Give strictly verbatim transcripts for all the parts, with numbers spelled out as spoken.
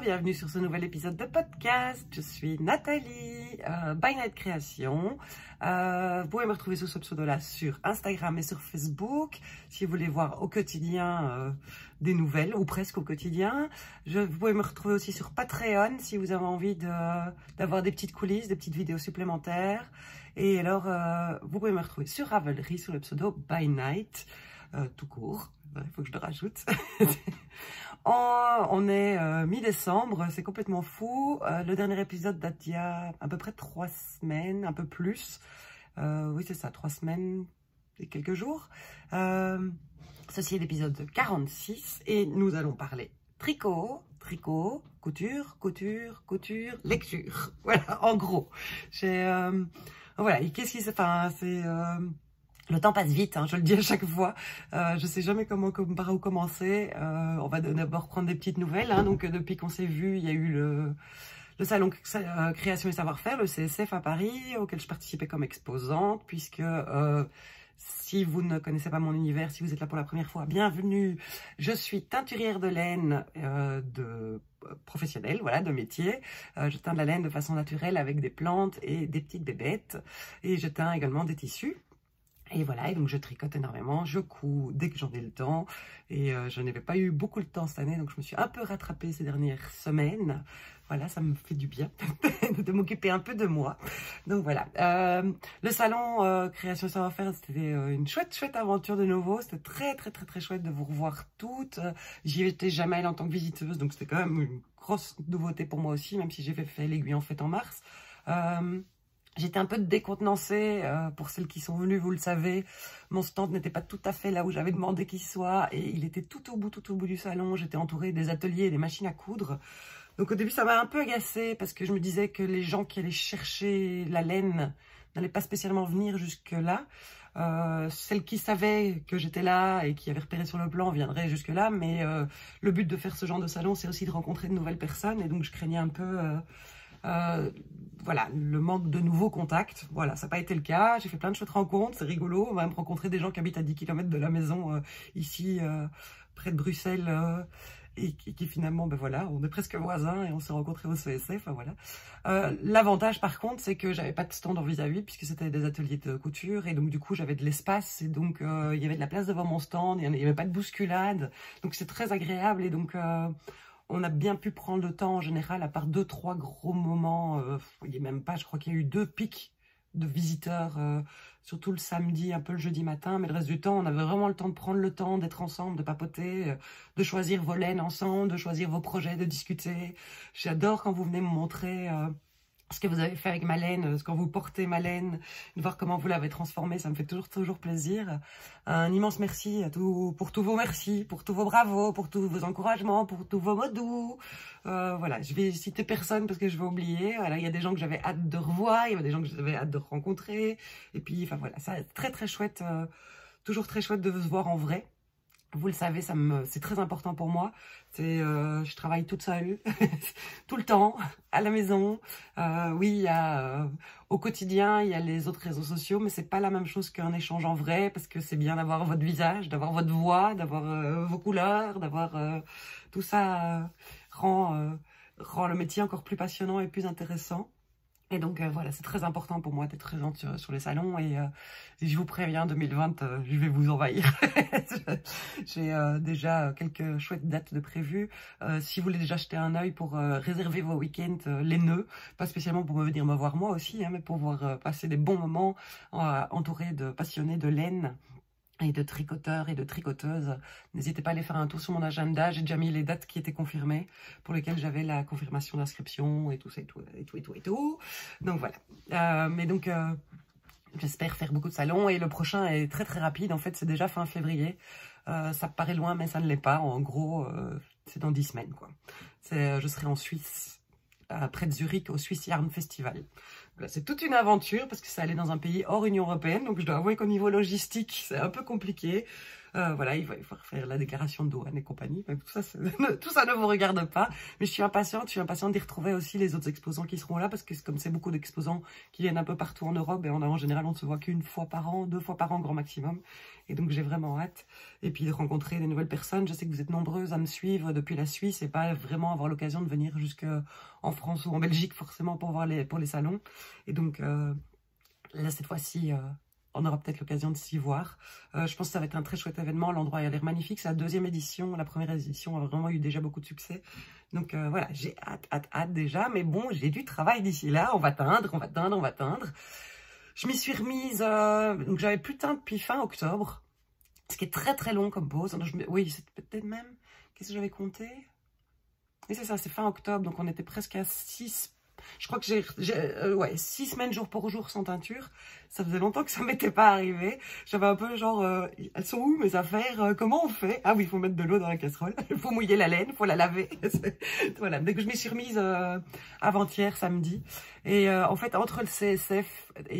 bienvenue sur ce nouvel épisode de podcast. Je suis Nathalie, euh, By Night Création. Euh, vous pouvez me retrouver sous ce pseudo-là sur Instagram et sur Facebook. Si vous voulez voir au quotidien euh, des nouvelles, ou presque au quotidien. Je, vous pouvez me retrouver aussi sur Patreon si vous avez envie d'avoir des petites coulisses, des petites vidéos supplémentaires. Et alors, euh, vous pouvez me retrouver sur Ravelry sous le pseudo By Night, euh, tout court. Il faut que je le rajoute. on, on est euh, mi-décembre, c'est complètement fou. Euh, le dernier épisode date d'il y a à peu près trois semaines, un peu plus. Euh, oui, c'est ça, trois semaines et quelques jours. Euh, ceci est l'épisode quarante-six et nous allons parler tricot, tricot, couture, couture, couture, lecture. Voilà, en gros. J'ai, euh, voilà, et qu'est-ce qui se... Enfin, c'est... Euh, Le temps passe vite, hein, je le dis à chaque fois. Euh, je sais jamais comment, comme, par où commencer. Euh, on va d'abord prendre des petites nouvelles. Hein. Donc, euh, depuis qu'on s'est vu, il y a eu le, le salon euh, Création et Savoir-faire, le C S F à Paris, auquel je participais comme exposante, puisque euh, si vous ne connaissez pas mon univers, si vous êtes là pour la première fois, bienvenue. Je suis teinturière de laine euh, de professionnelle, voilà, de métier. Euh, je teins de la laine de façon naturelle avec des plantes et des petites bébêtes. Et je teins également des tissus. Et voilà, et donc je tricote énormément, je couds dès que j'en ai le temps. Et euh, je n'avais pas eu beaucoup de temps cette année, donc je me suis un peu rattrapée ces dernières semaines. Voilà, ça me fait du bien de m'occuper un peu de moi. Donc voilà, euh, le salon euh, Création et Savoir-faire, c'était euh, une chouette, chouette aventure de nouveau. C'était très, très, très, très chouette de vous revoir toutes. J'y étais jamais allée en tant que visiteuse, donc c'était quand même une grosse nouveauté pour moi aussi, même si j'ai fait, fait l'aiguille en fête en mars. Euh, J'étais un peu décontenancée, euh, pour celles qui sont venues, vous le savez. Mon stand n'était pas tout à fait là où j'avais demandé qu'il soit et il était tout au bout, tout au bout du salon. J'étais entourée des ateliers et des machines à coudre. Donc au début, ça m'a un peu agacée parce que je me disais que les gens qui allaient chercher la laine n'allaient pas spécialement venir jusque-là. Euh, celles qui savaient que j'étais là et qui avaient repéré sur le plan viendraient jusque-là. Mais euh, le but de faire ce genre de salon, c'est aussi de rencontrer de nouvelles personnes. Et donc je craignais un peu... Euh, Euh, voilà, le manque de nouveaux contacts. Voilà, ça n'a pas été le cas. J'ai fait plein de chouettes rencontres, c'est rigolo. On va même rencontrer des gens qui habitent à dix kilomètres de la maison, euh, ici, euh, près de Bruxelles, euh, et qui, qui finalement, ben voilà, on est presque voisins et on s'est rencontrés au C S F, enfin, voilà. Euh, L'avantage, par contre, c'est que j'avais pas de stand en vis-à-vis, puisque c'était des ateliers de couture, et donc du coup, j'avais de l'espace, et donc euh, il y avait de la place devant mon stand, il n'y avait pas de bousculade, donc c'est très agréable, et donc... Euh, on a bien pu prendre le temps en général, à part deux, trois gros moments, euh, il n'y a même pas, je crois qu'il y a eu deux pics de visiteurs, euh, surtout le samedi, un peu le jeudi matin, mais le reste du temps, on avait vraiment le temps de prendre le temps, d'être ensemble, de papoter, euh, de choisir vos laines ensemble, de choisir vos projets, de discuter. J'adore quand vous venez me montrer... Euh, ce que vous avez fait avec ma laine, quand vous portez ma laine, de voir comment vous l'avez transformée, ça me fait toujours, toujours plaisir. Un immense merci à tout, pour tous vos merci, pour tous vos bravos, pour tous vos encouragements, pour tous vos mots doux. Euh, voilà, je vais citer personne parce que je vais oublier. Voilà, il y a des gens que j'avais hâte de revoir, il y a des gens que j'avais hâte de rencontrer. Et puis, enfin voilà, ça très très chouette, euh, toujours très chouette de se voir en vrai. Vous le savez, ça me, c'est très important pour moi. C'est, euh, je travaille toute seule, tout le temps, à la maison. Euh, oui, il y a euh, au quotidien, il y a les autres réseaux sociaux, mais c'est pas la même chose qu'un échange en vrai, parce que c'est bien d'avoir votre visage, d'avoir votre voix, d'avoir euh, vos couleurs, d'avoir euh, tout ça euh, rend euh, rend le métier encore plus passionnant et plus intéressant. Et donc euh, voilà, c'est très important pour moi d'être présente sur, sur les salons et euh, je vous préviens, deux mille vingt, euh, je vais vous envahir. J'ai euh, déjà quelques chouettes dates de prévues. Euh, si vous voulez déjà jeter un œil pour euh, réserver vos week-ends euh, les nœuds, pas spécialement pour venir me voir moi aussi, hein, mais pour pouvoir euh, passer des bons moments euh, entourés de passionnés de laine et de tricoteurs et de tricoteuses. N'hésitez pas à aller faire un tour sur mon agenda. J'ai déjà mis les dates qui étaient confirmées, pour lesquelles j'avais la confirmation d'inscription et tout ça et tout et tout et tout et tout. Donc voilà. Euh, mais donc euh, j'espère faire beaucoup de salons et le prochain est très très rapide. En fait, c'est déjà fin février. Euh, ça paraît loin, mais ça ne l'est pas. En gros, euh, c'est dans dix semaines, quoi. C'est, je serai en Suisse, euh, près de Zurich, au Swiss Yarn Festival. Voilà, c'est toute une aventure parce que ça allait dans un pays hors Union Européenne, donc je dois avouer qu'au niveau logistique, c'est un peu compliqué. Euh, voilà, il va, il va faire la déclaration de douane et compagnie. Tout ça, tout ça ne vous regarde pas. Mais je suis impatiente, je suis impatiente d'y retrouver aussi les autres exposants qui seront là, parce que comme c'est beaucoup d'exposants qui viennent un peu partout en Europe, et en, en général, on ne se voit qu'une fois par an, deux fois par an, grand maximum. Et donc, j'ai vraiment hâte. Et puis, de rencontrer des nouvelles personnes. Je sais que vous êtes nombreuses à me suivre depuis la Suisse et pas vraiment avoir l'occasion de venir jusqu'en France ou en Belgique, forcément, pour voir les, pour les salons. Et donc, euh, là, cette fois-ci... Euh, on aura peut-être l'occasion de s'y voir. Euh, je pense que ça va être un très chouette événement. L'endroit a l'air magnifique. C'est la deuxième édition. La première édition a vraiment eu déjà beaucoup de succès. Donc euh, voilà, j'ai hâte, hâte, hâte déjà. Mais bon, j'ai du travail d'ici là. On va teindre, on va teindre, on va teindre. Je m'y suis remise... Euh, donc j'avais plus teint depuis fin octobre. Ce qui est très très long comme pause. Je me, oui, c'est peut-être même... Qu'est-ce que j'avais compté? Et c'est ça, c'est fin octobre. Donc on était presque à six... Je crois que j'ai euh, ouais, six semaines jour pour jour sans teinture. Ça faisait longtemps que ça m'était pas arrivé. J'avais un peu genre, euh, elles sont où mes affaires? euh, Comment on fait? Ah oui, il faut mettre de l'eau dans la casserole. Il faut mouiller la laine, il faut la laver. Voilà, dès que je m'y suis remise euh, avant-hier, samedi. Et euh, en fait, entre le C S F et,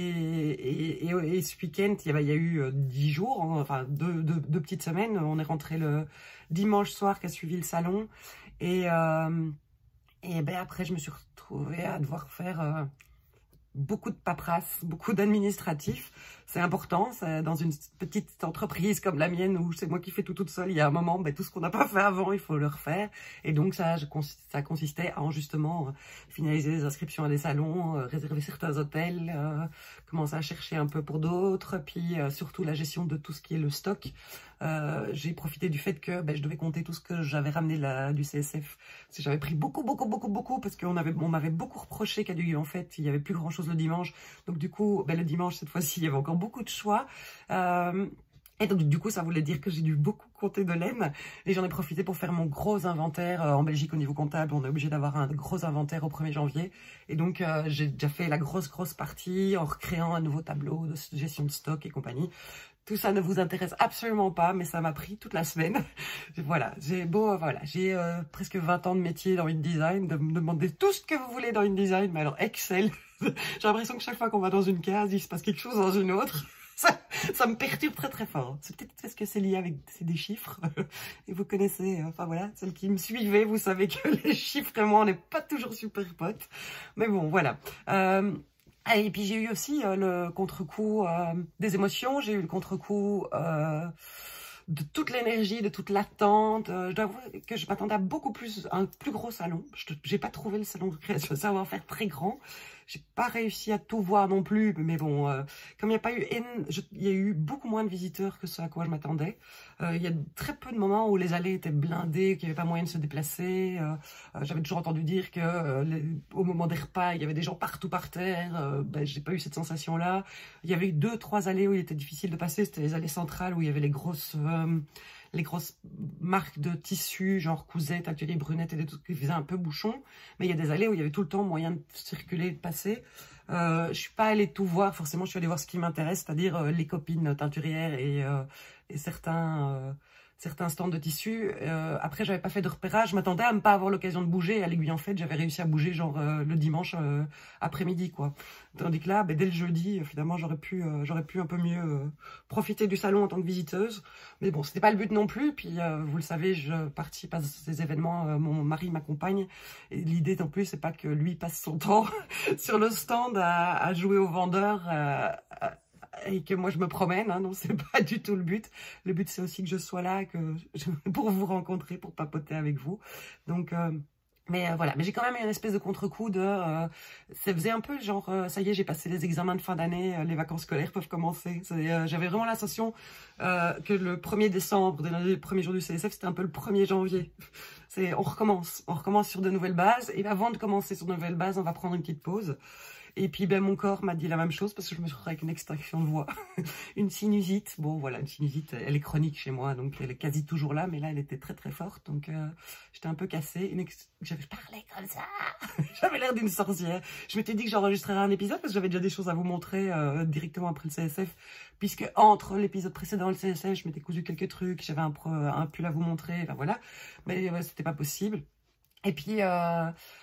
et, et, et ce week-end, il y, avait, il y a eu dix jours, hein, enfin deux, deux, deux petites semaines. On est rentré le dimanche soir qui a suivi le salon. Et... Euh, Et ben après, je me suis retrouvée à devoir faire euh, beaucoup de paperasse, beaucoup d'administratifs. C'est important, dans une petite entreprise comme la mienne où c'est moi qui fais tout toute seule. Il y a un moment, ben, tout ce qu'on n'a pas fait avant, il faut le refaire. Et donc ça, je, ça consistait à justement euh, finaliser les inscriptions à des salons, euh, réserver certains hôtels, euh, commencer à chercher un peu pour d'autres, puis euh, surtout la gestion de tout ce qui est le stock. Euh, j'ai profité du fait que ben, je devais compter tout ce que j'avais ramené la, du C S F. J'avais pris beaucoup, beaucoup, beaucoup, beaucoup, parce qu'on avait, on m'avait beaucoup reproché qu'à du, en fait, il y avait plus grand chose le dimanche. Donc du coup, ben, le dimanche, cette fois-ci, il y avait encore beaucoup de choix. Euh, et donc du coup, ça voulait dire que j'ai dû beaucoup compter de laine. Et j'en ai profité pour faire mon gros inventaire. Euh, en Belgique, au niveau comptable, on est obligé d'avoir un gros inventaire au premier janvier. Et donc, euh, j'ai déjà fait la grosse, grosse partie en recréant un nouveau tableau de gestion de stock et compagnie. Tout ça ne vous intéresse absolument pas, mais ça m'a pris toute la semaine. Voilà, j'ai beau, voilà, j'ai euh, presque vingt ans de métier dans InDesign, de me demander tout ce que vous voulez dans InDesign, mais alors Excel, j'ai l'impression que chaque fois qu'on va dans une case, il se passe quelque chose dans une autre. Ça, ça me perturbe très très fort. C'est peut-être parce que c'est lié avec c'est des chiffres. Et vous connaissez, enfin voilà, celles qui me suivaient, vous savez que les chiffres et moi, on n'est pas toujours super potes. Mais bon, voilà. Euh, Et puis j'ai eu aussi euh, le contre-coup euh, des émotions, j'ai eu le contre-coup euh, de toute l'énergie, de toute l'attente. Euh, je dois avouer que je m'attendais à beaucoup plus, un plus gros salon. Je n'ai pas trouvé le salon de création savoir-faire très grand. J'ai pas réussi à tout voir non plus, mais bon, euh, comme il n'y a pas eu, je, il y a eu beaucoup moins de visiteurs que ce à quoi je m'attendais. Euh, il y a très peu de moments où les allées étaient blindées, qu'il n'y avait pas moyen de se déplacer. Euh, euh, J'avais toujours entendu dire que euh, les, au moment des repas, il y avait des gens partout par terre. Euh, ben, j'ai pas eu cette sensation-là. Il y avait eu deux, trois allées où il était difficile de passer. C'était les allées centrales où il y avait les grosses... Euh, les grosses marques de tissus, genre Cousette, Atelier Brunette et des trucs qui faisaient un peu bouchon. Mais il y a des allées où il y avait tout le temps moyen de circuler, de passer. Euh, je suis pas allée tout voir, forcément je suis allée voir ce qui m'intéresse, c'est-à-dire euh, les copines teinturières et, euh, et certains... Euh, certains stands de tissus. Euh, après, j'avais pas fait de repérage. Je m'attendais à ne pas avoir l'occasion de bouger. À l'aiguille, en fait, j'avais réussi à bouger genre euh, le dimanche euh, après-midi, quoi. Tandis que là, ben, dès le jeudi, euh, finalement, j'aurais pu, euh, j'aurais pu un peu mieux euh, profiter du salon en tant que visiteuse. Mais bon, c'était pas le but non plus. Puis, euh, vous le savez, je participe à ces événements. Euh, mon mari m'accompagne. Et l'idée, en plus, c'est pas que lui passe son temps sur le stand à, à jouer aux vendeurs. Euh, à, et que moi je me promène, hein, non, c'est pas du tout le but. Le but, c'est aussi que je sois là, que je, pour vous rencontrer, pour papoter avec vous. Donc, euh, mais euh, voilà, mais j'ai quand même une espèce de contre-coup de... Euh, ça faisait un peu genre, euh, ça y est, j'ai passé les examens de fin d'année, euh, les vacances scolaires peuvent commencer. Euh, J'avais vraiment la sensation euh, que le premier décembre, le premier jour du C S F, c'était un peu le premier janvier. C'est, on recommence, on recommence sur de nouvelles bases. Et avant de commencer sur de nouvelles bases, on va prendre une petite pause. Et puis, ben, mon corps m'a dit la même chose parce que je me suis retrouvée avec une extraction de voix, une sinusite. Bon, voilà, une sinusite, elle est chronique chez moi, donc elle est quasi toujours là, mais là, elle était très, très forte. Donc, euh, j'étais un peu cassée. Une ex... J'avais parlé comme ça. J'avais l'air d'une sorcière. Je m'étais dit que j'enregistrerais un épisode parce que j'avais déjà des choses à vous montrer euh, directement après le C S F. Puisque entre l'épisode précédent et le C S F, je m'étais cousu quelques trucs, j'avais un, un pull à vous montrer, enfin voilà. Mais euh, c'était pas possible. Et puis, euh,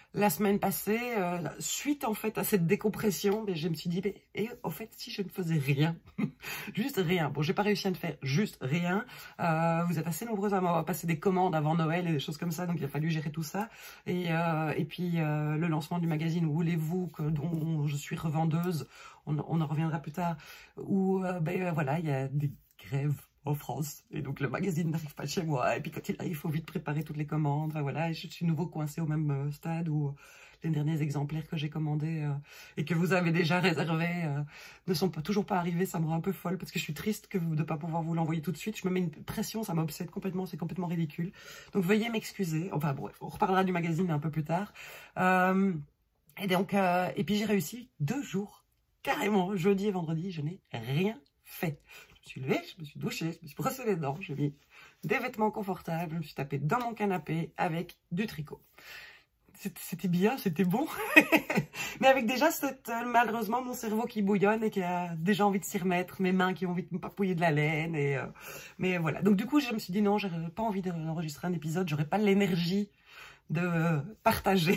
la semaine passée, euh, suite en fait à cette décompression, mais je me suis dit, mais, et au fait, si je ne faisais rien, juste rien, bon, j'ai pas réussi à ne faire juste rien, euh, vous êtes assez nombreux à m'avoir passé des commandes avant Noël et des choses comme ça, donc il a fallu gérer tout ça, et, euh, et puis euh, le lancement du magazine Voulez-vous, que dont je suis revendeuse, on, on en reviendra plus tard, où, euh, ben euh, voilà, il y a des grèves en France, et donc le magazine n'arrive pas chez moi, et puis quand il arrive, il faut vite préparer toutes les commandes, enfin voilà, et je suis nouveau coincée au même euh, stade où les derniers exemplaires que j'ai commandés euh, et que vous avez déjà réservés euh, ne sont pas, toujours pas arrivés, ça me rend un peu folle, parce que je suis triste que vous, de ne pas pouvoir vous l'envoyer tout de suite, je me mets une pression, ça m'obsède complètement, c'est complètement ridicule, donc veuillez m'excuser, enfin bref, on reparlera du magazine un peu plus tard, euh, et donc, euh, et puis j'ai réussi deux jours, carrément, jeudi et vendredi, je n'ai rien fait. Je me suis levée, je me suis douchée, je me suis brossé les dents, j'ai mis des vêtements confortables, je me suis tapée dans mon canapé avec du tricot. C'était bien, c'était bon, mais avec déjà cette, malheureusement mon cerveau qui bouillonne et qui a déjà envie de s'y remettre, mes mains qui ont envie de me papouiller de la laine, et euh, mais voilà. Donc du coup je me suis dit non, j'ai pas envie d'enregistrer un épisode, j'aurais pas l'énergie de partager.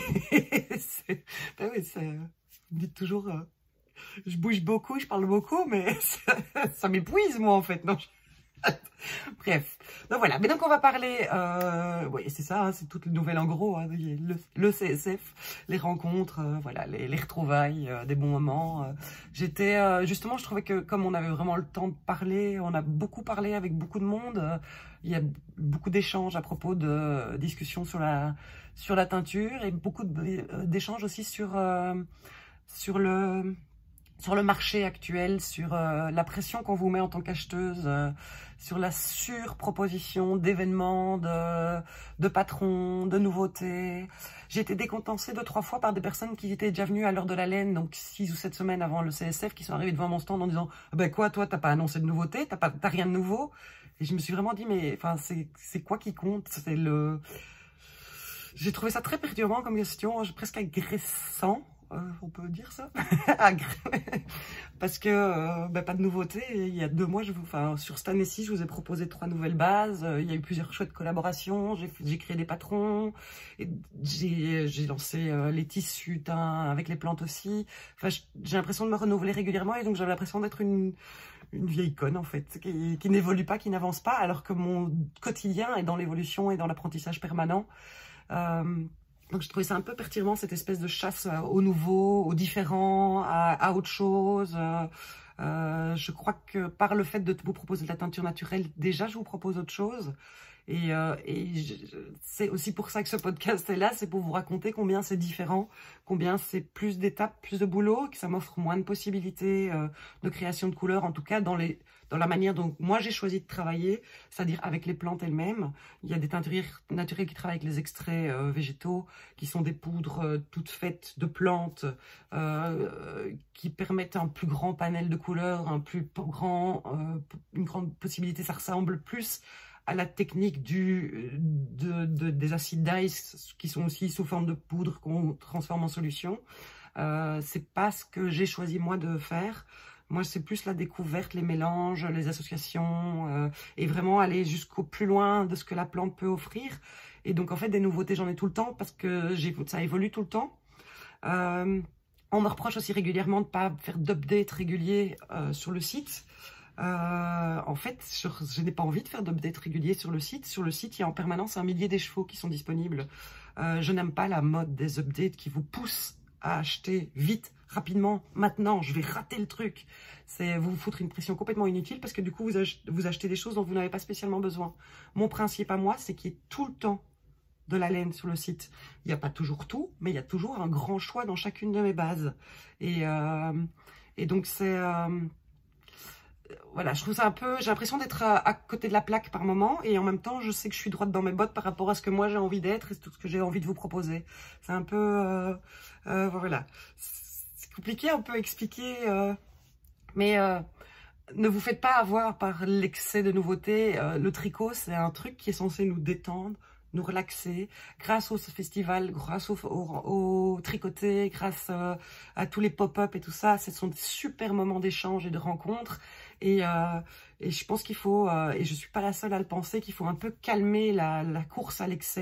Ben oui, c'est, vous me dites toujours... Euh, je bouge beaucoup, je parle beaucoup, mais ça, ça m'épuise, moi, en fait. Non, je... Bref. Donc, voilà. Mais donc, on va parler... Euh... Oui, c'est ça, hein, c'est toute nouvelle en gros. Hein, le, le C S F, les rencontres, euh, voilà, les, les retrouvailles, euh, des bons moments. Euh. J'étais... Euh, justement, je trouvais que comme on avait vraiment le temps de parler, on a beaucoup parlé avec beaucoup de monde. Euh, il y a beaucoup d'échanges à propos de euh, discussions sur la, sur la teinture et beaucoup d'échanges aussi sur, euh, sur le... sur le marché actuel, sur euh, la pression qu'on vous met en tant qu'acheteuse, euh, sur la surproposition d'événements, de, de patrons, de nouveautés. J'ai été décontenancée deux, trois fois par des personnes qui étaient déjà venues à l'heure de la laine, donc six ou sept semaines avant le C S F, qui sont arrivées devant mon stand en disant « Ben quoi, toi, t'as pas annoncé de nouveauté, t'as pas, t'as rien de nouveau ?» Et je me suis vraiment dit « Mais enfin, c'est quoi qui compte ?» C'est le... J'ai trouvé ça très perturbant comme question, presque agressant. Euh, on peut dire ça parce que euh, bah, pas de nouveauté. Il y a deux mois, je vous, enfin, sur cette année-ci, je vous ai proposé trois nouvelles bases. Euh, il y a eu plusieurs chouettes collaborations. J'ai créé des patrons. J'ai lancé euh, les tissus teints avec les plantes aussi. Enfin, j'ai l'impression de me renouveler régulièrement et donc j'avais l'impression d'être une, une vieille conne en fait, qui, qui n'évolue pas, qui n'avance pas, alors que mon quotidien est dans l'évolution et dans l'apprentissage permanent. Euh, Donc, je trouvais ça un peu perturbant, cette espèce de chasse au nouveau, au différent, à, à autre chose. Euh, euh, je crois que par le fait de vous proposer de la teinture naturelle, déjà, je vous propose autre chose. Et, euh, et c'est aussi pour ça que ce podcast est là, c'est pour vous raconter combien c'est différent, combien c'est plus d'étapes, plus de boulot, que ça m'offre moins de possibilités euh, de création de couleurs, en tout cas dans, les, dans la manière dont moi j'ai choisi de travailler, c'est-à-dire avec les plantes elles-mêmes. Il y a des teinturiers naturels qui travaillent avec les extraits euh, végétaux, qui sont des poudres euh, toutes faites de plantes, euh, qui permettent un plus grand panel de couleurs, un plus grand, euh, une grande possibilité, ça ressemble plus à la technique du, de, de, des acides d'ice qui sont aussi sous forme de poudre qu'on transforme en solution. Euh, c'est pas ce que j'ai choisi moi de faire. Moi, c'est plus la découverte, les mélanges, les associations euh, et vraiment aller jusqu'au plus loin de ce que la plante peut offrir. Et donc, en fait, des nouveautés, j'en ai tout le temps parce que ça évolue tout le temps. Euh, on me reproche aussi régulièrement de ne pas faire d'update régulier euh, sur le site. Euh, en fait, je, je n'ai pas envie de faire d'update régulier sur le site. Sur le site, il y a en permanence un millier d'échevaux qui sont disponibles. Euh, je n'aime pas la mode des updates qui vous poussent à acheter vite, rapidement, maintenant, je vais rater le truc. C'est vous foutre une pression complètement inutile parce que du coup, vous, ach vous achetez des choses dont vous n'avez pas spécialement besoin. Mon principe à moi, c'est qu'il y ait tout le temps de la laine sur le site. Il n'y a pas toujours tout, mais il y a toujours un grand choix dans chacune de mes bases. Et, euh, et donc, c'est... Euh, voilà, je trouve ça un peu... J'ai l'impression d'être à, à côté de la plaque par moment. Et en même temps, je sais que je suis droite dans mes bottes par rapport à ce que moi j'ai envie d'être et tout ce que j'ai envie de vous proposer. C'est un peu... Euh, euh, voilà. C'est compliqué un peu à expliquer. Euh, mais... Euh, ne vous faites pas avoir par l'excès de nouveautés. Euh, le tricot, c'est un truc qui est censé nous détendre, nous relaxer. Grâce au festival, grâce au, au, au tricoté, grâce euh, à tous les pop-up et tout ça, ce sont des super moments d'échange et de rencontres. Et, euh, et je pense qu'il faut, euh, et je suis pas la seule à le penser, qu'il faut un peu calmer la, la course à l'excès.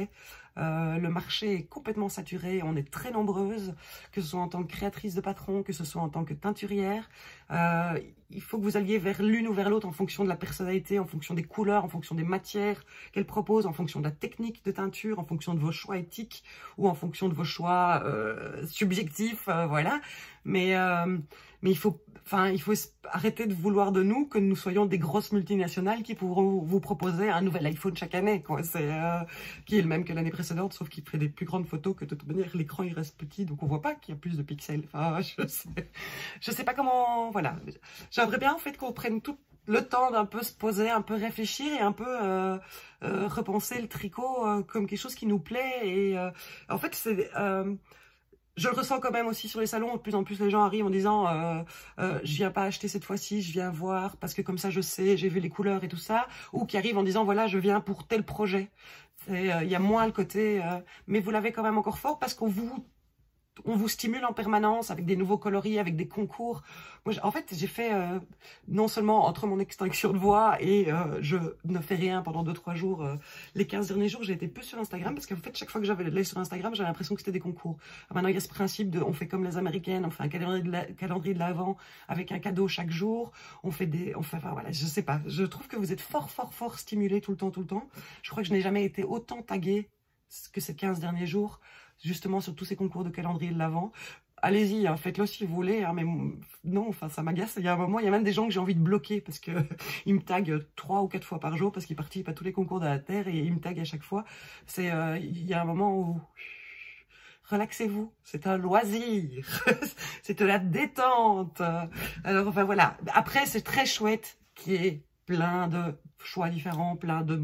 Euh, le marché est complètement saturé, on est très nombreuses, que ce soit en tant que créatrice de patron, que ce soit en tant que teinturière. Euh, il faut que vous alliez vers l'une ou vers l'autre en fonction de la personnalité, en fonction des couleurs, en fonction des matières qu'elle propose, en fonction de la technique de teinture, en fonction de vos choix éthiques ou en fonction de vos choix euh, subjectifs, euh, voilà. Mais, euh, mais il faut, enfin, il faut arrêter de vouloir de nous que nous soyons des grosses multinationales qui pourront vous proposer un nouvel iPhone chaque année, quoi. C'est euh, qui est le même que l'année précédente, sauf qu'il fait des plus grandes photos que de toute manière l'écran il reste petit, donc on voit pas qu'il y a plus de pixels. Enfin, je sais, je sais pas comment, voilà. J'aimerais bien en fait qu'on prenne tout le temps d'un peu se poser, un peu réfléchir et un peu euh, euh, repenser le tricot euh, comme quelque chose qui nous plaît. Et euh, en fait, c'est euh, je le ressens quand même aussi sur les salons. De plus en plus, les gens arrivent en disant euh, euh, je viens pas acheter cette fois-ci, je viens voir parce que comme ça je sais, j'ai vu les couleurs et tout ça. Ou qui arrivent en disant voilà, je viens pour tel projet. Il euh, y a moins le côté, euh, mais vous l'avez quand même encore fort parce qu'on vous on vous stimule en permanence avec des nouveaux coloris, avec des concours. Moi, en fait, j'ai fait, euh, non seulement entre mon extinction de voix et euh, je ne fais rien pendant deux trois jours, euh, les quinze derniers jours, j'ai été peu sur Instagram parce qu'en fait, chaque fois que j'avais l'œil sur Instagram, j'avais l'impression que c'était des concours. Alors maintenant, il y a ce principe de, on fait comme les Américaines, on fait un calendrier de la, calendrier de l'Avent avec un cadeau chaque jour. On fait des, on fait, enfin voilà, je sais pas. Je trouve que vous êtes fort, fort, fort stimulés tout le temps, tout le temps. Je crois que je n'ai jamais été autant taguée que ces quinze derniers jours, justement sur tous ces concours de calendrier de l'Avent. Allez-y, hein, faites-le si vous voulez, hein, mais non, enfin ça m'agace. Il y a un moment, il y a même des gens que j'ai envie de bloquer parce que ils me taguent trois ou quatre fois par jour parce qu'ils participent à tous les concours de la Terre et ils me taguent à chaque fois. C'est, euh, il y a un moment où relaxez-vous, c'est un loisir, c'est de la détente. Alors enfin voilà. Après c'est très chouette qu'il y ait plein de choix différents, plein de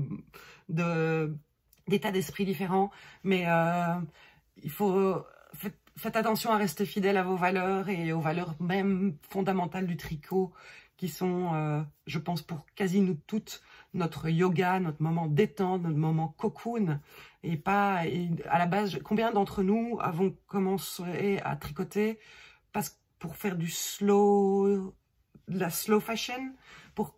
de d'états d'esprit différents, mais euh, il faut faites, faites attention à rester fidèle à vos valeurs et aux valeurs même fondamentales du tricot qui sont, euh, je pense pour quasi nous toutes, notre yoga, notre moment détente, notre moment cocoon, et pas, et à la base, combien d'entre nous avons commencé à tricoter parce, pour faire du slow, de la slow fashion, pour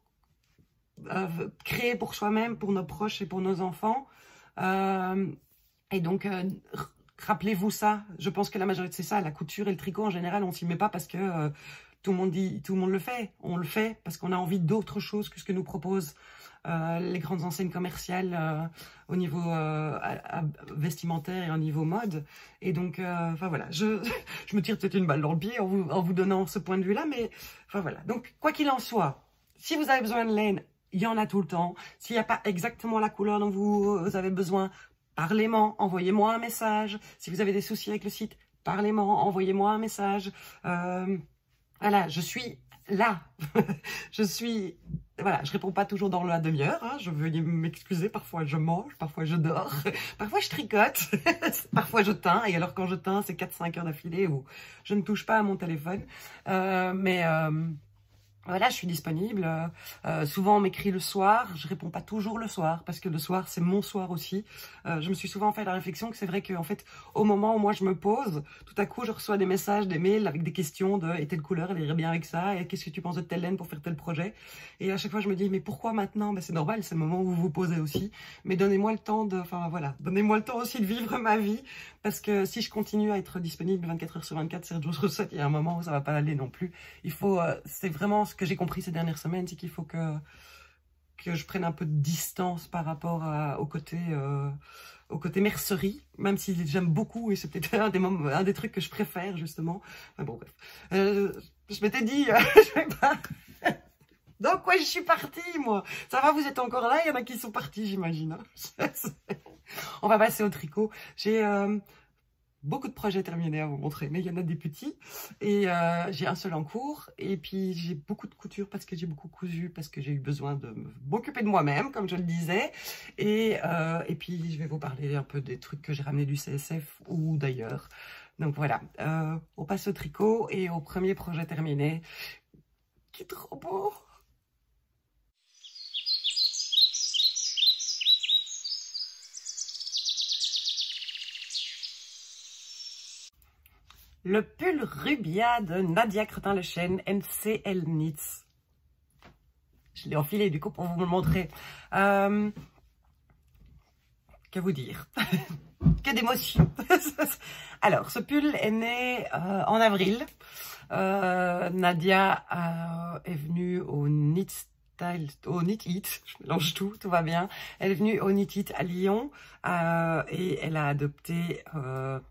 euh, créer pour soi-même, pour nos proches et pour nos enfants. Euh, et donc, euh, rappelez-vous ça. Je pense que la majorité, c'est ça. La couture et le tricot, en général, on s'y met pas parce que euh, tout le monde dit, tout le monde le fait. On le fait parce qu'on a envie d'autre chose que ce que nous proposent euh, les grandes enseignes commerciales euh, au niveau euh, à, à vestimentaire et au niveau mode. Et donc, euh, enfin voilà, je, je me tire peut-être une balle dans le pied en vous, en vous donnant ce point de vue-là, mais enfin voilà. Donc, quoi qu'il en soit, si vous avez besoin de laine, il y en a tout le temps. S'il n'y a pas exactement la couleur dont vous avez besoin, parlez-moi, envoyez-moi un message. Si vous avez des soucis avec le site, parlez-moi, envoyez-moi un message. Euh, voilà, je suis là. je suis... Voilà, je réponds pas toujours dans la demi-heure. Hein, je veux m'excuser. Parfois, je mange, parfois, je dors. Parfois, je tricote. Parfois, je teins. Et alors, quand je teins, c'est quatre cinq heures d'affilée où je ne touche pas à mon téléphone. Euh, mais... Euh, Voilà, je suis disponible. Euh, souvent, on m'écrit le soir. Je réponds pas toujours le soir parce que le soir, c'est mon soir aussi. Euh, je me suis souvent fait la réflexion que c'est vrai qu'en fait, au moment où moi je me pose, tout à coup, je reçois des messages, des mails avec des questions de « et telle couleur, elle irait bien avec ça, et qu'est-ce que tu penses de telle laine pour faire tel projet ?» Et à chaque fois, je me dis « mais pourquoi maintenant ?» Ben, c'est normal, c'est le moment où vous vous posez aussi. Mais donnez-moi le temps de... Enfin, voilà. Donnez-moi le temps aussi de vivre ma vie parce que si je continue à être disponible vingt-quatre heures sur vingt-quatre, sept jours sur sept, il y a un moment où ça va pas aller non plus. Il faut... Euh, c'est vraiment ce que j'ai compris ces dernières semaines, c'est qu'il faut que, que je prenne un peu de distance par rapport à, au côté euh, au côté mercerie, même si j'aime beaucoup et c'est peut-être un des, moments, un des trucs que je préfère justement. Enfin bon, bref. Euh, je m'étais dit, euh, je vais pas... Donc ouais, je suis partie, moi. Ça va, vous êtes encore là, il y en a qui sont partis, j'imagine. Hein. On va passer au tricot. J'ai... Euh, beaucoup de projets terminés à vous montrer, mais il y en a des petits. Et euh, j'ai un seul en cours. Et puis, j'ai beaucoup de couture parce que j'ai beaucoup cousu, parce que j'ai eu besoin de m'occuper de moi-même, comme je le disais. Et, euh, et puis, je vais vous parler un peu des trucs que j'ai ramenés du C S F ou d'ailleurs. Donc voilà, euh, on passe au tricot et au premier projet terminé, qui est trop beau. Le pull Rubia de Nadia Cretin-Lechêne, N C L Knits. Je l'ai enfilé du coup pour vous le montrer. Euh, que vous dire? Que d'émotions. Alors, ce pull est né euh, en avril. Euh, Nadia euh, est venue au Knit Style, au Knit It, je mélange tout, tout va bien. Elle est venue au Knit It à Lyon euh, et elle a adopté euh,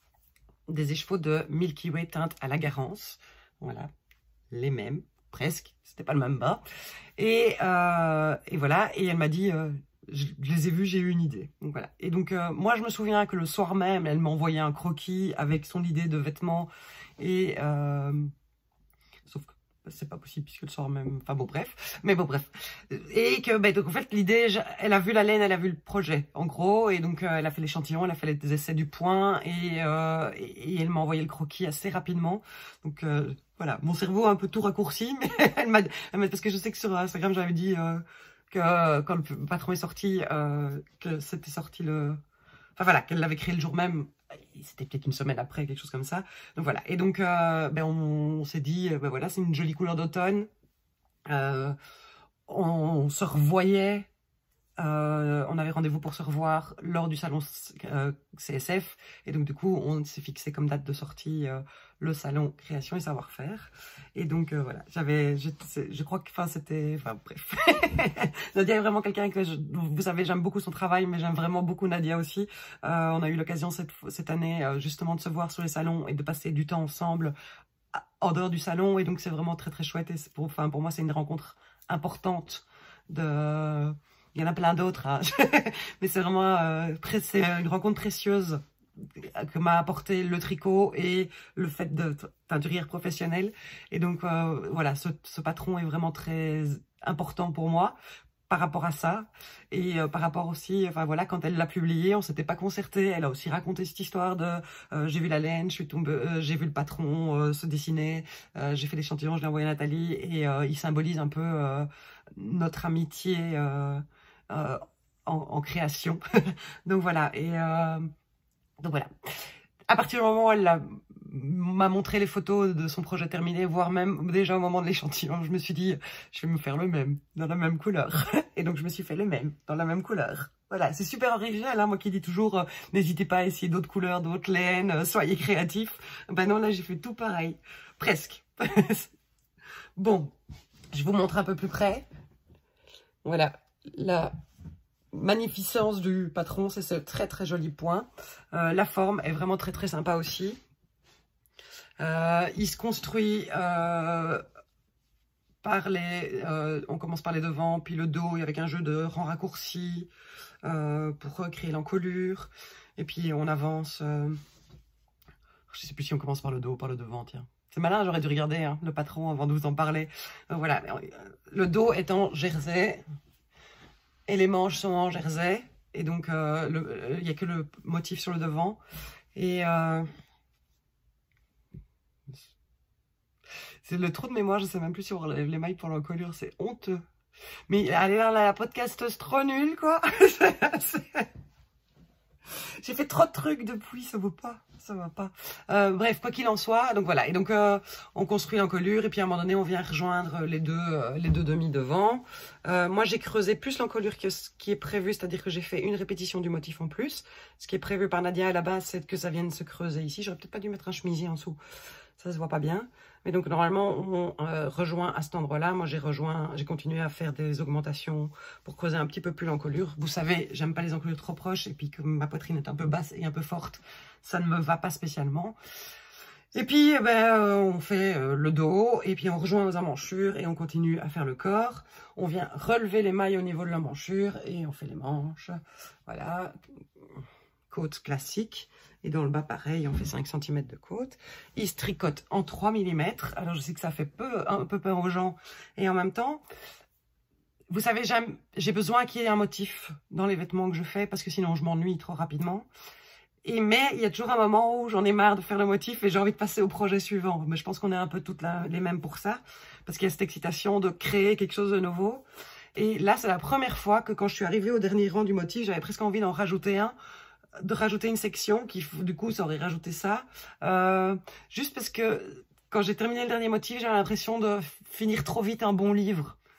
des écheveaux de Milky Way teinte à la Garance. Voilà, les mêmes, presque, c'était pas le même bas. Et, euh, et voilà, et elle m'a dit... Euh, Je, je les ai vus, j'ai eu une idée. Donc voilà. Et donc euh, moi je me souviens que le soir même, elle m'a envoyé un croquis avec son idée de vêtements et euh, sauf que c'est pas possible puisque le soir même. Enfin bon bref, mais bon bref. Et que ben donc en fait l'idée, elle a vu la laine, elle a vu le projet en gros et donc euh, elle a fait l'échantillon, elle a fait les essais du point et euh, et, et elle m'a envoyé le croquis assez rapidement. Donc euh, voilà, mon cerveau a un peu tout raccourci, mais elle m'a parce que je sais que sur Instagram j'avais dit euh, que quand le patron est sorti, euh, que c'était sorti le... Enfin voilà, qu'elle l'avait créé le jour même, c'était peut-être une semaine après, quelque chose comme ça. Donc voilà, et donc euh, ben on, on s'est dit, ben voilà, c'est une jolie couleur d'automne. Euh, on, on se revoyait, euh, on avait rendez-vous pour se revoir lors du salon euh, C S F. Et donc du coup, on s'est fixé comme date de sortie euh, le salon Création et Savoir-faire. Et donc euh, voilà, j'avais, je, je crois que, enfin c'était, enfin bref. Nadia est vraiment quelqu'un que, je, vous savez, j'aime beaucoup son travail, mais j'aime vraiment beaucoup Nadia aussi. Euh, on a eu l'occasion cette, cette année euh, justement de se voir sur les salons et de passer du temps ensemble en dehors du salon. Et donc c'est vraiment très très chouette. Et pour, enfin, pour moi, c'est une rencontre importante de... Il y en a plein d'autres, hein. Mais c'est vraiment euh, c'est une rencontre précieuse que m'a apporté le tricot et le fait de teinturière professionnelle. Et donc euh, voilà, ce, ce patron est vraiment très important pour moi par rapport à ça. Et euh, par rapport aussi, enfin voilà, quand elle l'a publié, on s'était pas concerté. Elle a aussi raconté cette histoire de euh, j'ai vu la laine, je suis tombée, euh, j'ai vu le patron euh, se dessiner, euh, j'ai fait l'échantillon, je l'ai envoyé à Nathalie et euh, il symbolise un peu euh, notre amitié euh, Euh, en, en création. Donc voilà, et euh, donc voilà. À partir du moment où elle m'a montré les photos de son projet terminé, voire même déjà au moment de l'échantillon, je me suis dit, je vais me faire le même, dans la même couleur. Et donc je me suis fait le même, dans la même couleur. Voilà, c'est super original, hein, moi qui dis toujours, euh, n'hésitez pas à essayer d'autres couleurs, d'autres laines, euh, soyez créatifs. Ben non, là j'ai fait tout pareil, presque. Bon, je vous montre un peu plus près. Voilà. La magnificence du patron, c'est ce très très joli point. Euh, la forme est vraiment très très sympa aussi. Euh, il se construit euh, par les... Euh, on commence par les devants, puis le dos, avec un jeu de rangs raccourcis euh, pour recréer l'encolure. Et puis on avance... Euh, je sais plus si on commence par le dos ou par le devant, tiens. C'est malin, j'aurais dû regarder hein, le patron avant de vous en parler. Euh, voilà, le dos est en jersey. Et les manches sont en jersey. Et donc, euh, il n'y a que le motif sur le devant. Et euh, c'est le trou de mémoire. Je ne sais même plus si on relève les mailles pour l'encolure. C'est honteux. Mais allez là, la podcasteuse trop nulle, quoi. J'ai fait trop de trucs depuis, ça vaut pas, ça va pas. Euh, bref, quoi qu'il en soit, donc voilà. Et donc euh, on construit l'encolure et puis à un moment donné on vient rejoindre les deux, euh, les deux demi devant. Euh, moi j'ai creusé plus l'encolure que ce qui est prévu, c'est-à-dire que j'ai fait une répétition du motif en plus. Ce qui est prévu par Nadia à la base, c'est que ça vienne se creuser ici. J'aurais peut-être pas dû mettre un chemisier en dessous, ça se voit pas bien. Mais donc normalement on euh, rejoint à cet endroit-là. Moi j'ai rejoint, j'ai continué à faire des augmentations pour creuser un petit peu plus l'encolure. Vous savez, j'aime pas les encolures trop proches et puis comme ma poitrine est un peu basse et un peu forte, ça ne me va pas spécialement. Et puis eh ben, euh, on fait euh, le dos et puis on rejoint aux emmanchures et on continue à faire le corps. On vient relever les mailles au niveau de l'emmanchure et on fait les manches. Voilà, côte classique. Et dans le bas, pareil, on fait cinq centimètres de côte. Il se tricote en trois millimètres. Alors, je sais que ça fait peu, un peu peur aux gens. Et en même temps, vous savez, j'ai besoin qu'il y ait un motif dans les vêtements que je fais parce que sinon, je m'ennuie trop rapidement. Et mais, il y a toujours un moment où j'en ai marre de faire le motif et j'ai envie de passer au projet suivant. Mais je pense qu'on est un peu toutes là, les mêmes pour ça. Parce qu'il y a cette excitation de créer quelque chose de nouveau. Et là, c'est la première fois que quand je suis arrivée au dernier rang du motif, j'avais presque envie d'en rajouter un. de rajouter une section qui du coup ça aurait rajouté ça euh, juste parce que quand j'ai terminé le dernier motif j'avais l'impression de finir trop vite un bon livre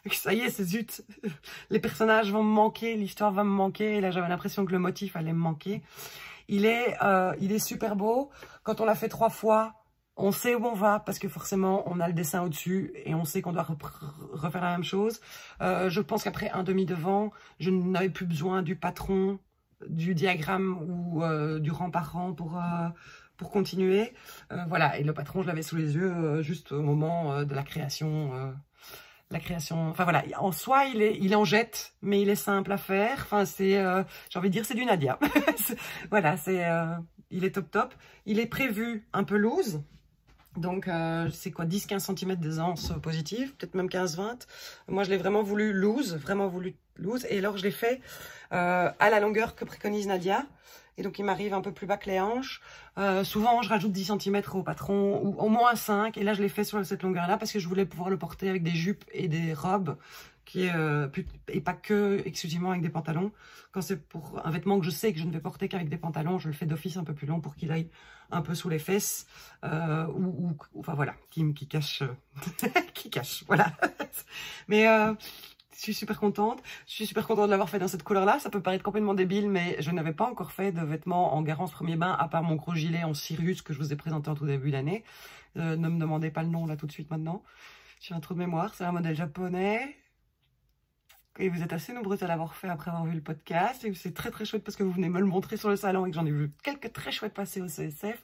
Ça y est, c'est zut. Les personnages vont me manquer, l'histoire va me manquer. Et là, j'avais l'impression que le motif allait me manquer. Il est, euh, il est super beau. Quand on l'a fait trois fois, on sait où on va parce que forcément, on a le dessin au-dessus et on sait qu'on doit refaire la même chose. Euh, je pense qu'après un demi-devant, je n'avais plus besoin du patron, du diagramme ou euh, du rang par rang pour... Euh, pour continuer. Euh, voilà, et le patron, je l'avais sous les yeux euh, juste au moment euh, de la création. Euh, la création, enfin voilà, en soi, il est, il est en jette, mais il est simple à faire. Enfin, c'est, euh, j'ai envie de dire, c'est du Nadia. Voilà, c'est, euh, il est top top. Il est prévu un peu loose. Donc, euh, c'est quoi, dix à quinze centimètres d'aisance positive, peut-être même quinze à vingt. Moi, je l'ai vraiment voulu loose, vraiment voulu loose. Et alors, je l'ai fait euh, à la longueur que préconise Nadia. Et donc, il m'arrive un peu plus bas que les hanches. Euh, souvent, je rajoute dix centimètres au patron, ou au moins cinq. Et là, je l'ai fait sur cette longueur-là parce que je voulais pouvoir le porter avec des jupes et des robes, qui est, euh, et pas que exclusivement avec des pantalons. Quand c'est pour un vêtement que je sais que je ne vais porter qu'avec des pantalons, je le fais d'office un peu plus long pour qu'il aille un peu sous les fesses, euh, ou, ou, enfin voilà, qui, qui cache, qui cache, voilà. Mais... Euh, je suis super contente. Je suis super contente de l'avoir fait dans cette couleur-là. Ça peut paraître complètement débile, mais je n'avais pas encore fait de vêtements en Garance premier bain, à part mon gros gilet en Sirius que je vous ai présenté en tout début d'année. Euh, ne me demandez pas le nom là tout de suite maintenant. J'ai un trou de mémoire. C'est un modèle japonais. Et vous êtes assez nombreux à l'avoir fait après avoir vu le podcast. Et c'est très très chouette parce que vous venez me le montrer sur le salon et que j'en ai vu quelques très chouettes passer au C S F.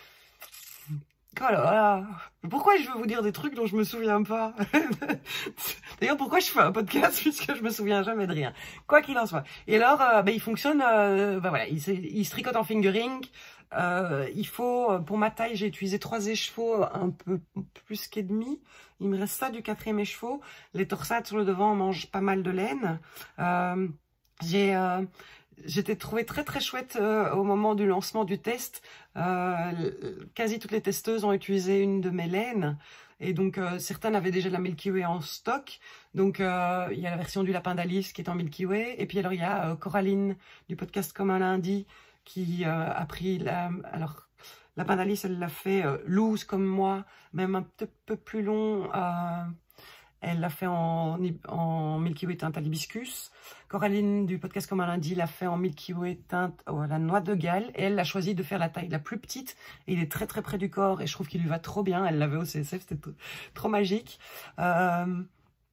Voilà. Pourquoi je veux vous dire des trucs dont je me souviens pas? D'ailleurs, pourquoi je fais un podcast puisque je me souviens jamais de rien? Quoi qu'il en soit. Et alors, euh, ben, il fonctionne, euh, ben voilà, il, il se tricote en fingering. Euh, il faut, pour ma taille, j'ai utilisé trois écheveaux, un peu plus qu'et-demi. Il me reste ça du quatrième écheveau. Les torsades sur le devant mangent pas mal de laine. Euh, j'ai... Euh, J'étais trouvée très très chouette euh, au moment du lancement du test. Euh, quasi toutes les testeuses ont utilisé une de mes laines. Et donc, euh, certaines avaient déjà la Milky Way en stock. Donc, euh, il y a la version du lapin d'Alice qui est en Milky Way. Et puis, alors, il y a euh, Coraline du podcast Comme un lundi qui euh, a pris la... Alors, lapin d'Alice, elle l'a fait euh, loose comme moi, même un petit peu plus long. Euh, Elle l'a fait en, en Milky Way teinte à l'hibiscus. Coraline du podcast Comme un lundi l'a fait en Milky Way teinte à la noix de Galles. Et elle a choisi de faire la taille la plus petite. Et il est très très près du corps et je trouve qu'il lui va trop bien. Elle l'avait au C S F, c'était trop magique. Euh,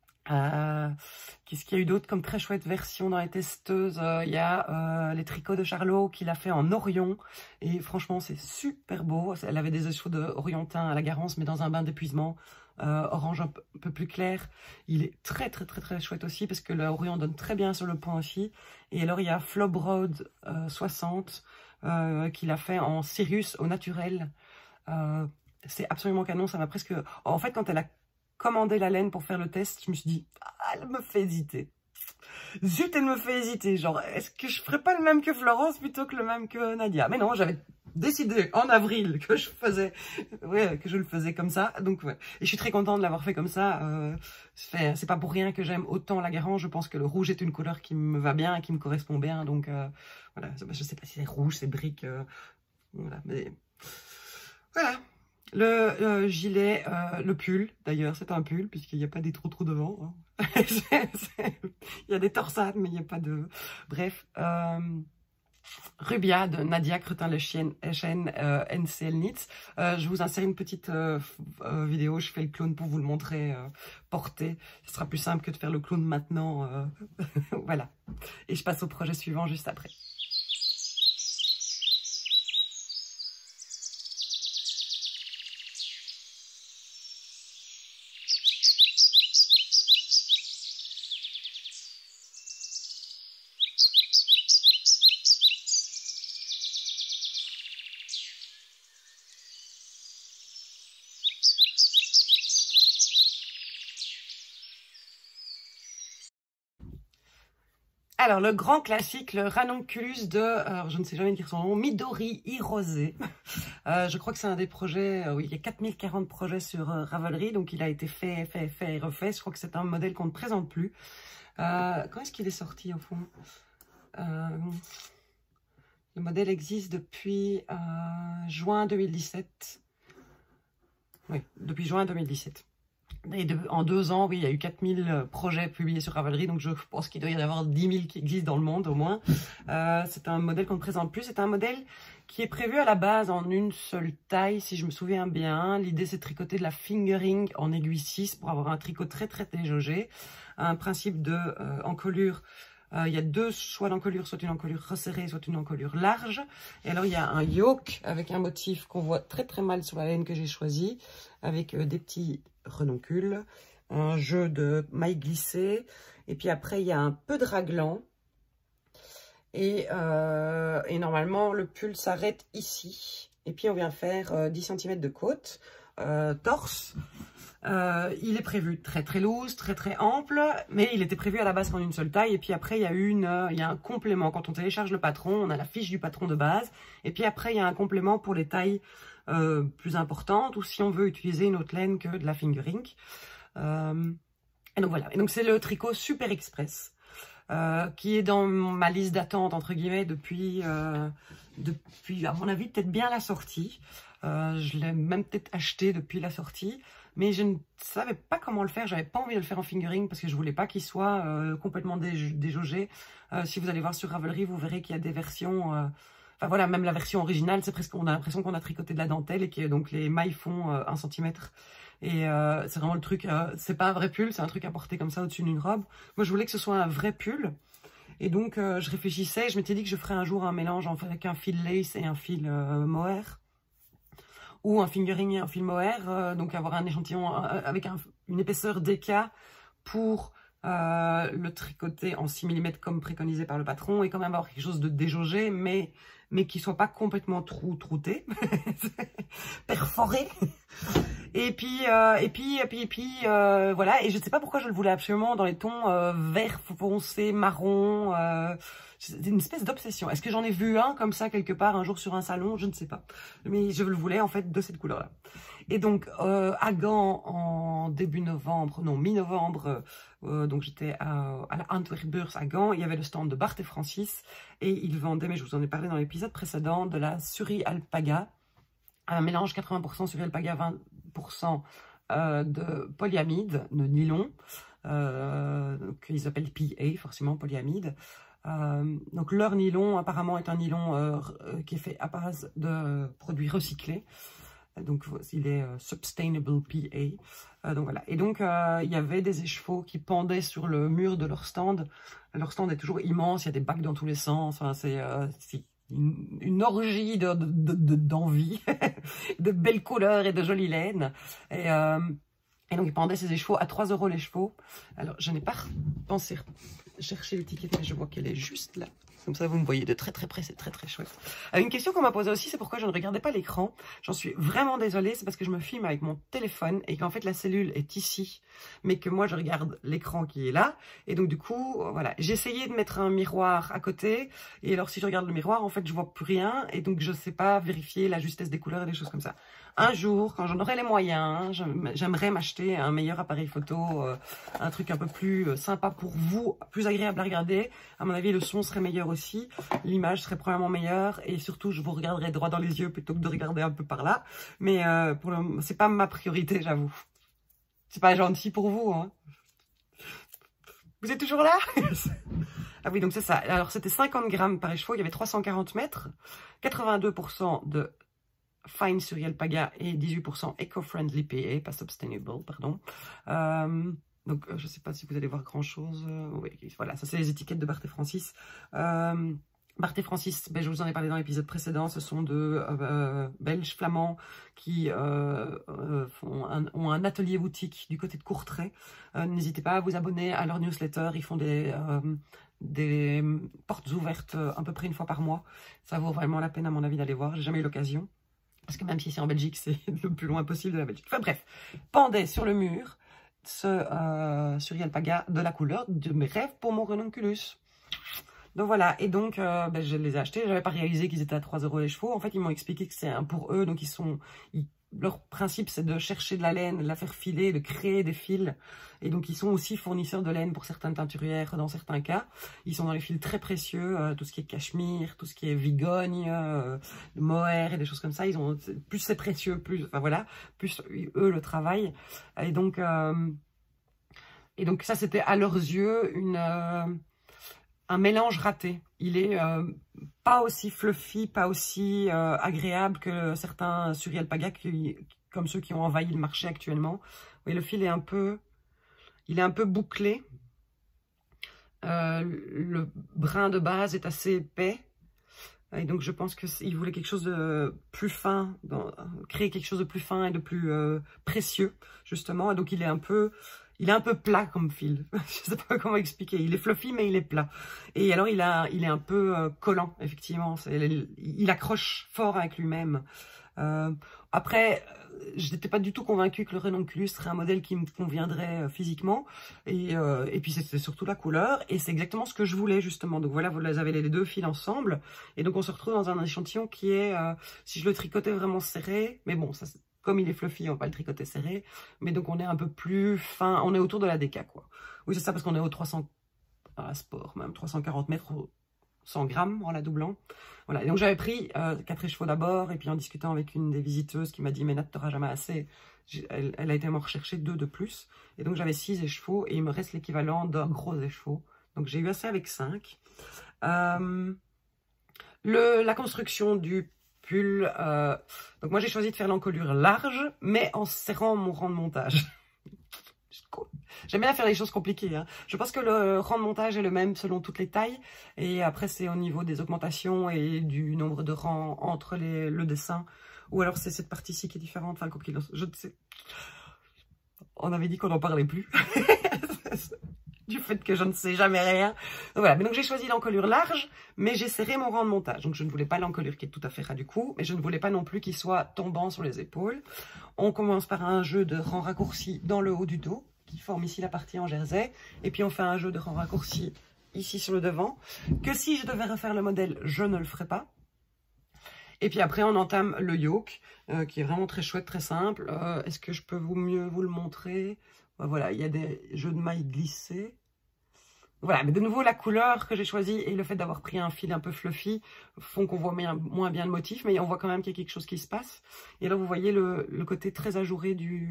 euh, Qu'est-ce qu'il y a eu d'autre comme très chouette version dans les testeuses? euh, Il y a euh, les tricots de Charlot qu'il a fait en Orion. Et franchement, c'est super beau. Elle avait des écheveaux de Orientin à la Garance, mais dans un bain d'épuisement. Euh, orange un peu, un peu plus clair. Il est très très très très chouette aussi parce que le Orion donne très bien sur le point aussi. Et alors il y a Flowbroad euh, soixante euh, qu'il a fait en Sirius au naturel. Euh, c'est absolument canon, ça m'a presque... En fait, quand elle a commandé la laine pour faire le test, je me suis dit, ah, elle me fait hésiter. Zut, elle me fait hésiter. Genre, est-ce que je ferais pas le même que Florence plutôt que le même que Nadia? Mais non, j'avais décidé en avril que je faisais, ouais, que je le faisais comme ça. Donc, ouais. Et je suis très contente de l'avoir fait comme ça. Euh, c'est pas pour rien que j'aime autant la Garance. Je pense que le rouge est une couleur qui me va bien, qui me correspond bien. Donc, euh, voilà. Je sais pas si c'est rouge, c'est brique. Euh, voilà. Mais voilà. Le euh, gilet, euh, le pull, d'ailleurs, c'est un pull, puisqu'il n'y a pas des trous trous devant. Hein. Il y a des torsades, mais il n'y a pas de... Bref. Euh, Rubia de Nadia Cretin-Lechen, euh, N C L Knits. Euh, je vous insère une petite euh, euh, vidéo, je fais le clown pour vous le montrer euh, porté. Ce sera plus simple que de faire le clown maintenant. Euh, voilà. Et je passe au projet suivant juste après. Alors, le grand classique, le Ranunculus de, alors je ne sais jamais dire son nom, Midori Hirose. Euh, je crois que c'est un des projets, euh, oui, il y a quatre mille quarante projets sur euh, Ravelry, donc il a été fait, fait, fait et refait. Je crois que c'est un modèle qu'on ne présente plus. Euh, quand est-ce qu'il est sorti, au fond? euh, Le modèle existe depuis euh, juin deux mille dix-sept. Oui, depuis juin deux mille dix-sept. Et de, en deux ans, oui, il y a eu quatre mille projets publiés sur Ravelry, donc je pense qu'il doit y en avoir dix mille qui existent dans le monde au moins. Euh, c'est un modèle qu'on ne présente plus, c'est un modèle qui est prévu à la base en une seule taille, si je me souviens bien. L'idée, c'est de tricoter de la fingering en aiguille six pour avoir un tricot très très déjaugé. Un principe de euh, encolure. Euh, il y a deux choix d'encolure, soit une encolure resserrée, soit une encolure large. Et alors, il y a un yoke avec un motif qu'on voit très très mal sur la laine que j'ai choisi, avec euh, des petits renoncules, un jeu de mailles glissées, et puis après, il y a un peu de raglan. Et, euh, et normalement, le pull s'arrête ici. Et puis, on vient faire euh, dix centimètres de côte, euh, torse. Euh, il est prévu très très loose, très très ample, mais il était prévu à la base qu'en une seule taille. Et puis après, il y a une, euh, il y a un complément. Quand on télécharge le patron, on a la fiche du patron de base. Et puis après, il y a un complément pour les tailles euh, plus importantes, ou si on veut utiliser une autre laine que de la fingering. Euh, et donc voilà. Et donc c'est le tricot Super Express, euh, qui est dans ma liste d'attente entre guillemets depuis, euh, depuis à mon avis peut-être bien la sortie. Euh, je l'ai même peut-être acheté depuis la sortie. Mais je ne savais pas comment le faire, j'avais pas envie de le faire en fingering parce que je voulais pas qu'il soit euh, complètement dé déjaugé. Euh, si vous allez voir sur Ravelry, vous verrez qu'il y a des versions, euh... enfin voilà, même la version originale, c'est presque, on a l'impression qu'on a tricoté de la dentelle et que donc les mailles font euh, un centimètre. Et euh, c'est vraiment le truc, euh, c'est pas un vrai pull, c'est un truc à porter comme ça au-dessus d'une robe. Moi je voulais que ce soit un vrai pull. Et donc euh, je réfléchissais, je m'étais dit que je ferais un jour un mélange en fait, avec un fil lace et un fil euh, mohair. Ou un fingering et un fil mohair, euh, donc avoir un échantillon euh, avec un, une épaisseur D K pour euh, le tricoter en six millimètres comme préconisé par le patron, et quand même avoir quelque chose de déjaugé, mais, mais qui ne soit pas complètement trou, trouté, perforé. Et puis, euh, et puis, et puis, et puis euh, voilà, et je ne sais pas pourquoi je le voulais absolument dans les tons euh, vert foncé, marron. Euh, c'est une espèce d'obsession. Est-ce que j'en ai vu un comme ça quelque part un jour sur un salon? Je ne sais pas. Mais je le voulais en fait de cette couleur-là. Et donc euh, à Gand en début novembre, non mi-novembre, euh, donc j'étais à, à la Antwerpbeurs à Gand. Il y avait le stand de Bart et Francis et ils vendaient, mais je vous en ai parlé dans l'épisode précédent, de la Suri Alpaga, un mélange quatre-vingts pour cent Suri Alpaga, vingt pour cent euh, de polyamide, de nylon, euh, qu'ils appellent P A, forcément polyamide. Euh, donc leur nylon apparemment est un nylon euh, qui est fait à base de produits recyclés, donc il est euh, Sustainable P A. Euh, donc voilà. Et donc euh, il y avait des écheveaux qui pendaient sur le mur de leur stand. Leur stand est toujours immense, il y a des bacs dans tous les sens, enfin, c'est euh, une, une orgie de, de, de, d'envie, de belles couleurs et de jolies laines. Et, euh, et donc ils pendaient ces écheveaux à trois euros les chevaux. Alors je n'ai pas pensé chercher l'étiquette, mais je vois qu'elle est juste là. Comme ça, vous me voyez de très très près, c'est très très chouette. Euh, une question qu'on m'a posée aussi, c'est pourquoi je ne regardais pas l'écran. J'en suis vraiment désolée, c'est parce que je me filme avec mon téléphone et qu'en fait la cellule est ici, mais que moi je regarde l'écran qui est là. Et donc du coup, voilà, j'ai essayé de mettre un miroir à côté. Et alors si je regarde le miroir, en fait je vois plus rien. Et donc je ne sais pas vérifier la justesse des couleurs et des choses comme ça. Un jour, quand j'en aurai les moyens, j'aimerais m'acheter un meilleur appareil photo, euh, un truc un peu plus sympa pour vous, plus agréable à regarder. À mon avis, le son serait meilleur aussi, l'image serait probablement meilleure, et surtout, je vous regarderai droit dans les yeux plutôt que de regarder un peu par là. Mais euh, pour le, c'est pas ma priorité, j'avoue. C'est pas gentil pour vous, hein. Vous êtes toujours là? Ah oui, donc c'est ça. Alors, c'était cinquante grammes par écheveau, il y avait trois cent quarante mètres, quatre-vingt-deux pour cent de Fine Suri Alpaga et dix-huit pour cent Eco-Friendly P A, pas Sustainable, pardon. Euh, donc, je ne sais pas si vous allez voir grand-chose. Oui, voilà, ça c'est les étiquettes de Bart et Francis. Euh, Bart et Francis, ben, je vous en ai parlé dans l'épisode précédent, ce sont deux euh, Belges flamands qui euh, euh, font un, ont un atelier boutique du côté de Courtrai. Euh, N'hésitez pas à vous abonner à leur newsletter, ils font des... Euh, des portes ouvertes à peu près une fois par mois. Ça vaut vraiment la peine à mon avis d'aller voir, j'ai jamais eu l'occasion. Parce que même si c'est en Belgique, c'est le plus loin possible de la Belgique. Enfin bref, pendait sur le mur ce euh, Suri Alpaga de la couleur de mes rêves pour mon ranunculus. Donc voilà, et donc euh, ben, je les ai achetés. Je n'avais pas réalisé qu'ils étaient à trois euros les chevaux. En fait, ils m'ont expliqué que c'est un pour eux, donc ils sont, ils leur principe, c'est de chercher de la laine, de la faire filer, de créer des fils. Et donc, ils sont aussi fournisseurs de laine pour certaines teinturières, dans certains cas. Ils sont dans les fils très précieux, euh, tout ce qui est cachemire, tout ce qui est vigogne, euh, mohair et des choses comme ça. Ils ont, plus c'est précieux, plus, enfin voilà, plus eux le travaillent. Et donc, euh, et donc ça, c'était à leurs yeux une... Euh, un mélange raté. Il est euh, pas aussi fluffy, pas aussi euh, agréable que certains Suri Alpaga, qui, comme ceux qui ont envahi le marché actuellement. Oui, le fil est un peu, il est un peu bouclé. Euh, le brin de base est assez épais. Et donc je pense qu'il voulait quelque chose de plus fin, dans, créer quelque chose de plus fin et de plus euh, précieux, justement. Et donc il est un peu... Il est un peu plat comme fil, je sais pas comment expliquer. Il est fluffy, mais il est plat. Et alors, il, a, il est un peu euh, collant, effectivement. Il accroche fort avec lui-même. Euh, après, je n'étais pas du tout convaincue que le Ranunculus serait un modèle qui me conviendrait euh, physiquement. Et, euh, et puis, c'était surtout la couleur. Et c'est exactement ce que je voulais, justement. Donc voilà, vous avez les deux fils ensemble. Et donc, on se retrouve dans un échantillon qui est, euh, si je le tricotais vraiment serré, mais bon, ça c'est... Comme il est fluffy, on va pas le tricoter serré. Mais donc, on est un peu plus fin. On est autour de la D K, quoi. Oui, c'est ça, parce qu'on est au trois cents... à sport, même trois cent quarante mètres, cent grammes en la doublant. Voilà. Et donc, j'avais pris euh, quatre écheveaux d'abord. Et puis, en discutant avec une des visiteuses qui m'a dit « Mais Nat, t'auras jamais assez. » elle, elle a été m'en rechercher deux de plus. Et donc, j'avais six écheveaux. Et il me reste l'équivalent d'un gros écheveau. Donc, j'ai eu assez avec cinq. Euh, le, la construction du pull. Euh, donc moi j'ai choisi de faire l'encolure large, mais en serrant mon rang de montage. J'aime bien faire des choses compliquées. Hein. Je pense que le rang de montage est le même selon toutes les tailles. Et après c'est au niveau des augmentations et du nombre de rangs entre les, le dessin. Ou alors c'est cette partie-ci qui est différente. Enfin, quoi qu'il en soit, je ne sais. On avait dit qu'on n'en parlait plus. Du fait que je ne sais jamais rien. Donc voilà, mais donc j'ai choisi l'encolure large, mais j'ai serré mon rang de montage. Donc je ne voulais pas l'encolure qui est tout à fait ras du cou, mais je ne voulais pas non plus qu'il soit tombant sur les épaules. On commence par un jeu de rangs raccourcis dans le haut du dos, qui forme ici la partie en jersey, et puis on fait un jeu de rangs raccourcis ici sur le devant, que si je devais refaire le modèle, je ne le ferais pas. Et puis après, on entame le yoke, euh, qui est vraiment très chouette, très simple. Euh, Est-ce que je peux vous mieux vous le montrer? Voilà, il y a des jeux de mailles glissés. Voilà, mais de nouveau, la couleur que j'ai choisie et le fait d'avoir pris un fil un peu fluffy font qu'on voit bien, moins bien le motif, mais on voit quand même qu'il y a quelque chose qui se passe. Et là, vous voyez le, le côté très ajouré du,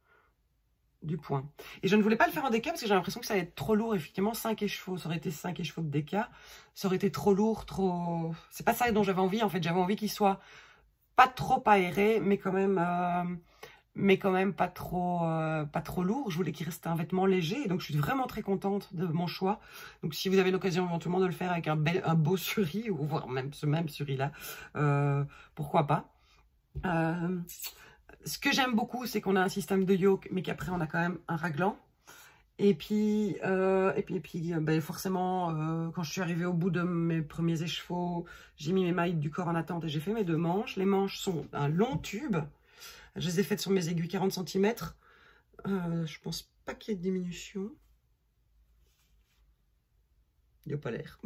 du point. Et je ne voulais pas le faire en D K parce que j'ai l'impression que ça allait être trop lourd. Effectivement, cinq écheveaux, ça aurait été cinq écheveaux de D K. Ça aurait été trop lourd, trop... C'est pas ça dont j'avais envie. En fait, j'avais envie qu'il soit pas trop aéré, mais quand même... Euh... mais quand même pas trop, euh, pas trop lourd. Je voulais qu'il reste un vêtement léger, et donc je suis vraiment très contente de mon choix. Donc si vous avez l'occasion éventuellement de le faire avec un, bel, un beau suri, ou voire même ce même suri-là, euh, pourquoi pas. Euh, ce que j'aime beaucoup, c'est qu'on a un système de yoke, mais qu'après on a quand même un raglan. Et puis, euh, et puis, et puis ben forcément, euh, quand je suis arrivée au bout de mes premiers écheveaux, j'ai mis mes mailles du corps en attente et j'ai fait mes deux manches. Les manches sont un long tube. Je les ai faites sur mes aiguilles quarante centimètres. Euh, je pense pas qu'il y ait de diminution. Il n'y a pas l'air.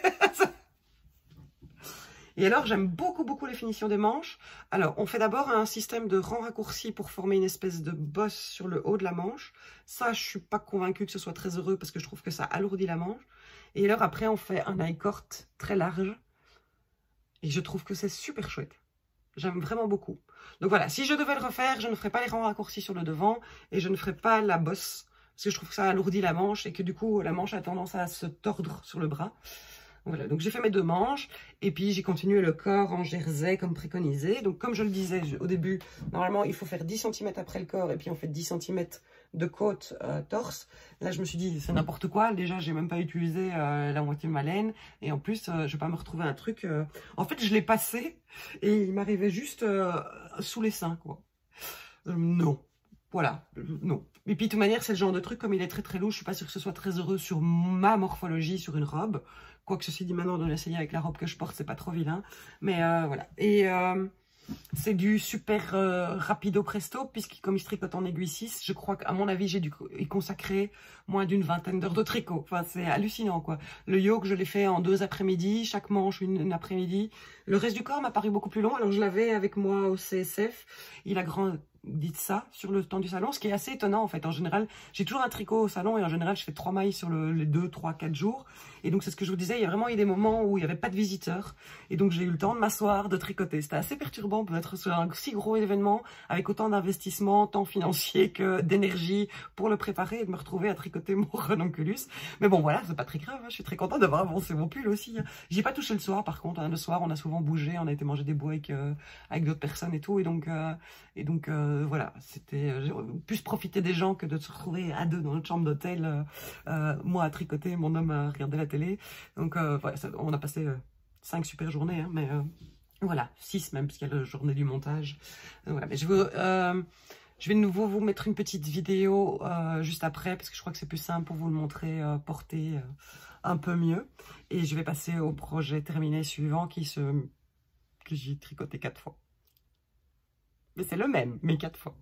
Et alors, j'aime beaucoup, beaucoup les finitions des manches. Alors, on fait d'abord un système de rangs raccourcis pour former une espèce de bosse sur le haut de la manche. Ça, je suis pas convaincue que ce soit très heureux parce que je trouve que ça alourdit la manche. Et alors, après, on fait un I-cord très large. Et je trouve que c'est super chouette. J'aime vraiment beaucoup. Donc voilà, si je devais le refaire, je ne ferais pas les rangs raccourcis sur le devant et je ne ferais pas la bosse parce que je trouve que ça alourdit la manche et que du coup, la manche a tendance à se tordre sur le bras. Voilà, donc j'ai fait mes deux manches et puis j'ai continué le corps en jersey comme préconisé. Donc comme je le disais je, au début, normalement il faut faire dix centimètres après le corps et puis on fait dix centimètres de côte euh, torse. Là je me suis dit c'est n'importe quoi, déjà j'ai même pas utilisé euh, la moitié de ma laine et en plus euh, je vais pas me retrouver un truc... Euh... En fait je l'ai passé et il m'arrivait juste euh, sous les seins quoi. Euh, non, voilà, non. Et puis de toute manière c'est le genre de truc comme il est très très lourd, je suis pas sûre que ce soit très heureux sur ma morphologie sur une robe. Quoique ceci dit maintenant de l'essayer avec la robe que je porte, c'est pas trop vilain. Mais euh, voilà. Et, euh, C'est du super euh, rapido presto, puisque comme il se tricote en aiguille six, je crois qu'à mon avis, j'ai dû y consacrer moins d'une vingtaine d'heures de tricot. Enfin, c'est hallucinant, quoi. Le yoke, je l'ai fait en deux après-midi, chaque manche une, une après-midi. Le reste du corps m'a paru beaucoup plus long, alors je l'avais avec moi au C S F. Il a grandi de ça sur le temps du salon, ce qui est assez étonnant, en fait. En général, j'ai toujours un tricot au salon, et en général, je fais trois mailles sur le, les deux, trois, quatre jours. Et donc, c'est ce que je vous disais, il y a vraiment eu des moments où il n'y avait pas de visiteurs. Et donc, j'ai eu le temps de m'asseoir, de tricoter. C'était assez perturbant d'être sur un si gros événement, avec autant d'investissement, tant financier que d'énergie, pour le préparer et de me retrouver à tricoter mon ranunculus. Mais bon, voilà, c'est pas très grave, hein. Je suis très contente d'avoir avancé mon pull aussi, hein. J'y ai pas touché le soir, par contre, hein. Le soir, on a souvent bougé, on a été manger des bois avec, euh, avec d'autres personnes et tout. Et donc, euh, et donc euh, voilà, c'était euh, j'ai plus profiter des gens que de se retrouver à deux dans notre chambre d'hôtel, euh, euh, moi à tricoter, mon homme à regarder la télé. Donc euh, voilà, ça, on a passé euh, cinq super journées, hein, mais euh, voilà, six même, parce qu'il y a la journée du montage. Donc, voilà, mais je, veux, euh, je vais de nouveau vous mettre une petite vidéo euh, juste après, parce que je crois que c'est plus simple pour vous le montrer euh, porté euh, un peu mieux. Et je vais passer au projet terminé suivant, qui se que j'ai tricoté quatre fois. Mais c'est le même, mais quatre fois.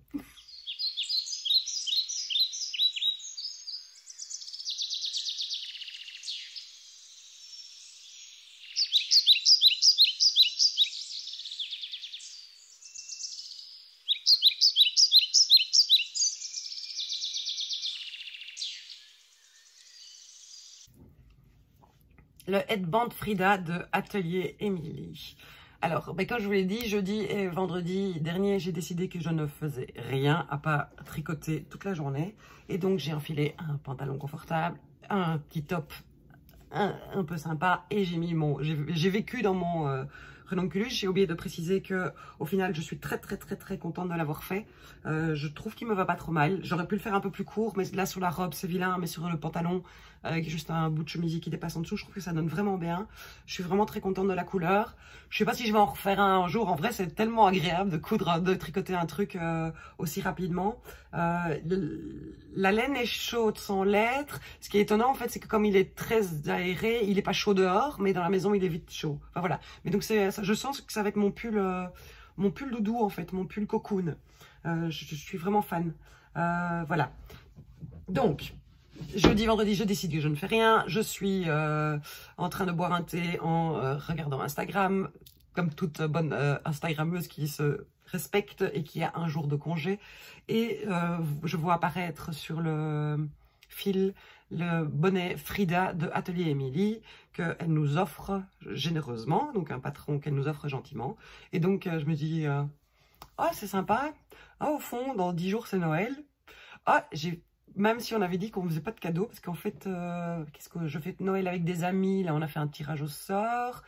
Le headband Frida de Atelier Émilie. Alors, ben, comme je vous l'ai dit, jeudi et vendredi dernier, j'ai décidé que je ne faisais rien à part tricoter toute la journée. Et donc, j'ai enfilé un pantalon confortable, un petit top un, un peu sympa, et j'ai mis mon... J'ai vécu dans mon euh, ranunculus. J'ai oublié de préciser que au final, je suis très très très très contente de l'avoir fait. Euh, je trouve qu'il me va pas trop mal. J'aurais pu le faire un peu plus court, mais là sur la robe c'est vilain, mais sur le pantalon avec juste un bout de chemisier qui dépasse en dessous, je trouve que ça donne vraiment bien. Je suis vraiment très contente de la couleur. Je sais pas si je vais en refaire un, un jour. En vrai, c'est tellement agréable de coudre, de tricoter un truc euh, aussi rapidement. Euh, le, la laine est chaude sans l'être. Ce qui est étonnant en fait, c'est que comme il est très aéré, il est pas chaud dehors, mais dans la maison il est vite chaud. Enfin voilà. Mais donc c'est, je sens que ça va être mon pull, euh, mon pull doudou en fait, mon pull cocoon. Euh, je, je suis vraiment fan. Euh, voilà. Donc, jeudi, vendredi, je décide que je ne fais rien. Je suis euh, en train de boire un thé en euh, regardant Instagram, comme toute bonne euh, Instagrammeuse qui se respecte et qui a un jour de congé. Et euh, je vois apparaître sur le fil le bonnet Frida de Atelier Émilie qu'elle nous offre généreusement, donc un patron qu'elle nous offre gentiment. Et donc, euh, je me dis, euh, oh, c'est sympa. Ah, au fond, dans dix jours, c'est Noël. Ah, j'ai... Même si on avait dit qu'on ne faisait pas de cadeaux, parce qu'en fait, euh, qu'est-ce que je fais de Noël avec des amis, là on a fait un tirage au sort.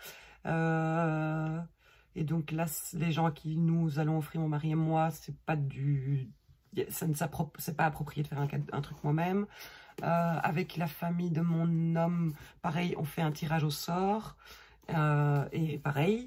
Euh, et donc là, les gens à qui nous allons offrir, mon mari et moi, c'est pas du... Ça ne c'est pas approprié de faire un, un truc moi-même. Euh, avec la famille de mon homme, pareil, on fait un tirage au sort. Euh, et pareil.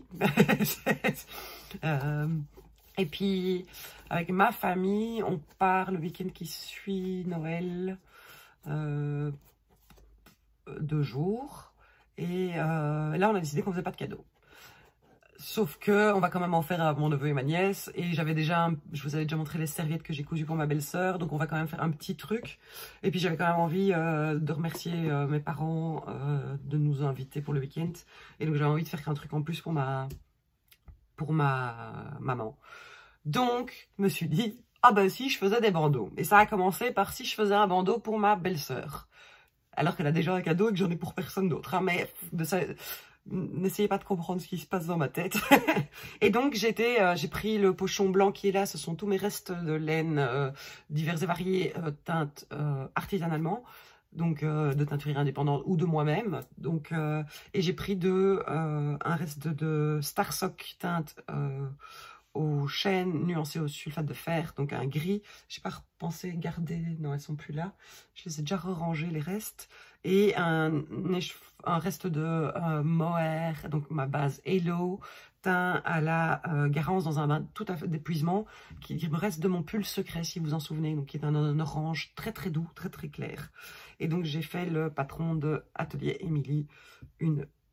euh, Et puis, avec ma famille, on part le week-end qui suit Noël, euh, deux jours. Et euh, là, on a décidé qu'on ne faisait pas de cadeaux. Sauf que on va quand même en faire à mon neveu et ma nièce. Et j'avais déjà, je vous avais déjà montré les serviettes que j'ai cousues pour ma belle-sœur. Donc, on va quand même faire un petit truc. Et puis, j'avais quand même envie euh, de remercier euh, mes parents euh, de nous inviter pour le week-end. Et donc, j'avais envie de faire un truc en plus pour ma, pour ma maman. Donc, je me suis dit, ah ben si, je faisais des bandeaux. Et ça a commencé par si je faisais un bandeau pour ma belle-sœur. Alors qu'elle a déjà un cadeau et que j'en ai pour personne d'autre. Hein, mais n'essayez pas de comprendre ce qui se passe dans ma tête. Et donc, j'ai euh, j'ai pris le pochon blanc qui est là. Ce sont tous mes restes de laine euh, divers et variés, euh, teintes euh, artisanalement. Donc, euh, de teinturier indépendante ou de moi-même. Donc, euh, et j'ai pris de, euh, un reste de, de Starsock teinte... Euh, aux chênes nuancées au sulfate de fer, donc un gris. J'ai pas repensé garder, non elles sont plus là. Je les ai déjà rerangés les restes. Et un, un reste de euh, mohair, donc ma base Hello, teint à la euh, Garance dans un bain tout à fait d'épuisement, qui me reste de mon pull secret si vous en souvenez, donc qui est un, un orange très très doux, très très clair. Et donc j'ai fait le patron de Atelier Émilie, une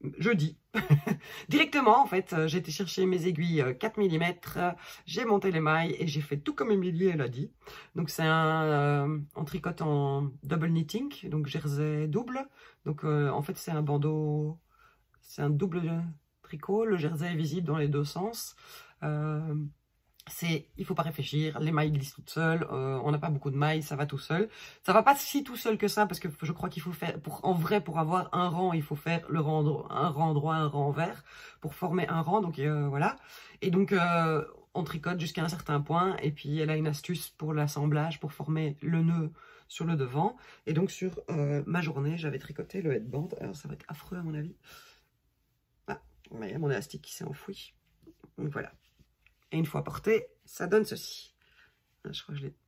jeudi. Directement, en fait, j'ai été chercher mes aiguilles quatre millimètres, j'ai monté les mailles et j'ai fait tout comme Émilie, elle a dit. Donc, c'est un, euh, on tricote en double knitting, donc jersey double. Donc, euh, en fait, c'est un bandeau, c'est un double tricot. Le jersey est visible dans les deux sens. Euh, c'est, il faut pas réfléchir, les mailles glissent toutes seules, euh, on n'a pas beaucoup de mailles, ça va tout seul. Ça va pas si tout seul que ça, parce que je crois qu'il faut faire, pour, en vrai, pour avoir un rang, il faut faire le rang, un rang droit, un rang vert, pour former un rang, donc euh, voilà. Et donc, euh, on tricote jusqu'à un certain point, et puis elle a une astuce pour l'assemblage, pour former le nœud sur le devant. Et donc, sur euh, ma journée, j'avais tricoté le headband, alors ça va être affreux à mon avis. Ah, il y a mon élastique qui s'est enfoui, donc voilà. Et une fois porté, ça donne ceci. Je crois que je l'ai...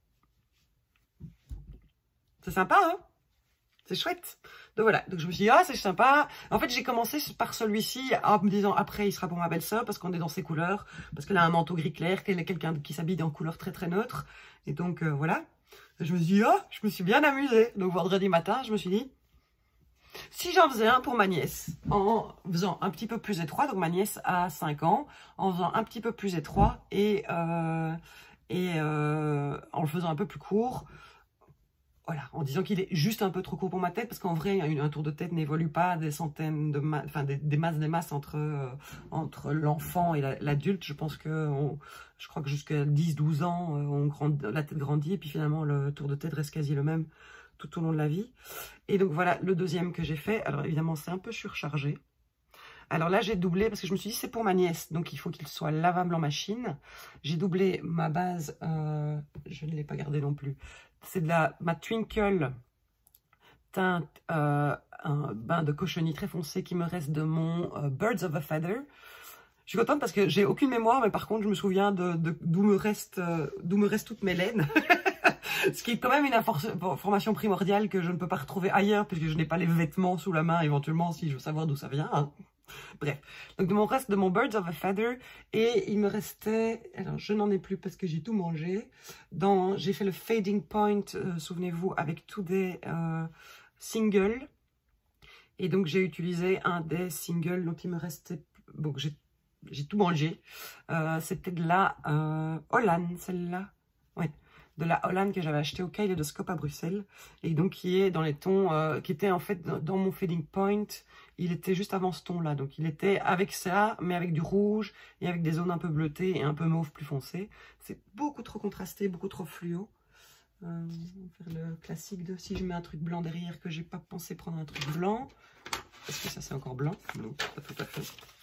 C'est sympa, hein? C'est chouette. Donc voilà, donc je me suis dit, ah, c'est sympa. En fait, j'ai commencé par celui-ci en me disant, après, il sera pour ma belle-sœur, parce qu'on est dans ses couleurs, parce qu'elle a un manteau gris clair, qu'elle est quelqu'un qui s'habille en couleurs très très neutres. Et donc, euh, voilà. Et je me suis dit, ah, je me suis bien amusée. Donc vendredi matin, je me suis dit, si j'en faisais un pour ma nièce, en faisant un petit peu plus étroit, donc ma nièce a cinq ans, en faisant un petit peu plus étroit et, euh, et euh, en le faisant un peu plus court, voilà, en disant qu'il est juste un peu trop court pour ma tête, parce qu'en vrai, un tour de tête n'évolue pas des centaines de masses, enfin des, des masses des masses entre, euh, entre l'enfant et l'adulte. Je pense que, on, je crois que jusqu'à dix douze ans, on grand, la tête grandit, et puis finalement, le tour de tête reste quasi le même tout au long de la vie. Et donc voilà le deuxième que j'ai fait. Alors évidemment c'est un peu surchargé. Alors là j'ai doublé parce que je me suis dit c'est pour ma nièce, donc il faut qu'il soit lavable en machine. J'ai doublé ma base, euh, je ne l'ai pas gardée non plus. C'est de la ma Twinkle teinte euh, un bain de cochenille très foncé qui me reste de mon euh, Birds of a Feather. Je suis contente parce que j'ai aucune mémoire, mais par contre je me souviens de d'où me reste euh, d'où me restent toutes mes laines. Ce qui est quand même une information primordiale que je ne peux pas retrouver ailleurs, puisque je n'ai pas les vêtements sous la main, éventuellement, si je veux savoir d'où ça vient. Hein. Bref, donc de mon reste de mon Birds of a Feather, et il me restait, alors je n'en ai plus parce que j'ai tout mangé. J'ai fait le Fading Point, euh, souvenez-vous, avec tous des euh, singles. Et donc j'ai utilisé un des singles dont il me restait, bon, j'ai tout mangé. Euh, C'était de la euh, Holland, celle-là. Ouais. De la Holland que j'avais acheté au Kaléidoscope à Bruxelles, et donc qui est dans les tons, euh, qui était en fait dans, dans mon Fading Point, il était juste avant ce ton-là, donc il était avec ça, mais avec du rouge, et avec des zones un peu bleutées, et un peu mauve plus foncé. C'est beaucoup trop contrasté, beaucoup trop fluo. Euh, on va faire le classique de si je mets un truc blanc derrière, que j'ai pas pensé prendre un truc blanc, parce que ça c'est encore blanc, non, pas tout à fait.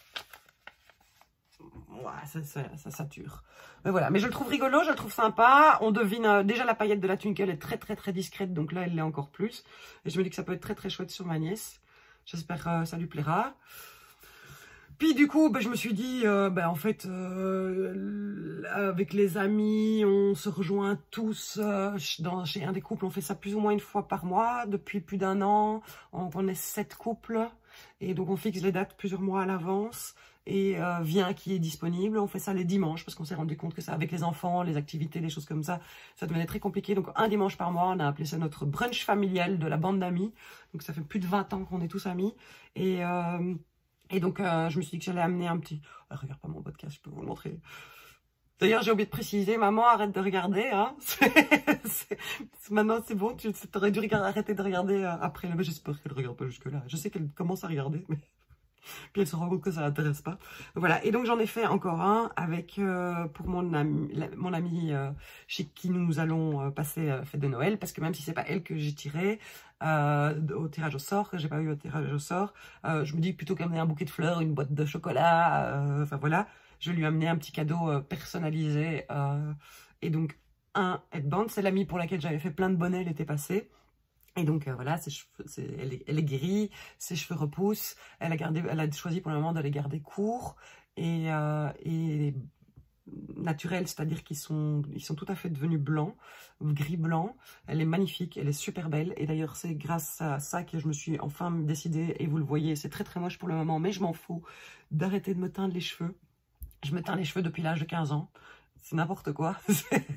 Ouais, ça, ça, ça sature. Mais voilà, mais je le trouve rigolo, je le trouve sympa. On devine, euh, déjà la paillette de la Twinkle est très très très discrète, donc là elle l'est encore plus. Et je me dis que ça peut être très très chouette sur ma nièce. J'espère que euh, ça lui plaira. Puis du coup, ben, je me suis dit, euh, ben, en fait, euh, avec les amis, on se rejoint tous euh, dans, chez un des couples. On fait ça plus ou moins une fois par mois, depuis plus d'un an. On, on est sept couples, et donc on fixe les dates plusieurs mois à l'avance. Et euh, vient qui est disponible. On fait ça les dimanches, parce qu'on s'est rendu compte que ça, avec les enfants, les activités, les choses comme ça, ça devenait très compliqué. Donc un dimanche par mois, on a appelé ça notre brunch familial de la bande d'amis. Donc ça fait plus de vingt ans qu'on est tous amis. Et... Euh, Et donc, euh, je me suis dit que j'allais amener un petit... Ah, regarde pas mon podcast, je peux vous le montrer. D'ailleurs, j'ai oublié de préciser, maman, arrête de regarder. Hein. Maintenant, c'est bon, tu aurais dû regarder, arrêter de regarder euh, après. Mais j'espère qu'elle ne regarde pas jusque-là. Je sais qu'elle commence à regarder, mais... Puis elle se rend compte que ça l'intéresse pas. Voilà, et donc j'en ai fait encore un avec euh, pour mon ami, la, mon ami euh, chez qui nous allons euh, passer la euh, fête de Noël, parce que même si c'est pas elle que j'ai tiré euh, au tirage au sort, que j'ai pas eu au tirage au sort, euh, je me dis plutôt qu'amener un bouquet de fleurs, une boîte de chocolat, euh, enfin voilà, je lui ai amené un petit cadeau euh, personnalisé, euh, et donc un headband, c'est l'amie pour laquelle j'avais fait plein de bonnets l'été passé. Et donc euh, voilà, ses cheveux, est, elle, est, elle est guérie, ses cheveux repoussent, elle a, gardé, elle a choisi pour le moment de les garder courts et, euh, et naturels, c'est-à-dire qu'ils sont, ils sont tout à fait devenus blancs, gris-blanc. Elle est magnifique, elle est super belle, et d'ailleurs c'est grâce à ça que je me suis enfin décidée, et vous le voyez, c'est très très moche pour le moment, mais je m'en fous d'arrêter de me teindre les cheveux. Je me teins les cheveux depuis l'âge de quinze ans. C'est n'importe quoi.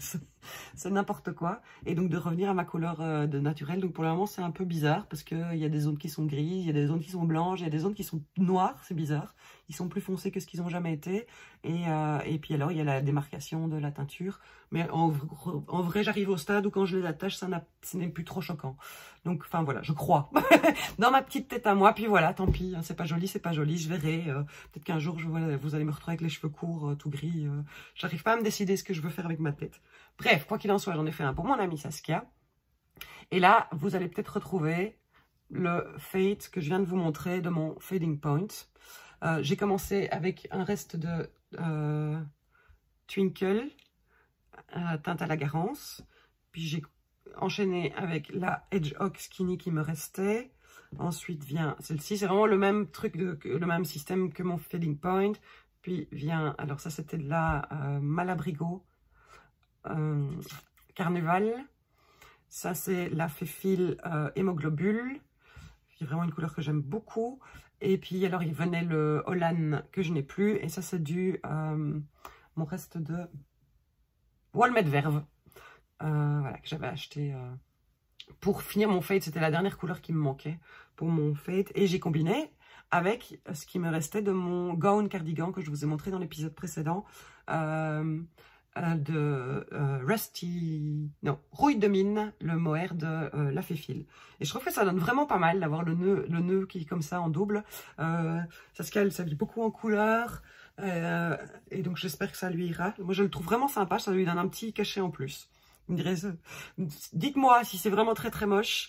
c'est n'importe quoi. Et donc de revenir à ma couleur euh, de naturelle. Donc pour le moment, c'est un peu bizarre parce qu'il y a des zones qui sont grises, il y a des zones qui sont blanches, il y a des zones qui sont noires, c'est bizarre. Ils sont plus foncés que ce qu'ils ont jamais été. Et, euh, et puis alors, il y a la démarcation de la teinture. Mais en, en vrai, j'arrive au stade où quand je les attache, ça ce n'est plus trop choquant. Donc, enfin voilà, je crois. Dans ma petite tête à moi. Puis voilà, tant pis, hein, c'est pas joli, c'est pas joli, je verrai. Euh, Peut-être qu'un jour, je, voilà, vous allez me retrouver avec les cheveux courts, euh, tout gris. Euh, J'arrive pas à me décider ce que je veux faire avec ma tête. Bref, quoi qu'il en soit, j'en ai fait un pour mon amie Saskia. Et là, vous allez peut-être retrouver le fade que je viens de vous montrer de mon fading point. Euh, J'ai commencé avec un reste de euh, Twinkle, euh, teinte à la Garance. Puis j'ai enchaîné avec la Hedgehog Skinny qui me restait. Ensuite vient celle-ci. C'est vraiment le même truc, de, le même système que mon fading point. Puis vient, alors ça c'était de la euh, Malabrigo euh, Carnival. Ça c'est la Féfil euh, Hémoglobule, qui est vraiment une couleur que j'aime beaucoup. Et puis alors il venait le Holland que je n'ai plus. Et ça c'est du euh, mon reste de Walmet Verve. Euh, voilà, que j'avais acheté euh, pour finir mon fade. C'était la dernière couleur qui me manquait pour mon fade. Et j'ai combiné avec ce qui me restait de mon gown cardigan que je vous ai montré dans l'épisode précédent. Euh, Euh, de euh, Rusty, non, Rouille de Mine, le mohair de euh, la Féfil. Et je trouve que ça donne vraiment pas mal d'avoir le nœud, le nœud qui est comme ça en double. Euh, Saskia, elle s'habille beaucoup en couleur. Euh, et donc j'espère que ça lui ira. Moi je le trouve vraiment sympa, ça lui donne un petit cachet en plus. Vous me direz, dites-moi si c'est vraiment très très moche.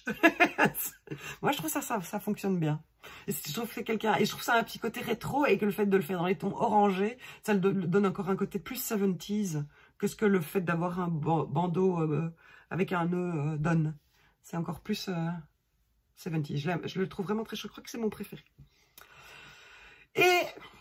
Moi je trouve ça, ça, ça fonctionne bien. Et je trouve que quelqu'un, et je trouve ça un petit côté rétro et que le fait de le faire dans les tons orangés, ça le donne encore un côté plus soixante-dix que ce que le fait d'avoir un bandeau euh, avec un nœud euh, donne. C'est encore plus euh, soixante-dix. Je, je le trouve vraiment très chaud. Je crois que c'est mon préféré. Et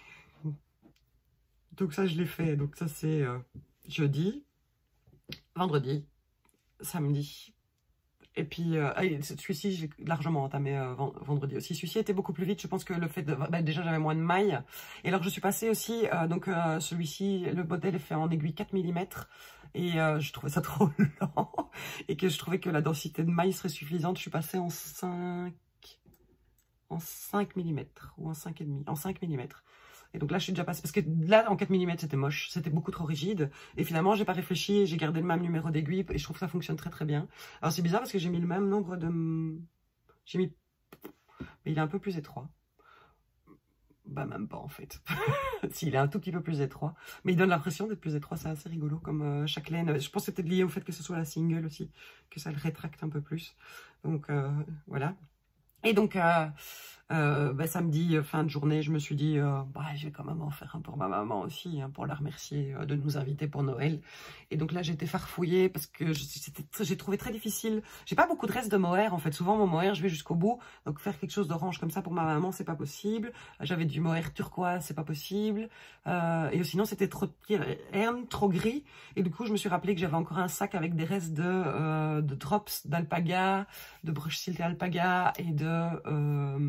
donc ça je l'ai fait. Donc ça c'est euh, jeudi, vendredi, samedi. Et puis, euh, celui-ci, j'ai largement entamé euh, vendredi aussi. Celui-ci était beaucoup plus vite. Je pense que le fait de... Bah, déjà, j'avais moins de mailles. Et alors, je suis passée aussi... Euh, donc, euh, celui-ci, le modèle est fait en aiguille quatre millimètres. Et euh, je trouvais ça trop lent. Et que je trouvais que la densité de mailles serait suffisante. Je suis passée en cinq... En cinq millimètres. Ou en cinq virgule cinq. En cinq millimètres. Et donc là, je suis déjà passée, parce que là, en quatre millimètres, c'était moche, c'était beaucoup trop rigide. Et finalement, j'ai pas réfléchi et j'ai gardé le même numéro d'aiguille et je trouve que ça fonctionne très très bien. Alors c'est bizarre parce que j'ai mis le même nombre de... J'ai mis... Mais il est un peu plus étroit. Bah même pas en fait. S'il est un tout petit peu plus étroit. Mais il donne l'impression d'être plus étroit, c'est assez rigolo comme euh, chaque laine. Je pense que c'est peut-être lié au fait que ce soit la single aussi, que ça le rétracte un peu plus. Donc euh, voilà. Et donc, euh, euh, bah, samedi, fin de journée, je me suis dit, euh, bah, je vais quand même en faire un pour ma maman aussi, hein, pour la remercier euh, de nous inviter pour Noël. Et donc là, j'ai été farfouillée parce que j'ai trouvé très difficile. J'ai pas beaucoup de restes de mohair, en fait. Souvent, mon mohair, je vais jusqu'au bout. Donc, faire quelque chose d'orange comme ça pour ma maman, c'est pas possible. J'avais du mohair turquoise, c'est pas possible. Euh, et sinon, c'était trop terne, trop gris. Et du coup, je me suis rappelé que j'avais encore un sac avec des restes de, euh, de drops d'alpaga, de brush silk alpaga et de... Euh,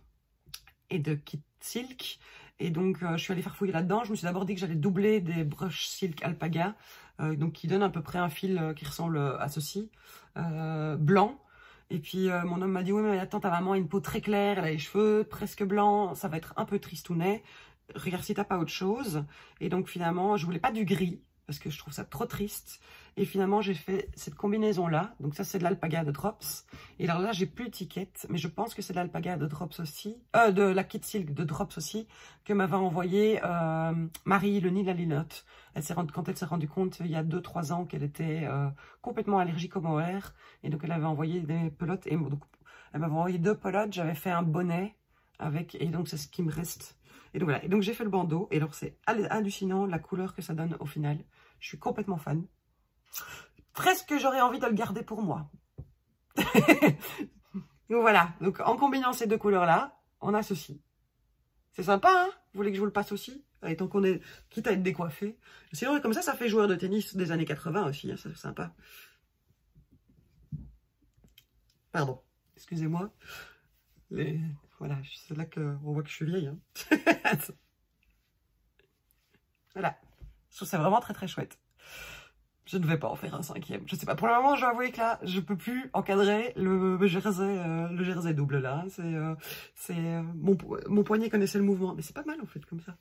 et de kit silk. Et donc, euh, je suis allée faire fouiller là-dedans. Je me suis d'abord dit que j'allais doubler des brush silk alpaga, euh, donc qui donnent à peu près un fil euh, qui ressemble à ceci, euh, blanc. Et puis, euh, mon homme m'a dit, oui, mais attends, ta maman a une peau très claire, elle a les cheveux presque blancs, ça va être un peu tristounet. Regarde si t'as pas autre chose. Et donc, finalement, je voulais pas du gris, parce que je trouve ça trop triste. Et finalement, j'ai fait cette combinaison-là. Donc ça, c'est de l'alpaga de Drops. Et alors là, j'ai plus l'étiquette, mais je pense que c'est de l'alpaga de Drops aussi. Euh, de la Kit Silk de Drops aussi, que m'avait envoyé euh, Marie, le nid de la linotte. Elle s'est rendue, quand elle s'est rendue compte, il y a deux trois ans, qu'elle était euh, complètement allergique au mohair. Et donc, elle avait envoyé des pelotes. Et donc, elle m'avait envoyé deux pelotes. J'avais fait un bonnet avec. Et donc, c'est ce qui me reste. Et donc, voilà. Et donc, j'ai fait le bandeau. Et alors, c'est hallucinant la couleur que ça donne au final. Je suis complètement fan. Presque j'aurais envie de le garder pour moi. Donc voilà, donc en combinant ces deux couleurs-là, on a ceci. C'est sympa, hein? Vous voulez que je vous le passe aussi? Allez, tant qu'on est, quitte à être décoiffé. Sinon, comme ça, ça fait joueur de tennis des années quatre-vingts aussi, hein, c'est sympa. Pardon, excusez-moi. Les... Voilà, c'est là qu'on voit que je suis vieille. Hein. Voilà, je trouve ça vraiment très très chouette. je ne vais pas en faire un cinquième. Je sais pas. Pour le moment, je dois avouer que là, je peux plus encadrer le jersey, euh, le jersey double là. C'est, euh, c'est euh, mon, mon poignet connaissait le mouvement, mais c'est pas mal en fait comme ça.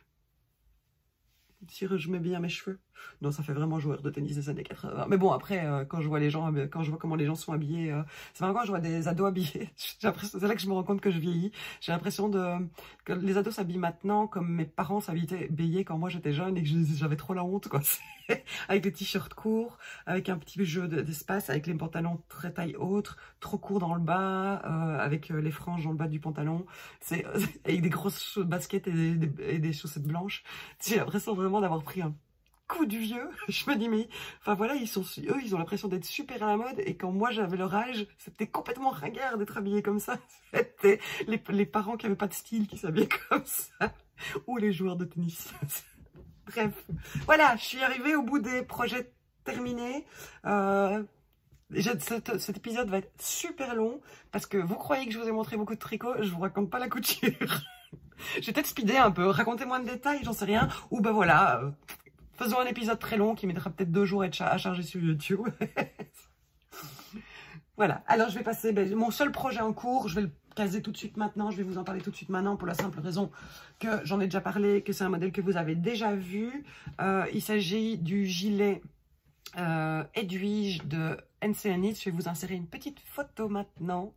Si je mets bien mes cheveux. Non, ça fait vraiment joueur de tennis des années quatre-vingts. Mais bon, après, euh, quand je vois les gens, quand je vois comment les gens sont habillés, euh, c'est vraiment quand je vois des ados habillés. J'ai l'impression, c'est là que je me rends compte que je vieillis. J'ai l'impression de que les ados s'habillent maintenant comme mes parents s'habillaient quand moi j'étais jeune et que j'avais trop la honte, quoi. Avec les t-shirts courts, avec un petit jeu d'espace, avec les pantalons très taille haute, trop courts dans le bas, euh, avec les franges dans le bas du pantalon, c'est avec des grosses baskets et des, des, et des chaussettes blanches. J'ai l'impression vraiment d'avoir pris un coup du vieux. Je me dis mais enfin voilà, ils sont eux ils ont l'impression d'être super à la mode, et quand moi j'avais leur âge c'était complètement ringard d'être habillé comme ça. C'était les, les parents qui avaient pas de style qui s'habillaient comme ça, ou les joueurs de tennis. Bref, voilà, je suis arrivée au bout des projets terminés. Euh, cet, cet épisode va être super long parce que vous croyez que je vous ai montré beaucoup de tricot, je vous raconte pas la couture. Je vais peut-être speeder un peu, racontez-moi de détails, j'en sais rien. Ou ben voilà, euh, faisons un épisode très long qui mettra peut-être deux jours à, à charger sur YouTube. Voilà, alors je vais passer, ben, mon seul projet en cours, je vais le caser tout de suite maintenant, je vais vous en parler tout de suite maintenant pour la simple raison que j'en ai déjà parlé, que c'est un modèle que vous avez déjà vu. Euh, il s'agit du gilet euh, Edwige de N C N X. Je vais vous insérer une petite photo maintenant.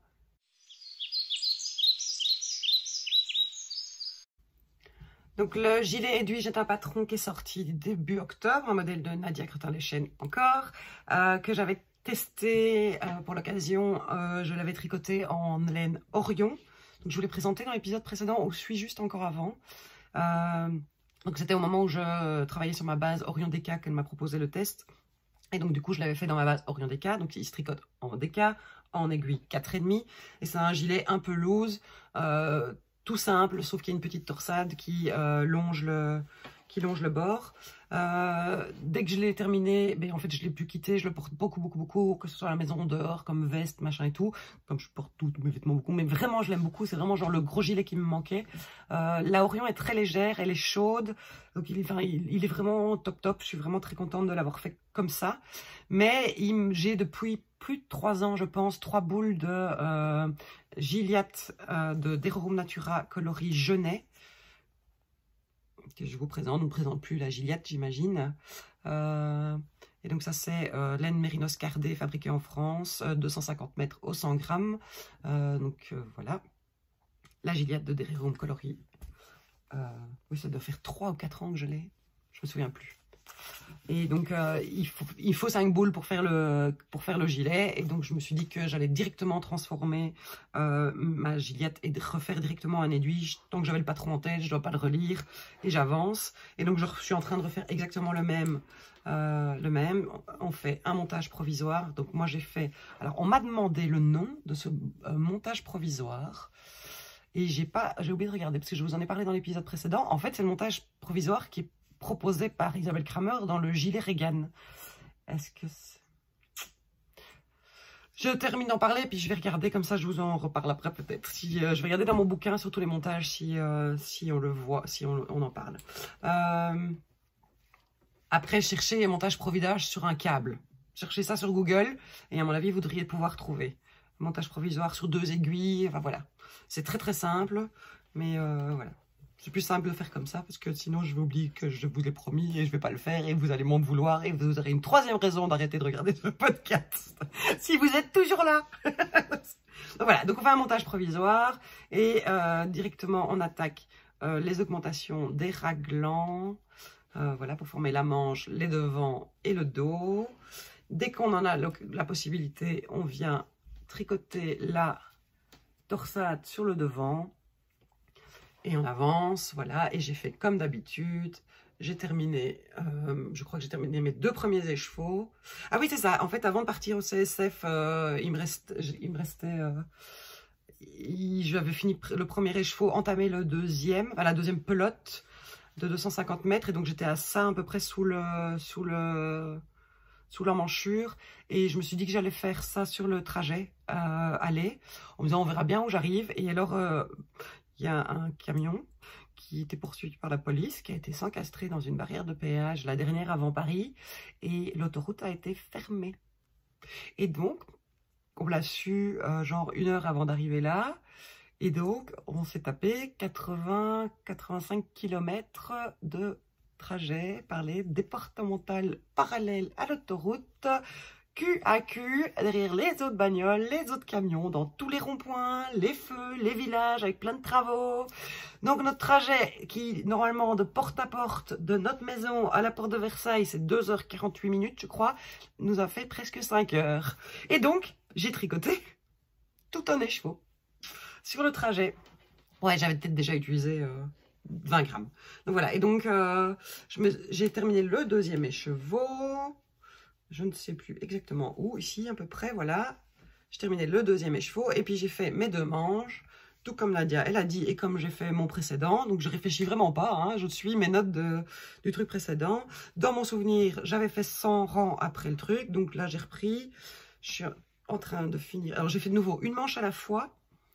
Donc le gilet Edwige est un patron qui est sorti début octobre, un modèle de Nadia Cretin-Lechen encore, euh, que j'avais testé euh, pour l'occasion. Euh, je l'avais tricoté en laine Orion. Donc je vous l'ai présenté dans l'épisode précédent où je suis juste encore avant. Euh, donc c'était au moment où je travaillais sur ma base Orion D K qu'elle m'a proposé le test. Et donc du coup je l'avais fait dans ma base Orion D K. Donc il se tricote en D K, en aiguille quatre virgule cinq. Et c'est un gilet un peu loose. Euh, Tout simple, sauf qu'il y a une petite torsade qui, euh, longe, le, qui longe le bord. Euh, dès que je l'ai terminé, ben, en fait, je ne l'ai plus quitté. Je le porte beaucoup, beaucoup, beaucoup, que ce soit à la maison, dehors, comme veste, machin et tout. Comme je porte tous mes vêtements beaucoup. Mais vraiment, je l'aime beaucoup. C'est vraiment genre le gros gilet qui me manquait. Euh, la Orion est très légère, elle est chaude. Donc, il est, enfin, il, il est vraiment top, top. Je suis vraiment très contente de l'avoir fait comme ça. Mais j'ai depuis plus de trois ans, je pense, trois boules de euh, Gilliatt euh, de Derorum Natura coloris Genet, que je vous présente. On ne présente plus la Gilliatt, j'imagine. Euh, et donc ça, c'est euh, laine mérinos cardée, fabriquée en France, euh, deux cent cinquante mètres au cent grammes. Euh, donc euh, voilà, la Gilliatt de Derorum coloris. Euh, oui, ça doit faire trois ou quatre ans que je l'ai. Je me souviens plus. Et donc euh, il faut il faut cinq boules pour faire le pour faire le gilet, et donc je me suis dit que j'allais directement transformer euh, ma Gilliatt et refaire directement un Edwige. Tant que j'avais le patron en tête, je dois pas le relire et j'avance. Et donc je suis en train de refaire exactement le même euh, le même. On fait un montage provisoire. Donc moi j'ai fait, alors on m'a demandé le nom de ce euh, montage provisoire. Et j'ai pas j'ai oublié de regarder parce que je vous en ai parlé dans l'épisode précédent. En fait, c'est le montage provisoire qui est proposé par Isabelle Kramer dans le gilet Regan. Est-ce que je termine d'en parler, puis je vais regarder, comme ça je vous en reparle après peut-être. Si, euh, je vais regarder dans mon bouquin sur tous les montages si, euh, si on le voit, si on, on en parle. Euh, après, cherchez les montages providage sur un câble. Cherchez ça sur Google et à mon avis, vous devriez pouvoir trouver. Montage provisoire sur deux aiguilles, enfin voilà. C'est très très simple, mais euh, voilà. C'est plus simple de faire comme ça, parce que sinon je vais oublier que je vous l'ai promis et je vais pas le faire et vous allez m'en vouloir et vous aurez une troisième raison d'arrêter de regarder ce podcast si vous êtes toujours là. Donc voilà, donc on fait un montage provisoire et euh, directement on attaque euh, les augmentations des raglans, euh, voilà, pour former la manche, les devants et le dos. Dès qu'on en a la possibilité, on vient tricoter la torsade sur le devant. Et on avance, voilà, et j'ai fait comme d'habitude. J'ai terminé, euh, je crois que j'ai terminé mes deux premiers écheveaux. Ah oui, c'est ça, en fait, avant de partir au C S F, euh, il, me reste, il me restait... Euh, j'avais fini le premier écheveau, entamé le deuxième, à la deuxième pelote de deux cent cinquante mètres, et donc j'étais à ça à peu près sous le... Sous le sous l'emmanchure, et je me suis dit que j'allais faire ça sur le trajet euh, aller, en me disant on verra bien où j'arrive. Et alors... Euh, il y a un camion qui était poursuivi par la police, qui a été s'encastrer dans une barrière de péage, la dernière avant Paris, et l'autoroute a été fermée. Et donc, on l'a su euh, genre une heure avant d'arriver là, et donc on s'est tapé quatre-vingts à quatre-vingt-cinq kilomètres de trajet par les départementales parallèles à l'autoroute, cul à cul, derrière les autres bagnoles, les autres camions, dans tous les ronds-points, les feux, les villages, avec plein de travaux. Donc notre trajet, qui normalement de porte à porte, de notre maison à la porte de Versailles, c'est deux heures quarante-huit minutes, je crois, nous a fait presque cinq heures. Et donc, j'ai tricoté tout un écheveau sur le trajet. Ouais, j'avais peut-être déjà utilisé euh, vingt grammes. Donc voilà, et donc euh, j'ai terminé le deuxième écheveau. Je ne sais plus exactement où, ici à peu près, voilà. J'ai terminé le deuxième écheveau et puis j'ai fait mes deux manches, tout comme Nadia, elle a dit, et comme j'ai fait mon précédent. Donc je réfléchis vraiment pas, hein, je suis mes notes de, du truc précédent. Dans mon souvenir, j'avais fait cent rangs après le truc, donc là j'ai repris. Je suis en train de finir. Alors j'ai fait de nouveau une manche à la fois,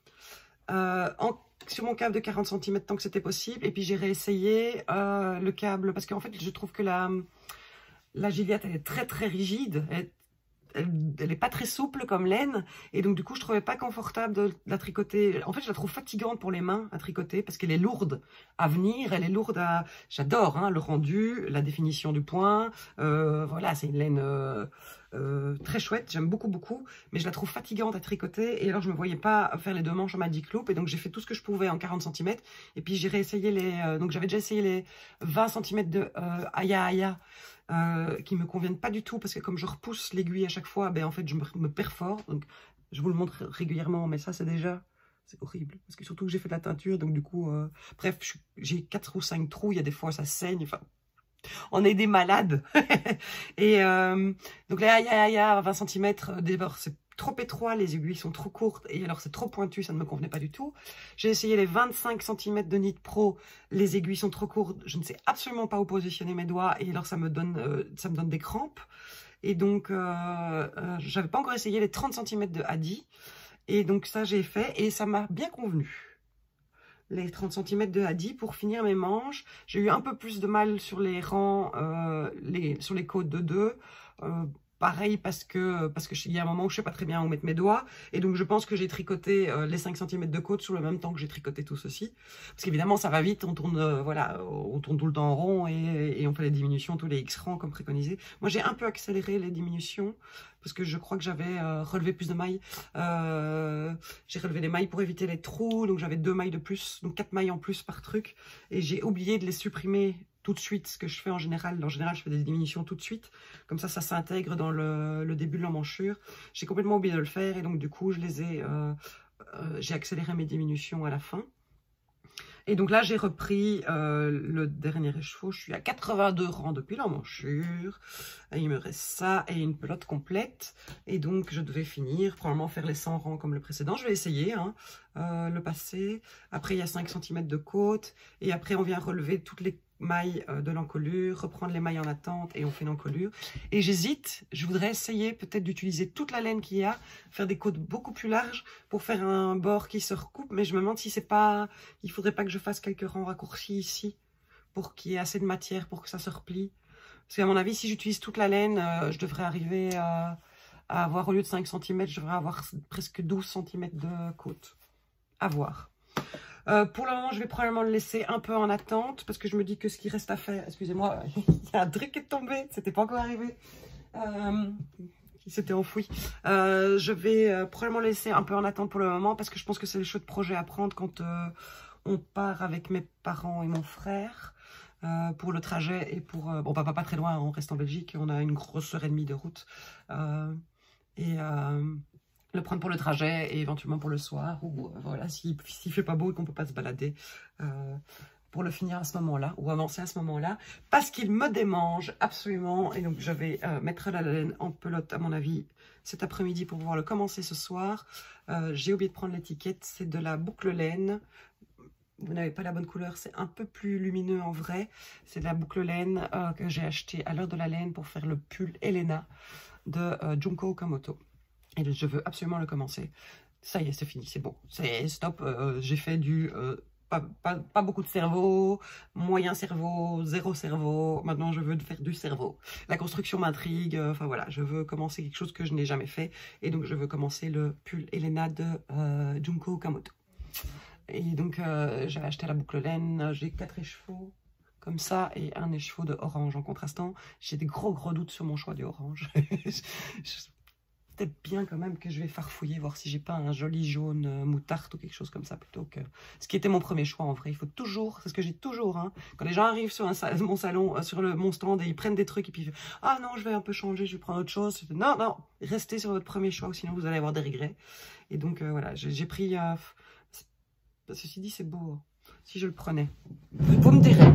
euh, en, sur mon câble de quarante centimètres tant que c'était possible, et puis j'ai réessayé euh, le câble, parce qu'en fait je trouve que la... La Gilliatt, elle est très très rigide, elle n'est pas très souple comme laine, et donc du coup je trouvais pas confortable de la tricoter. En fait je la trouve fatigante pour les mains à tricoter, parce qu'elle est lourde à venir, elle est lourde à... J'adore hein, le rendu, la définition du point, euh, voilà, c'est une laine euh, euh, très chouette, j'aime beaucoup beaucoup, mais je la trouve fatigante à tricoter, et alors je me voyais pas faire les deux manches en Magic Loop, et donc j'ai fait tout ce que je pouvais en quarante centimètres, et puis j'ai réessayé les... Euh, donc j'avais déjà essayé les vingt centimètres de euh, Aya Aya, Euh, qui me conviennent pas du tout, parce que comme je repousse l'aiguille à chaque fois, ben en fait je me, me perfore. Donc je vous le montre régulièrement, mais ça c'est déjà c'est horrible, parce que surtout que j'ai fait de la teinture, donc du coup euh, bref, j'ai quatre ou cinq trous, il y a des fois ça saigne, enfin on est des malades. Et euh, donc là, il y a vingt centimètres, d'abord c'est trop étroit, les aiguilles sont trop courtes, et alors c'est trop pointu, ça ne me convenait pas du tout. J'ai essayé les vingt-cinq centimètres de Knit Pro, les aiguilles sont trop courtes, je ne sais absolument pas où positionner mes doigts, et alors ça me donne, euh, ça me donne des crampes. Et donc, euh, euh, j'avais pas encore essayé les trente centimètres de Hadi, et donc ça j'ai fait, et ça m'a bien convenu. Les trente centimètres de Hadi pour finir mes manches. J'ai eu un peu plus de mal sur les rangs, euh, les, sur les côtes de deux. Euh, pareil parce que parce que il y a un moment où je sais pas très bien où mettre mes doigts. Et donc je pense que j'ai tricoté euh, les cinq centimètres de côte sur le même temps que j'ai tricoté tout ceci. Parce qu'évidemment ça va vite, on tourne, euh, voilà, on tourne tout le temps en rond et, et on fait les diminutions, tous les X rangs comme préconisé. Moi j'ai un peu accéléré les diminutions, parce que je crois que j'avais euh, relevé plus de mailles. Euh, j'ai relevé les mailles pour éviter les trous, donc j'avais deux mailles de plus, donc quatre mailles en plus par truc. Et j'ai oublié de les supprimer tout de suite, ce que je fais en général. En général, je fais des diminutions tout de suite. Comme ça, ça s'intègre dans le, le début de l'emmanchure. J'ai complètement oublié de le faire, et donc du coup, je les ai, euh, euh, j'ai accéléré mes diminutions à la fin. Et donc là, j'ai repris euh, le dernier écheveau. Je suis à quatre-vingt-deux rangs depuis l'emmanchure. Il me reste ça et une pelote complète. Et donc, je devais finir, probablement faire les cent rangs comme le précédent. Je vais essayer, hein, euh, le passer. Après, il y a cinq centimètres de côte. Et après, on vient relever toutes les mailles euh, de l'encolure, reprendre les mailles en attente, et on fait l'encolure. Et j'hésite, je voudrais essayer peut-être d'utiliser toute la laine qu'il y a, faire des côtes beaucoup plus larges pour faire un bord qui se recoupe, mais je me demande si c'est pas, il faudrait pas que je fasse quelques rangs raccourcis ici pour qu'il y ait assez de matière pour que ça se replie. Parce qu'à mon avis, si j'utilise toute la laine, euh, je devrais arriver à, à avoir, au lieu de cinq centimètres, je devrais avoir presque douze centimètres de côte. À voir. Euh, pour le moment, je vais probablement le laisser un peu en attente, parce que je me dis que ce qui reste à faire... Excusez-moi, il y a un truc qui est tombé, c'était pas encore arrivé. Euh, qui s'était enfoui. Euh, je vais euh, probablement le laisser un peu en attente pour le moment, parce que je pense que c'est le chouette projet à prendre quand euh, on part avec mes parents et mon frère. Euh, pour le trajet et pour... Euh, bon, papa pas très loin, on reste en Belgique, on a une grosse heure et demie de route. Euh, et... Euh, le prendre pour le trajet et éventuellement pour le soir, ou euh, voilà, s'il ne fait pas beau et qu'on ne peut pas se balader, euh, pour le finir à ce moment-là, ou avancer à ce moment-là, parce qu'il me démange absolument. Et donc je vais euh, mettre la laine en pelote, à mon avis, cet après-midi pour pouvoir le commencer ce soir. Euh, j'ai oublié de prendre l'étiquette, c'est de la boucle laine. Vous n'avez pas la bonne couleur, c'est un peu plus lumineux en vrai. C'est de la boucle laine euh, que j'ai acheté à l'heure de la laine pour faire le pull Elena de euh, Junko Okamoto. Et je veux absolument le commencer. Ça y est, c'est fini, c'est bon. Ça y est, stop. Euh, j'ai fait du euh, pas, pas, pas beaucoup de cerveau, moyen cerveau, zéro cerveau. Maintenant, je veux faire du cerveau. La construction m'intrigue. Enfin voilà, je veux commencer quelque chose que je n'ai jamais fait. Et donc, je veux commencer le pull Elena de euh, Junko Okamoto. Et donc, euh, j'avais acheté la boucle laine. J'ai quatre écheveaux comme ça et un écheveau de orange en contrastant. J'ai des gros gros doutes sur mon choix du orange. Peut-être bien quand même que je vais farfouiller, voir si j'ai pas un joli jaune euh, moutarde ou quelque chose comme ça plutôt que... Ce qui était mon premier choix en vrai. Il faut toujours, c'est ce que j'ai toujours, hein, quand les gens arrivent sur un, mon salon, euh, sur le, mon stand et ils prennent des trucs et puis ah non, je vais un peu changer, je vais prendre autre chose. Non, non, restez sur votre premier choix ou sinon vous allez avoir des regrets. Et donc euh, voilà, j'ai pris... Euh, ceci dit, c'est beau, hein, si je le prenais. Vous me direz.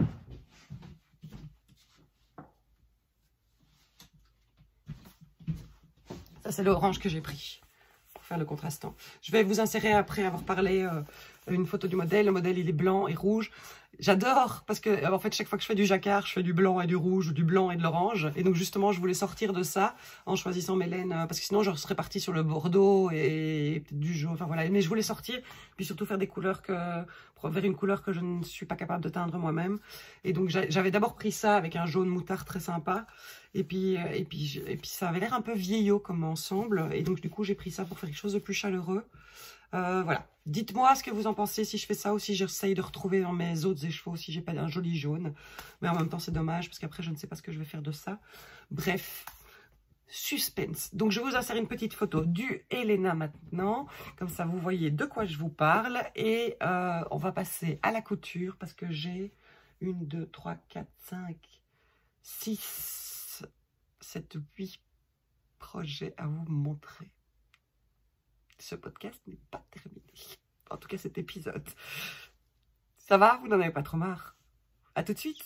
Ça, c'est l'orange que j'ai pris pour faire le contrastant. Je vais vous insérer, après avoir parlé, euh, une photo du modèle. Le modèle, il est blanc et rouge. J'adore parce que, en fait, chaque fois que je fais du jacquard, je fais du blanc et du rouge, du blanc et de l'orange. Et donc, justement, je voulais sortir de ça en choisissant mes laines, parce que sinon, je serais partie sur le bordeaux et peut-être du jaune. Enfin, voilà. Mais je voulais sortir, puis surtout faire des couleurs que, vers une couleur que je ne suis pas capable de teindre moi-même. Et donc, j'avais d'abord pris ça avec un jaune moutarde très sympa. Et puis, et puis, et puis ça avait l'air un peu vieillot comme ensemble. Et donc, du coup, j'ai pris ça pour faire quelque chose de plus chaleureux. Euh, voilà. Dites-moi ce que vous en pensez si je fais ça ou si j'essaye de retrouver dans mes autres écheveaux, si j'ai pas un joli jaune. Mais en même temps, c'est dommage parce qu'après, je ne sais pas ce que je vais faire de ça. Bref, suspense. Donc, je vous insère une petite photo du Elena maintenant. Comme ça, vous voyez de quoi je vous parle. Et euh, on va passer à la couture parce que j'ai une, deux, trois, quatre, cinq, six, sept, huit projets à vous montrer. Ce podcast n'est pas terminé. En tout cas, cet épisode. Ça va? Vous n'en avez pas trop marre? À tout de suite.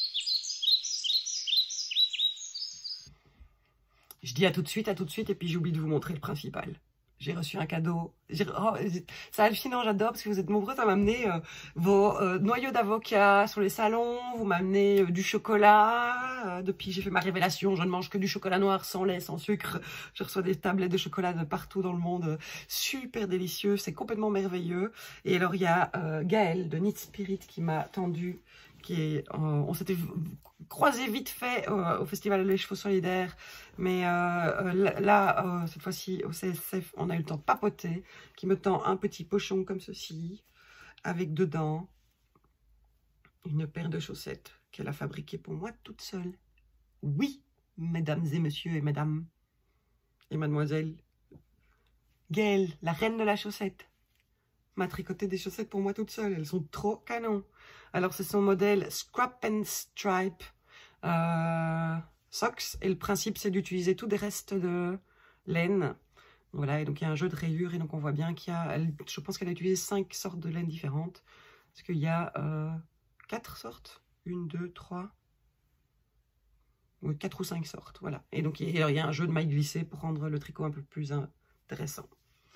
Je dis à tout de suite, à tout de suite, et puis j'oublie de vous montrer le principal. J'ai reçu un cadeau. Oh, c'est hallucinant, j'adore, parce que vous êtes nombreux à m'amener euh, vos euh, noyaux d'avocat sur les salons, vous m'amenez euh, du chocolat. Euh, depuis que j'ai fait ma révélation, je ne mange que du chocolat noir, sans lait, sans sucre. Je reçois des tablettes de chocolat de partout dans le monde. Euh, super délicieux, c'est complètement merveilleux. Et alors, il y a euh, Gaëlle de Knit Spirit qui m'a tendu, qui est, euh, on s'était croisé vite fait euh, au Festival des Chevaux Solidaires, mais euh, là, euh, cette fois-ci, au C S F, on a eu le temps de papoter, qui me tend un petit pochon comme ceci, avec dedans une paire de chaussettes qu'elle a fabriquée pour moi toute seule. Oui, mesdames et messieurs et mesdames et mademoiselles, Gaëlle, la reine de la chaussette, m'a tricoté des chaussettes pour moi toute seule. Elles sont trop canon. Alors, c'est son modèle Scrap and Stripe euh, Socks. Et le principe, c'est d'utiliser tous des restes de laine. Voilà, et donc il y a un jeu de rayures. Et donc, on voit bien qu'il y a... Elle, je pense qu'elle a utilisé cinq sortes de laine différentes. Parce qu'il y a euh, quatre sortes. Une, deux, trois... Oui, quatre ou cinq sortes. Voilà. Et donc, il y, a, il y a un jeu de mailles glissées pour rendre le tricot un peu plus intéressant.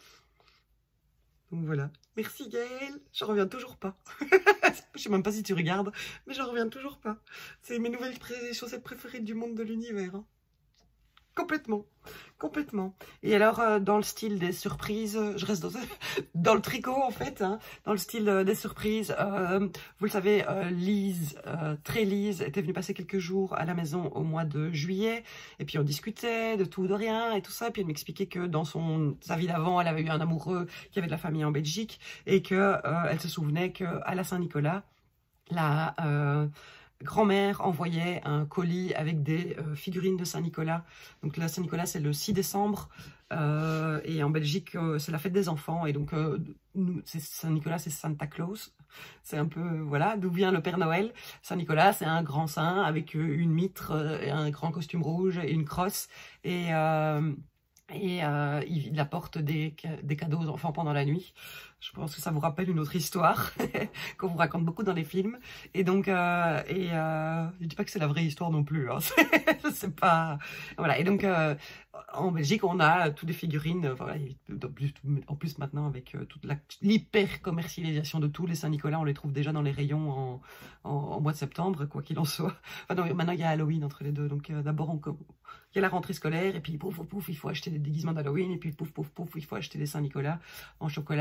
Donc voilà. Merci Gaëlle. Je reviens toujours pas. Je sais même pas si tu regardes, mais je reviens toujours pas. C'est mes nouvelles chaussettes préférées du monde de l'univers. Hein. Complètement. Complètement. Et alors, euh, dans le style des surprises, je reste dans, dans le tricot en fait, hein, dans le style euh, des surprises. Euh, vous le savez, euh, Lise, euh, très Lise, était venue passer quelques jours à la maison au mois de juillet. Et puis on discutait de tout, de rien et tout ça. Et puis elle m'expliquait que dans son, sa vie d'avant, elle avait eu un amoureux qui avait de la famille en Belgique. Et que euh, elle se souvenait qu'à la Saint-Nicolas, la... Euh, grand-mère envoyait un colis avec des euh, figurines de Saint-Nicolas. Donc la Saint-Nicolas, c'est le six décembre. Euh, et en Belgique, euh, c'est la fête des enfants. Et donc, euh, Saint-Nicolas, c'est Santa Claus. C'est un peu, euh, voilà, d'où vient le Père Noël. Saint-Nicolas, c'est un grand saint avec euh, une mitre, euh, et un grand costume rouge et une crosse. Et... Euh, Et euh, il apporte des, des cadeaux aux enfants pendant la nuit. Je pense que ça vous rappelle une autre histoire qu'on vous raconte beaucoup dans les films. Et donc, euh, et euh, je dis pas que c'est la vraie histoire non plus. Hein. C'est pas voilà. Et donc, euh, en Belgique, on a toutes des figurines. Voilà, en plus maintenant avec euh, toute l'hyper commercialisation de tout, les Saint-Nicolas, on les trouve déjà dans les rayons en, en, en mois de septembre, quoi qu'il en soit. Enfin, non, maintenant il y a Halloween entre les deux. Donc euh, d'abord on il y a la rentrée scolaire et puis pouf pouf pouf, il faut acheter des déguisements d'Halloween et puis pouf pouf pouf, il faut acheter des Saint-Nicolas en chocolat.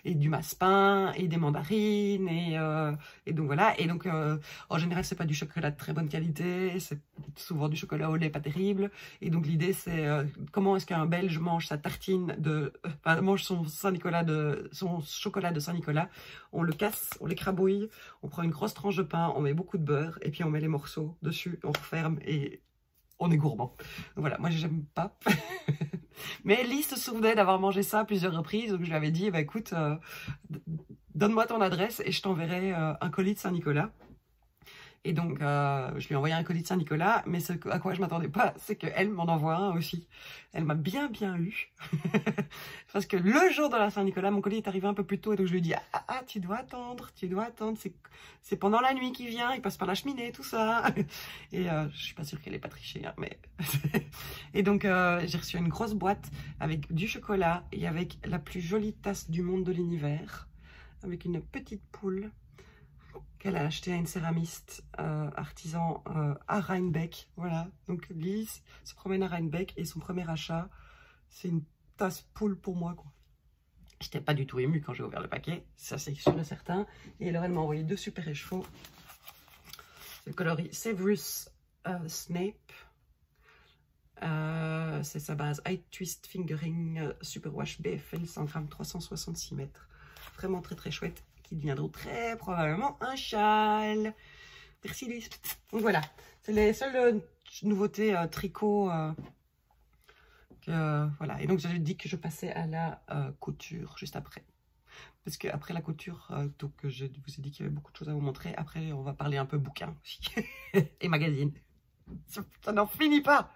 et du massepain, et des mandarines, et, euh, et donc voilà. Et donc, euh, en général, c'est pas du chocolat de très bonne qualité, c'est souvent du chocolat au lait pas terrible. Et donc, l'idée, c'est euh, comment est-ce qu'un Belge mange sa tartine de, enfin, mange son Saint-Nicolas de, son chocolat de Saint-Nicolas. On le casse, on l'écrabouille, on prend une grosse tranche de pain, on met beaucoup de beurre, et puis on met les morceaux dessus, on referme, et on est gourmand. Donc voilà, moi j'aime pas. Mais Lise se souvenait d'avoir mangé ça à plusieurs reprises, donc je lui avais dit, bah écoute, euh, donne-moi ton adresse et je t'enverrai euh, un colis de Saint-Nicolas. Et donc, euh, je lui ai envoyé un colis de Saint-Nicolas, mais ce à quoi je ne m'attendais pas, c'est qu'elle m'en envoie un aussi. Elle m'a bien, bien eu. Parce que le jour de la Saint-Nicolas, mon colis est arrivé un peu plus tôt, et donc je lui ai dit, ah, ah tu dois attendre, tu dois attendre, c'est pendant la nuit qu'il vient, il passe par la cheminée, tout ça. Et euh, je suis pas sûre qu'elle ait pas triché, hein, mais... Et donc, euh, j'ai reçu une grosse boîte avec du chocolat et avec la plus jolie tasse du monde de l'univers, avec une petite poule qu'elle a acheté à une céramiste euh, artisan euh, à Rheinbeck. Voilà, donc Lise se promène à Rheinbeck et son premier achat, c'est une tasse poule pour moi, quoi. J'étais pas du tout émue quand j'ai ouvert le paquet, ça c'est sûr et certain. Et alors elle m'a envoyé deux super écheveaux. C'est le coloris Severus euh, Snape. Euh, c'est sa base High Twist Fingering euh, Superwash B F L cent grammes, trois cent soixante-six mètres. Vraiment très très chouette, qui deviendront très probablement un châle. Merci Lise. Donc voilà, c'est les seules euh, nouveautés euh, tricot. Euh, que, euh, voilà, et donc j'ai dit que je passais à la euh, couture juste après. Parce qu'après la couture, euh, donc je vous ai dit qu'il y avait beaucoup de choses à vous montrer. Après, on va parler un peu bouquin aussi. Et magazine. Ça, ça n'en finit pas.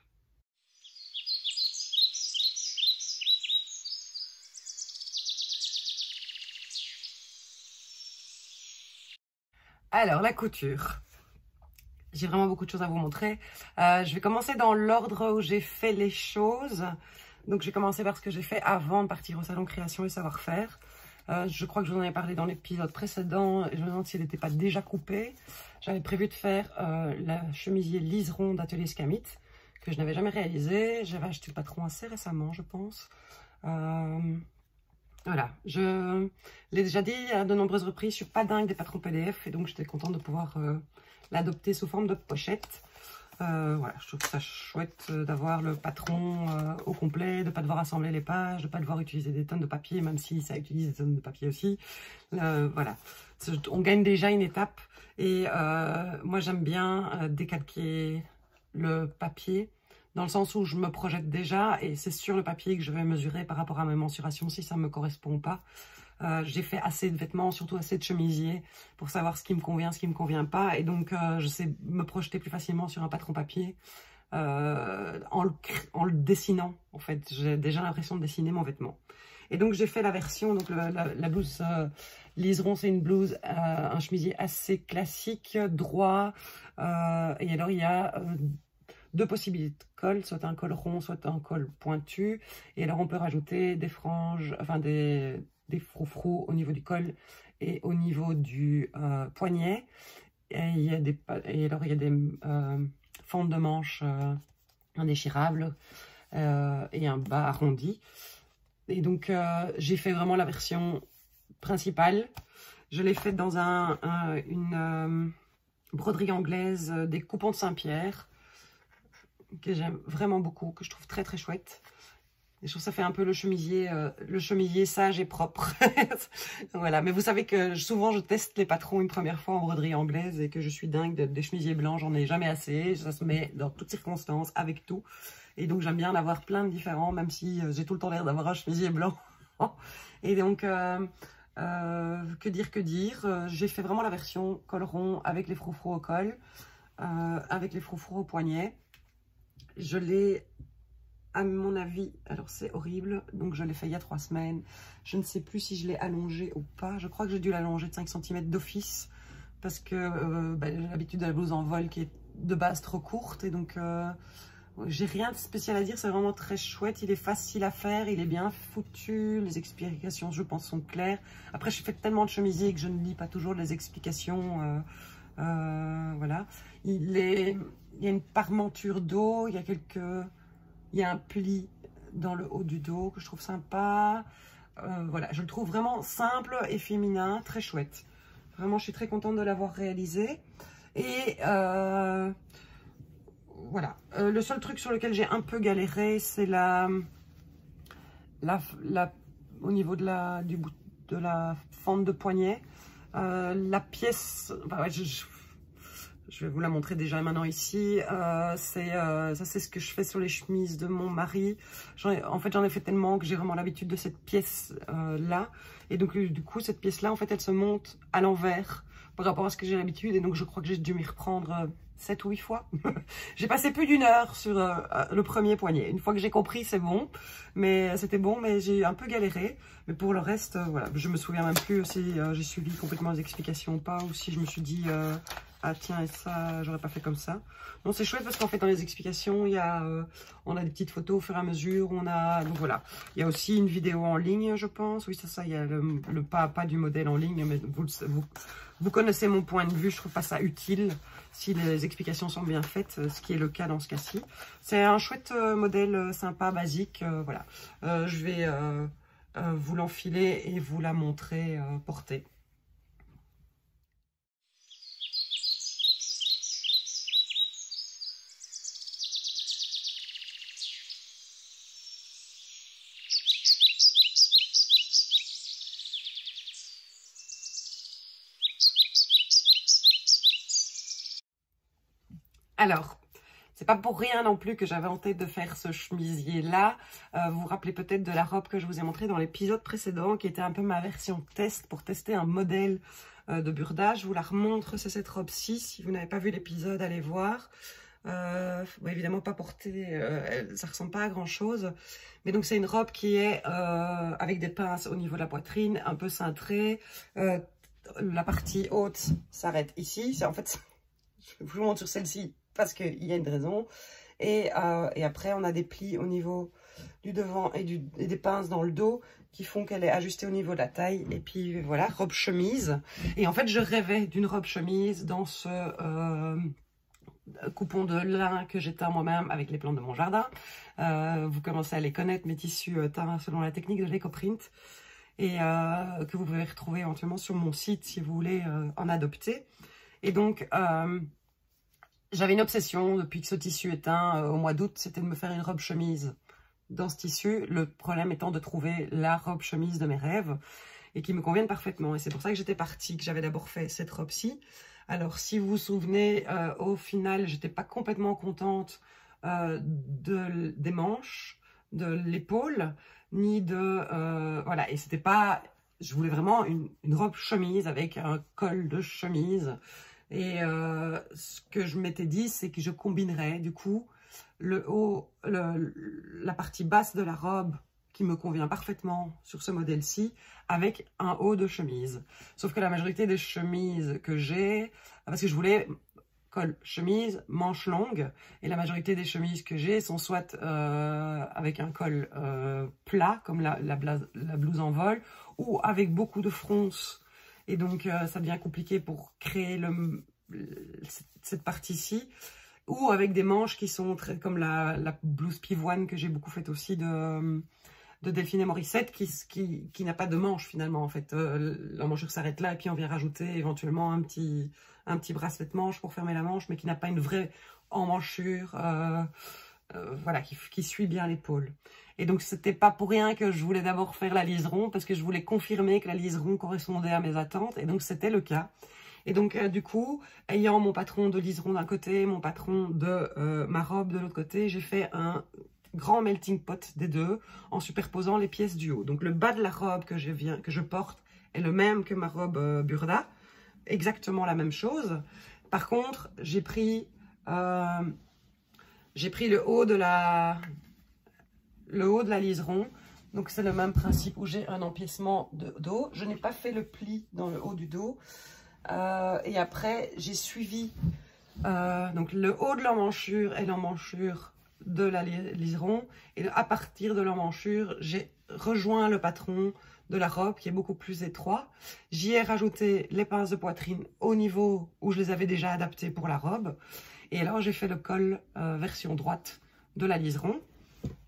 Alors, la couture. J'ai vraiment beaucoup de choses à vous montrer. Euh, je vais commencer dans l'ordre où j'ai fait les choses. Donc, je vais commencer par ce que j'ai fait avant de partir au salon création et savoir-faire. Euh, je crois que je vous en avais parlé dans l'épisode précédent. Je me demande si elle n'était pas déjà coupée. J'avais prévu de faire euh, la chemisier liseron d'Atelier Scamit, que je n'avais jamais réalisé. J'avais acheté le patron assez récemment, je pense. Euh... Voilà, je l'ai déjà dit à de nombreuses reprises, je suis pas dingue des patrons P D F et donc j'étais contente de pouvoir euh, l'adopter sous forme de pochette. Euh, voilà, je trouve ça chouette d'avoir le patron euh, au complet, de ne pas devoir assembler les pages, de ne pas devoir utiliser des tonnes de papier, même si ça utilise des tonnes de papier aussi. Euh, voilà, on gagne déjà une étape et euh, moi j'aime bien euh, décalquer le papier, dans le sens où je me projette déjà et c'est sur le papier que je vais mesurer par rapport à mes mensurations si ça ne me correspond ou pas. Euh, j'ai fait assez de vêtements, surtout assez de chemisiers, pour savoir ce qui me convient, ce qui ne me convient pas. Et donc, euh, je sais me projeter plus facilement sur un patron papier euh, en, le, en le dessinant, en fait. J'ai déjà l'impression de dessiner mon vêtement. Et donc, j'ai fait la version, donc le, la, la blouse euh, liseron, c'est une blouse, euh, un chemisier assez classique, droit. Euh, et alors, il y a... Euh, deux possibilités de col, soit un col rond, soit un col pointu. Et alors, on peut rajouter des franges, enfin des, des froufrous au niveau du col et au niveau du euh, poignet. Et, il y a des, et alors, il y a des euh, fentes de manches euh, indéchirables euh, et un bas arrondi. Et donc, euh, j'ai fait vraiment la version principale. Je l'ai faite dans un, un, une euh, broderie anglaise euh, des coupons de Saint-Pierre, que j'aime vraiment beaucoup, que je trouve très très chouette. Et je trouve que ça fait un peu le chemisier, euh, le chemisier sage et propre. Voilà, mais vous savez que souvent je teste les patrons une première fois en broderie anglaise et que je suis dingue de, des chemisiers blancs, j'en ai jamais assez. Ça se met dans toutes circonstances, avec tout. Et donc j'aime bien en avoir plein de différents, même si euh, j'ai tout le temps l'air d'avoir un chemisier blanc. Et donc, euh, euh, que dire, que dire. Euh, j'ai fait vraiment la version col rond avec les froufrous au col, euh, avec les froufrous au poignet. Je l'ai, à mon avis, alors c'est horrible, donc je l'ai fait il y a trois semaines. Je ne sais plus si je l'ai allongé ou pas. Je crois que j'ai dû l'allonger de cinq centimètres d'office parce que euh, bah, j'ai l'habitude de la blouse en vol qui est de base trop courte. Et donc, euh, j'ai rien de spécial à dire. C'est vraiment très chouette. Il est facile à faire. Il est bien foutu. Les explications, je pense, sont claires. Après, je fais tellement de chemisiers que je ne lis pas toujours les explications. Euh, euh, voilà. Il est... Il y a une parmenture dos, il y a quelques, il y a un pli dans le haut du dos que je trouve sympa. Euh, voilà, je le trouve vraiment simple et féminin, très chouette. Vraiment, je suis très contente de l'avoir réalisé. Et euh, voilà, euh, le seul truc sur lequel j'ai un peu galéré, c'est la, la, la, au niveau de la, du bout, de la fente de poignet. Euh, la pièce, enfin, ouais, je, je, je vais vous la montrer déjà maintenant ici. Euh, c'est euh, ça, c'est ce que je fais sur les chemises de mon mari. Ai, en fait, j'en ai fait tellement que j'ai vraiment l'habitude de cette pièce euh, là. Et donc, du coup, cette pièce là, en fait, elle se monte à l'envers par rapport à ce que j'ai l'habitude. Et donc, je crois que j'ai dû m'y reprendre euh, sept ou huit fois. J'ai passé plus d'une heure sur euh, le premier poignet. Une fois que j'ai compris, c'est bon. Mais c'était bon, mais j'ai un peu galéré. Mais pour le reste, euh, voilà, je me souviens même plus si euh, j'ai suivi complètement les explications ou pas, ou si je me suis dit euh, ah tiens, et ça, j'aurais pas fait comme ça. Non, c'est chouette parce qu'en fait, dans les explications, il y a, euh, on a des petites photos au fur et à mesure. On a, donc voilà, il y a aussi une vidéo en ligne, je pense. Oui, c'est ça, il y a le, le pas à pas du modèle en ligne, mais vous, vous, vous connaissez mon point de vue. Je trouve pas ça utile si les explications sont bien faites, ce qui est le cas dans ce cas-ci. C'est un chouette euh, modèle euh, sympa, basique. Euh, voilà, euh, je vais euh, euh, vous l'enfiler et vous la montrer euh, portée. Alors, c'est pas pour rien non plus que j'avais en tête de faire ce chemisier-là. Euh, vous vous rappelez peut-être de la robe que je vous ai montrée dans l'épisode précédent, qui était un peu ma version test pour tester un modèle euh, de burda. Je vous la remontre, c'est cette robe-ci. Si vous n'avez pas vu l'épisode, allez voir. Euh, ouais, évidemment pas portée, euh, elle, ça ressemble pas à grand-chose. Mais donc c'est une robe qui est euh, avec des pinces au niveau de la poitrine, un peu cintrée. Euh, la partie haute s'arrête ici. C'est en fait, je vous montre sur celle-ci parce qu'il y a une raison. Et, euh, et après, on a des plis au niveau du devant et, du, et des pinces dans le dos qui font qu'elle est ajustée au niveau de la taille. Et puis voilà, robe chemise. Et en fait, je rêvais d'une robe chemise dans ce euh, coupon de lin que j'ai teint moi-même avec les plantes de mon jardin. Euh, vous commencez à les connaître, mes tissus euh, teints selon la technique de l'éco-print. Et euh, que vous pouvez retrouver éventuellement sur mon site si vous voulez euh, en adopter. Et donc, euh, j'avais une obsession depuis que ce tissu est teint euh, au mois d'août, c'était de me faire une robe chemise dans ce tissu. Le problème étant de trouver la robe chemise de mes rêves et qui me convienne parfaitement. Et c'est pour ça que j'étais partie, que j'avais d'abord fait cette robe-ci. Alors, si vous vous souvenez, euh, au final, j'étais pas complètement contente euh, de, des manches, de l'épaule, ni de... Euh, voilà, et c'était pas... Je voulais vraiment une, une robe chemise avec un col de chemise. Et euh, ce que je m'étais dit, c'est que je combinerais du coup le haut, le, la partie basse de la robe qui me convient parfaitement sur ce modèle-ci avec un haut de chemise. Sauf que la majorité des chemises que j'ai, parce que je voulais col chemise, manche longue, et la majorité des chemises que j'ai sont soit euh, avec un col euh, plat, comme la, la, la blouse en vol, ou avec beaucoup de fronce. Et donc, euh, ça devient compliqué pour créer le, cette partie-ci. Ou avec des manches qui sont très, comme la, la blouse pivoine que j'ai beaucoup faite aussi de, de Delphine et Morissette, qui, qui, qui n'a pas de manche finalement. En fait, euh, l'emmanchure s'arrête là et puis on vient rajouter éventuellement un petit, un petit bracelet de manche pour fermer la manche, mais qui n'a pas une vraie emmanchure euh, euh, voilà, qui, qui suit bien l'épaule. Et donc, c'était pas pour rien que je voulais d'abord faire la liseron, parce que je voulais confirmer que la liseron correspondait à mes attentes, et donc c'était le cas. Et donc, euh, du coup, ayant mon patron de liseron d'un côté, mon patron de euh, ma robe de l'autre côté, j'ai fait un grand melting pot des deux, en superposant les pièces du haut. Donc, le bas de la robe que je, viens, que je porte est le même que ma robe euh, burda, exactement la même chose. Par contre, j'ai pris, euh, j'ai pris le haut de la... le haut de la liseron, donc c'est le même principe où j'ai un empiècement de dos. Je n'ai pas fait le pli dans le haut du dos. Euh, et après, j'ai suivi euh, donc le haut de l'emmanchure et l'emmanchure de la liseron. Et à partir de l'emmanchure, j'ai rejoint le patron de la robe qui est beaucoup plus étroit. J'y ai rajouté les pinces de poitrine au niveau où je les avais déjà adaptées pour la robe. Et alors, j'ai fait le col euh, version droite de la liseron.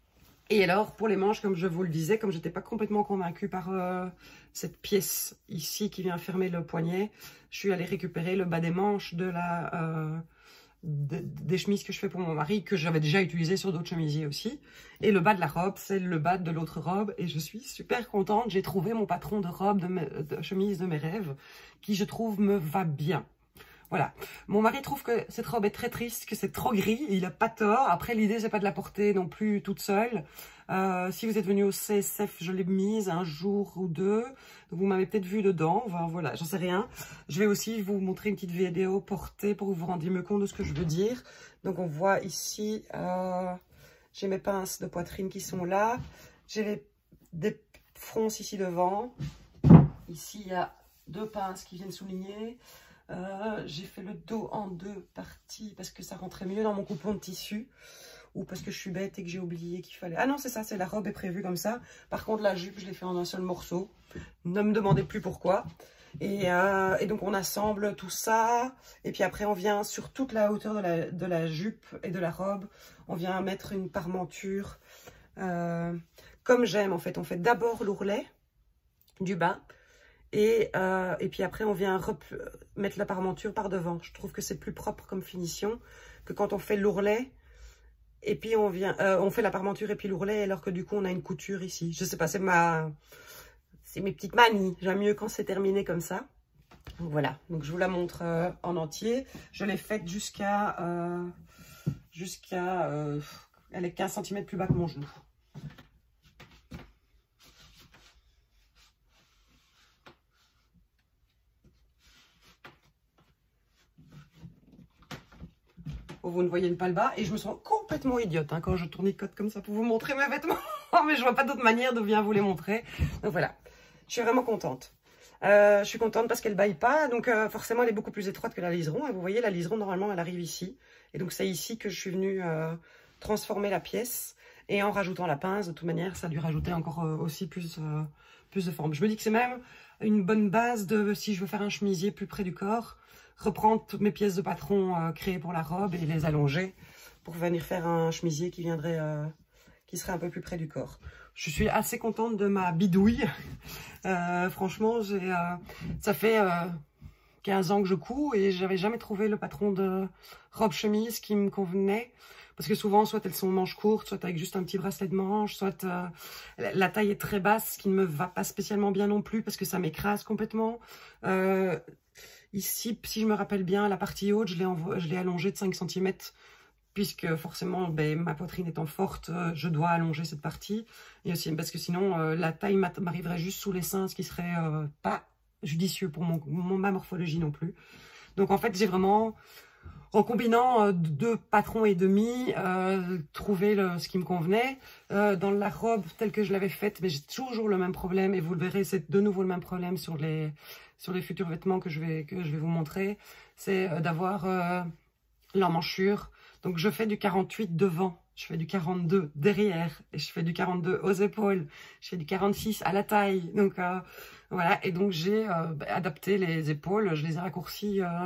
Et alors, pour les manches, comme je vous le disais, comme je n'étais pas complètement convaincue par euh, cette pièce ici qui vient fermer le poignet, je suis allée récupérer le bas des manches de la, euh, de, des chemises que je fais pour mon mari, que j'avais déjà utilisé sur d'autres chemisiers aussi. Et le bas de la robe, c'est le bas de l'autre robe. Et je suis super contente. J'ai trouvé mon patron de robe, de, mes, de chemise de mes rêves, qui je trouve me va bien. Voilà. Mon mari trouve que cette robe est très triste, que c'est trop gris. Et il n'a pas tort. Après, l'idée, c'est pas de la porter non plus toute seule. Euh, si vous êtes venu au C S F, je l'ai mise un jour ou deux. Vous m'avez peut-être vu dedans. Enfin, voilà, j'en sais rien. Je vais aussi vous montrer une petite vidéo portée pour que vous vous rendiez mieux compte de ce que je veux dire. Donc, on voit ici, euh, j'ai mes pinces de poitrine qui sont là. J'ai les, des fronces ici devant. Ici, il y a deux pinces qui viennent souligner. Euh, j'ai fait le dos en deux parties parce que ça rentrait mieux dans mon coupon de tissu ou parce que je suis bête et que j'ai oublié qu'il fallait... Ah non, c'est ça, c'est la robe est prévue comme ça. Par contre, la jupe, je l'ai fait en un seul morceau. Ne me demandez plus pourquoi. Et, euh, et donc, on assemble tout ça. Et puis après, on vient sur toute la hauteur de la, de la jupe et de la robe. On vient mettre une parmenture. Euh, comme j'aime, en fait. On fait d'abord l'ourlet du bas. Et, euh, et puis après, on vient mettre la parmenture par devant. Je trouve que c'est plus propre comme finition que quand on fait l'ourlet. Et puis, on vient, euh, on fait la parmenture et puis l'ourlet, alors que du coup, on a une couture ici. Je sais pas, c'est ma, c'est mes petites manies. J'aime mieux quand c'est terminé comme ça. Donc voilà, donc je vous la montre euh, en entier. Je l'ai faite jusqu'à, euh, jusqu'à, euh, elle est quinze centimètres plus bas que mon genou. Vous ne voyez pas le bas et je me sens complètement idiote hein, quand je tournicote comme ça pour vous montrer mes vêtements. Mais je vois pas d'autre manière de bien vous les montrer. Donc voilà, je suis vraiment contente. Euh, je suis contente parce qu'elle baille pas, donc euh, forcément elle est beaucoup plus étroite que la liseron. Et vous voyez, la liseron normalement elle arrive ici. Et donc c'est ici que je suis venue euh, transformer la pièce. Et en rajoutant la pince, de toute manière, ça lui rajoutait encore euh, aussi plus, euh, plus de forme. Je me dis que c'est même une bonne base de si je veux faire un chemisier plus près du corps. Reprendre toutes mes pièces de patron euh, créées pour la robe et les allonger pour venir faire un chemisier qui viendrait, euh, qui serait un peu plus près du corps. Je suis assez contente de ma bidouille. Euh, franchement, j'ai, euh, ça fait euh, quinze ans que je couds et j'avais jamais trouvé le patron de robe chemise qui me convenait. Parce que souvent, soit elles sont manches courtes, soit avec juste un petit bracelet de manche, soit euh, la taille est très basse, ce qui ne me va pas spécialement bien non plus parce que ça m'écrase complètement. Euh, Ici, si je me rappelle bien, la partie haute, je l'ai allongée de cinq centimètres, puisque forcément, ben, ma poitrine étant forte, euh, je dois allonger cette partie. Et aussi parce que sinon, euh, la taille m'arriverait juste sous les seins, ce qui serait euh, pas judicieux pour mon, mon, ma morphologie non plus. Donc en fait, j'ai vraiment, en combinant euh, deux patrons et demi, euh, trouvé le, ce qui me convenait. Euh, dans la robe telle que je l'avais faite, mais j'ai toujours le même problème, et vous le verrez, c'est de nouveau le même problème sur les... sur les futurs vêtements que je vais, que je vais vous montrer, c'est euh, d'avoir euh, l'emmanchure. Donc je fais du quarante-huit devant, je fais du quarante-deux derrière, et je fais du quarante-deux aux épaules, je fais du quarante-six à la taille. Donc euh, voilà, et donc j'ai euh, bah, adapté les épaules, je les ai raccourcies, euh,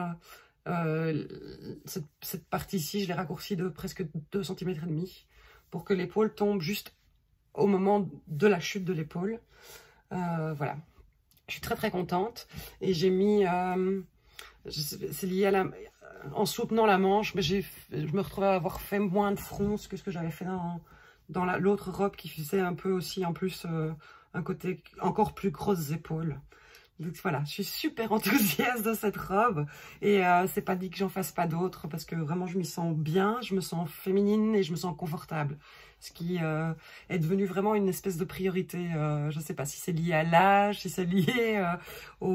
euh, cette, cette partie-ci, je l'ai raccourcie de presque deux centimètres et demi pour que l'épaule tombe juste au moment de la chute de l'épaule. Euh, voilà. Je suis très très contente et j'ai mis, euh, c'est lié à la, en soutenant la manche, mais j'ai, je me retrouvais à avoir fait moins de fronce que ce que j'avais fait dans, dans l'autre robe qui faisait un peu aussi en plus euh, un côté encore plus grosses épaules. Donc voilà, je suis super enthousiaste de cette robe et euh, c'est pas dit que j'en fasse pas d'autres parce que vraiment je m'y sens bien, je me sens féminine et je me sens confortable. Ce qui euh, est devenu vraiment une espèce de priorité. Euh, je ne sais pas si c'est lié à l'âge, si c'est lié euh, au,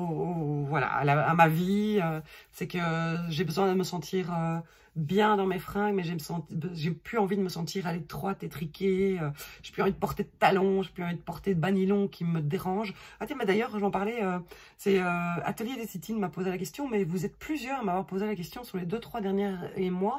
au, voilà, à, la, à ma vie. Euh, c'est que j'ai besoin de me sentir euh, bien dans mes fringues, mais j'ai plus envie de me sentir à l'étroite, étriquée. Euh, j'ai plus envie de porter de talons, j'ai plus envie de porter de bas nylon qui me dérange. Ah tiens, mais d'ailleurs, j'en parlais, euh, c'est euh, Atelier des Citines m'a posé la question, mais vous êtes plusieurs à m'avoir posé la question sur les deux, trois derniers mois.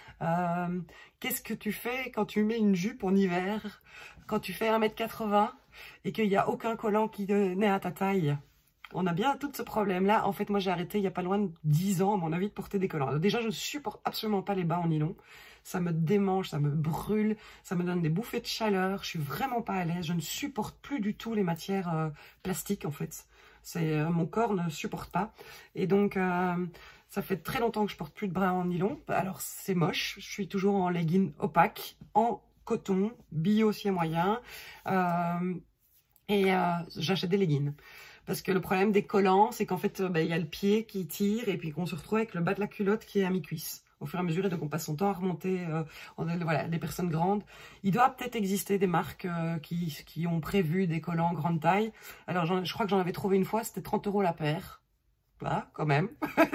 Euh, Qu'est-ce que tu fais quand tu mets une jupe en hiver, quand tu fais un mètre quatre-vingts et qu'il n'y a aucun collant qui n'est à ta taille? on a bien tout ce problème-là. En fait, moi, j'ai arrêté il n'y a pas loin de dix ans, à mon avis, de porter des collants. Alors, déjà, je ne supporte absolument pas les bas en nylon. Ça me démange, ça me brûle, ça me donne des bouffées de chaleur. Je suis vraiment pas à l'aise. Je ne supporte plus du tout les matières euh, plastiques, en fait. C'est euh, mon corps ne supporte pas. Et donc, euh, ça fait très longtemps que je porte plus de bras en nylon. Alors, c'est moche. Je suis toujours en legging opaque, en coton, bio si moyen. Euh, et euh, j'achète des leggings. Parce que le problème des collants, c'est qu'en fait, ben, y a le pied qui tire et puis qu'on se retrouve avec le bas de la culotte qui est à mi-cuisse. Au fur et à mesure, et donc on passe son temps à remonter, euh, on a, voilà, des personnes grandes. Il doit peut-être exister des marques euh, qui, qui ont prévu des collants grande taille. Alors, je crois que j'en avais trouvé une fois, c'était trente euros la paire. Voilà, quand même.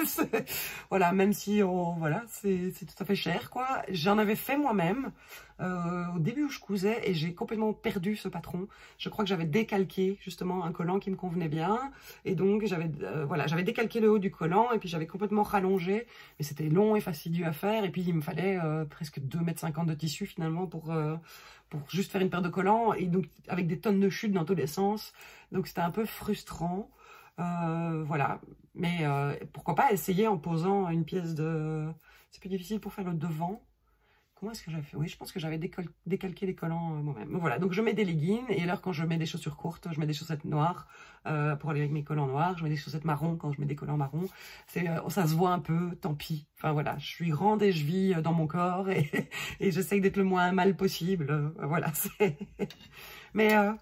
Voilà, même si on, voilà, c'est tout à fait cher, quoi. J'en avais fait moi-même euh, au début où je cousais et j'ai complètement perdu ce patron. Je crois que j'avais décalqué justement un collant qui me convenait bien et donc j'avais, euh, voilà, j'avais décalqué le haut du collant et puis j'avais complètement rallongé. Mais c'était long et fastidieux à faire et puis il me fallait euh, presque deux mètres cinquante de tissu finalement pour euh, pour juste faire une paire de collants et donc avec des tonnes de chutes dans tous les sens. Donc c'était un peu frustrant. Euh, voilà, mais euh, pourquoi pas essayer en posant une pièce de... C'est plus difficile pour faire le devant. Comment est-ce que j'avais fait? Oui, je pense que j'avais décalqué les collants euh, moi-même. Voilà, donc je mets des leggings, et alors quand je mets des chaussures courtes, je mets des chaussettes noires euh, pour aller avec mes collants noirs, je mets des chaussettes marron quand je mets des collants marrons. Euh, ça se voit un peu, tant pis. Enfin voilà, je suis grande et je vis dans mon corps, et, et j'essaye d'être le moins mal possible. Euh, voilà, c'est... Mais... Euh...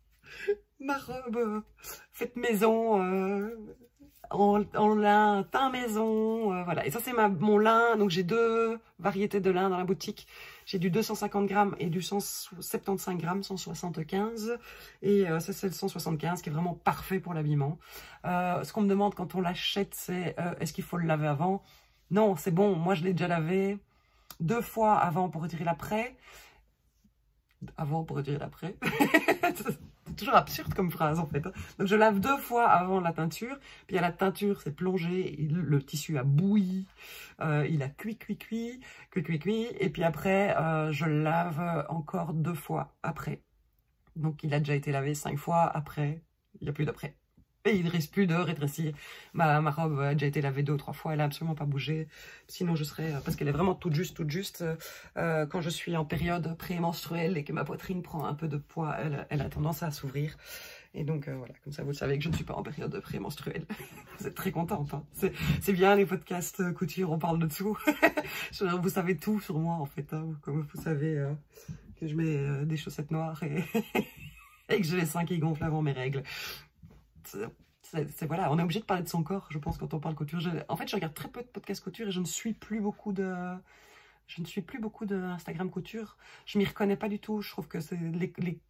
ma robe euh, faite maison, euh, en, en lin, teint maison, euh, voilà. Et ça, c'est mon lin. Donc, j'ai deux variétés de lin dans la boutique. J'ai du deux cent cinquante grammes et du cent soixante-quinze grammes, cent soixante-quinze. Et euh, ça, c'est le cent soixante-quinze qui est vraiment parfait pour l'habillement. Euh, ce qu'on me demande quand on l'achète, c'est euh, est-ce qu'il faut le laver avant? Non, c'est bon. Moi, je l'ai déjà lavé deux fois avant pour retirer l'après. Avant pour retirer l'après. C'est toujours absurde comme phrase en fait. Donc je lave deux fois avant la teinture. Puis à la teinture, c'est plongé. Le, le tissu a bouilli. Euh, il a cuit, cuit, cuit, cuit, cuit, cuit. Et puis après, euh, je le lave encore deux fois après. Donc il a déjà été lavé cinq fois après. Il n'y a plus d'après. Et il ne reste plus de rétrécir. Ma, ma robe a déjà été lavée deux ou trois fois, elle n'a absolument pas bougé. Sinon, je serais... Parce qu'elle est vraiment toute juste, toute juste. Euh, quand je suis en période prémenstruelle et que ma poitrine prend un peu de poids, elle, elle a tendance à s'ouvrir. Et donc, euh, voilà, comme ça, vous le savez que je ne suis pas en période prémenstruelle. Vous êtes très contente. Hein. C'est bien, les podcasts couture, on parle de tout. Vous savez tout sur moi, en fait. Hein. Comme vous savez euh, que je mets euh, des chaussettes noires et, et que j'ai les seins qui gonflent avant mes règles. C'est voilà, on est obligé de parler de son corps, je pense, quand on parle couture. Je, en fait, je regarde très peu de podcasts couture et je ne suis plus beaucoup de, je ne suis plus beaucoup de Instagram couture. Je m'y reconnais pas du tout. Je trouve que c'est les, les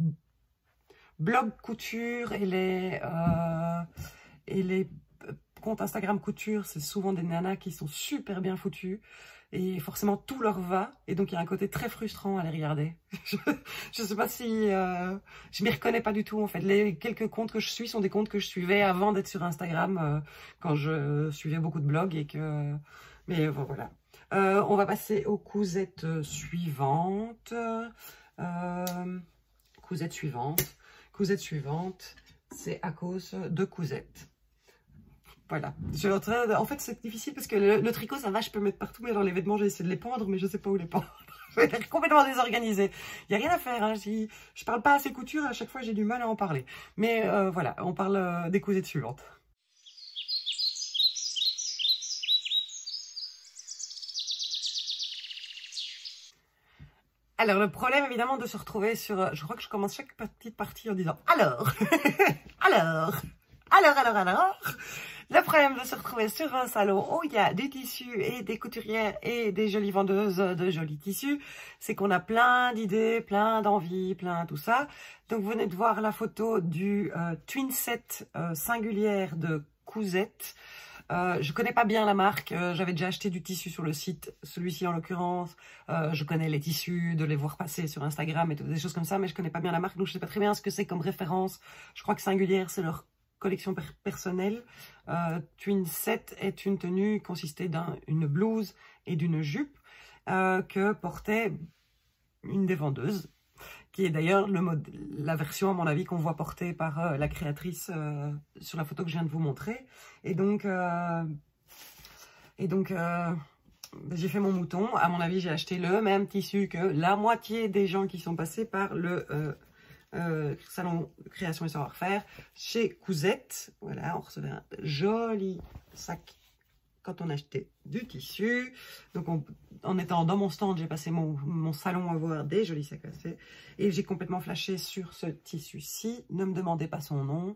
blogs couture et les euh, et les comptes Instagram couture, c'est souvent des nanas qui sont super bien foutues. Et forcément, tout leur va. Et donc, il y a un côté très frustrant à les regarder. je ne sais pas si... Euh, je m'y reconnais pas du tout, en fait. Les quelques comptes que je suis sont des comptes que je suivais avant d'être sur Instagram, euh, quand je suivais beaucoup de blogs. Et que... Mais euh, voilà. Euh, on va passer aux cousettes suivantes. Euh, cousette suivante. Cousette suivante, c'est à cause de cousettes. Voilà. Je suis en, train de... en fait, c'est difficile parce que le, le tricot, ça va, je peux mettre partout. Mais dans les vêtements, j'ai essayé de les pendre, mais je ne sais pas où les pendre. Je vais être complètement désorganisée. Il n'y a rien à faire. Hein. Je ne parle pas assez couture. À chaque fois, j'ai du mal à en parler. Mais euh, voilà, on parle euh, des cousettes suivantes. Alors, le problème, évidemment, de se retrouver sur... Je crois que je commence chaque petite partie en disant « Alors, alors, alors, alors, alors ». Le problème de se retrouver sur un salon où il y a des tissus et des couturières et des jolies vendeuses de jolis tissus, c'est qu'on a plein d'idées, plein d'envies, plein tout ça. Donc, vous venez de voir la photo du euh, twin set euh, singulière de Cousette. Euh, je connais pas bien la marque, euh, j'avais déjà acheté du tissu sur le site, celui-ci en l'occurrence, euh, je connais les tissus, de les voir passer sur Instagram et tout, des choses comme ça, mais je connais pas bien la marque, donc je sais pas très bien ce que c'est comme référence. Je crois que Singulière, c'est leur collection per personnelle. Euh, Twin Set est une tenue consistée d'une blouse et d'une jupe euh, que portait une des vendeuses, qui est d'ailleurs la version, à mon avis, qu'on voit portée par euh, la créatrice euh, sur la photo que je viens de vous montrer. Et donc, euh, et donc euh, j'ai fait mon mouton. À mon avis, j'ai acheté le même tissu que la moitié des gens qui sont passés par le euh, euh, salon création et savoir-faire chez Cousette. Voilà, on recevait un joli sac quand on achetait du tissu. Donc on, en étant dans mon stand, j'ai passé mon, mon salon à voir des jolis sacs à fait. Et j'ai complètement flashé sur ce tissu-ci. Ne me demandez pas son nom.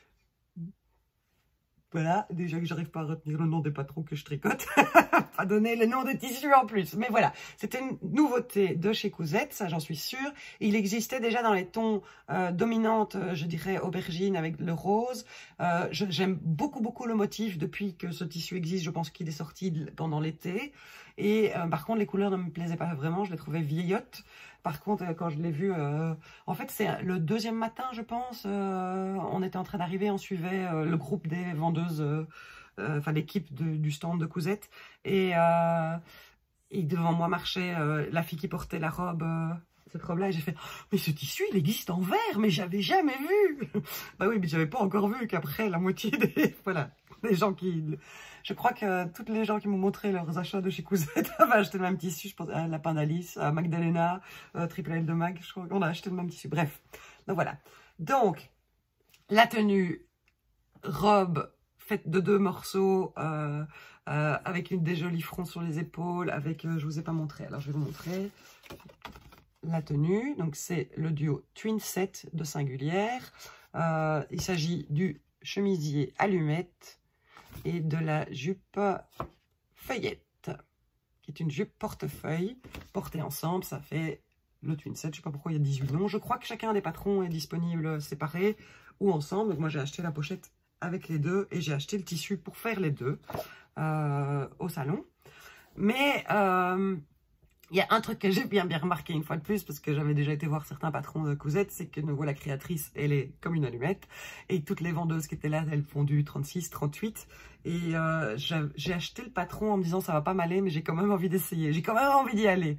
Voilà, déjà que j'arrive pas à retenir le nom des patrons que je tricote. Pas donner le nom de tissu en plus. Mais voilà, c'était une nouveauté de chez Cousette, ça j'en suis sûre. Il existait déjà dans les tons euh, dominantes, je dirais aubergine avec le rose. Euh, J'aime beaucoup beaucoup le motif depuis que ce tissu existe. Je pense qu'il est sorti pendant l'été. Et euh, par contre, les couleurs ne me plaisaient pas vraiment. Je les trouvais vieillottes. Par contre, quand je l'ai vu, euh, en fait, c'est le deuxième matin, je pense. Euh, on était en train d'arriver, on suivait euh, le groupe des vendeuses, euh, euh, enfin l'équipe du stand de Cousette. Et, euh, et devant moi marchait euh, la fille qui portait la robe, euh, cette robe-là. Et j'ai fait, mais ce tissu, il existe en vert, mais j'avais jamais vu. Bah oui, mais j'avais pas encore vu qu'après, la moitié des, voilà, des gens qui... Je crois que toutes les gens qui m'ont montré leurs achats de chez Cousette avaient acheté le même tissu. Je pense à Lapin d'Alice, à Magdalena, euh, Triple L de Mag. Je crois qu'on a acheté le même tissu. Bref, donc voilà. Donc, la tenue robe faite de deux morceaux, euh, euh, avec une des jolis fronts sur les épaules, avec, euh, je vous ai pas montré, alors je vais vous montrer la tenue. Donc, c'est le duo Twin Set de Singulière. Euh, il s'agit du chemisier allumette et de la jupe feuillette, qui est une jupe portefeuille. Portée ensemble, ça fait le twin set. Je ne sais pas pourquoi il y a dix-huit noms. Je crois que chacun des patrons est disponible séparé ou ensemble. Donc moi, j'ai acheté la pochette avec les deux et j'ai acheté le tissu pour faire les deux euh, au salon. Mais... Euh, il y a un truc que j'ai bien bien remarqué une fois de plus, parce que j'avais déjà été voir certains patrons de Cousette, c'est que nous voilà, la créatrice, elle est comme une allumette, et toutes les vendeuses qui étaient là, elles font du trente-six, trente-huit, et euh, j'ai acheté le patron en me disant ça va pas m'aller, mais j'ai quand même envie d'essayer, j'ai quand même envie d'y aller.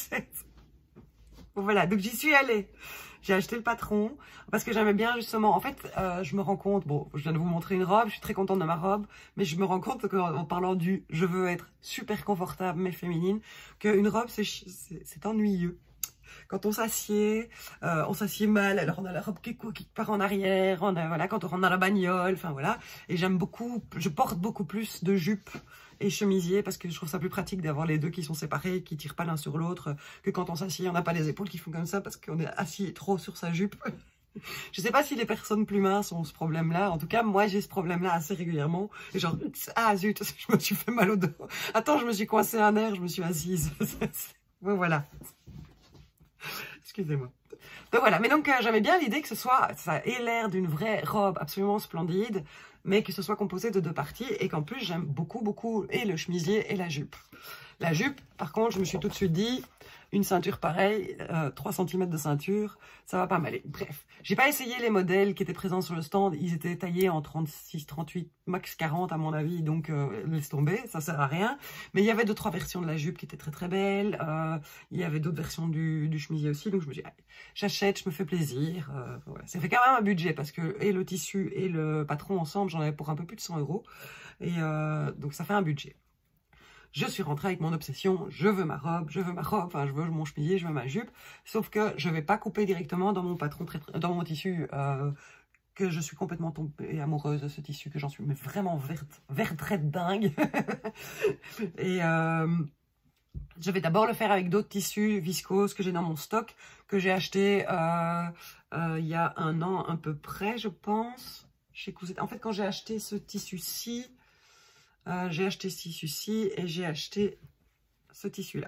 Bon, voilà, donc j'y suis allée. J'ai acheté le patron parce que j'aimais bien justement, en fait, euh, je me rends compte, bon, je viens de vous montrer une robe, je suis très contente de ma robe, mais je me rends compte qu'en parlant du je veux être super confortable mais féminine, qu'une robe c'est ennuyeux. Quand on s'assied, euh, on s'assied mal, alors on a la robe qui, qui part en arrière, on a, voilà, quand on rentre dans la bagnole, enfin voilà. Et j'aime beaucoup, je porte beaucoup plus de jupes et chemisiers parce que je trouve ça plus pratique d'avoir les deux qui sont séparés, qui tirent pas l'un sur l'autre, que quand on s'assied, on n'a pas les épaules qui font comme ça parce qu'on est assis trop sur sa jupe. Je sais pas si les personnes plus minces ont ce problème-là. En tout cas, moi, j'ai ce problème-là assez régulièrement. Et genre, ah zut, je me suis fait mal au dos. Attends, je me suis coincé un nerf, je me suis assise. Bon, voilà. Excusez-moi. Donc voilà, mais donc euh, j'avais bien l'idée que ce soit, ça ait l'air d'une vraie robe absolument splendide, mais que ce soit composé de deux parties et qu'en plus j'aime beaucoup, beaucoup et le chemisier et la jupe. La jupe, par contre, je me suis tout de suite dit, une ceinture pareille, euh, trois centimètres de ceinture, ça va pas m'aller. Bref, j'ai pas essayé les modèles qui étaient présents sur le stand, ils étaient taillés en trente-six, trente-huit, max quarante à mon avis, donc euh, laisse tomber, ça sert à rien. Mais il y avait deux, trois versions de la jupe qui étaient très très belles, euh, il y avait d'autres versions du, du chemisier aussi, donc je me dis, j'achète, je me fais plaisir. Euh, voilà. Ça fait quand même un budget parce que et le tissu et le patron ensemble, j'en avais pour un peu plus de cent euros, et euh, donc ça fait un budget. Je suis rentrée avec mon obsession, je veux ma robe, je veux ma robe, enfin je veux mon chemisier, je veux ma jupe, sauf que je vais pas couper directement dans mon patron, dans mon tissu, euh, que je suis complètement tombée amoureuse de ce tissu, que j'en suis mais vraiment verte, verte très dingue. Et euh, je vais d'abord le faire avec d'autres tissus viscoses que j'ai dans mon stock, que j'ai acheté euh, euh, il y a un an à peu près, je pense, chez Cousette. En fait, quand j'ai acheté ce tissu-ci, Euh, j'ai acheté ce tissu-ci et j'ai acheté ce tissu-là.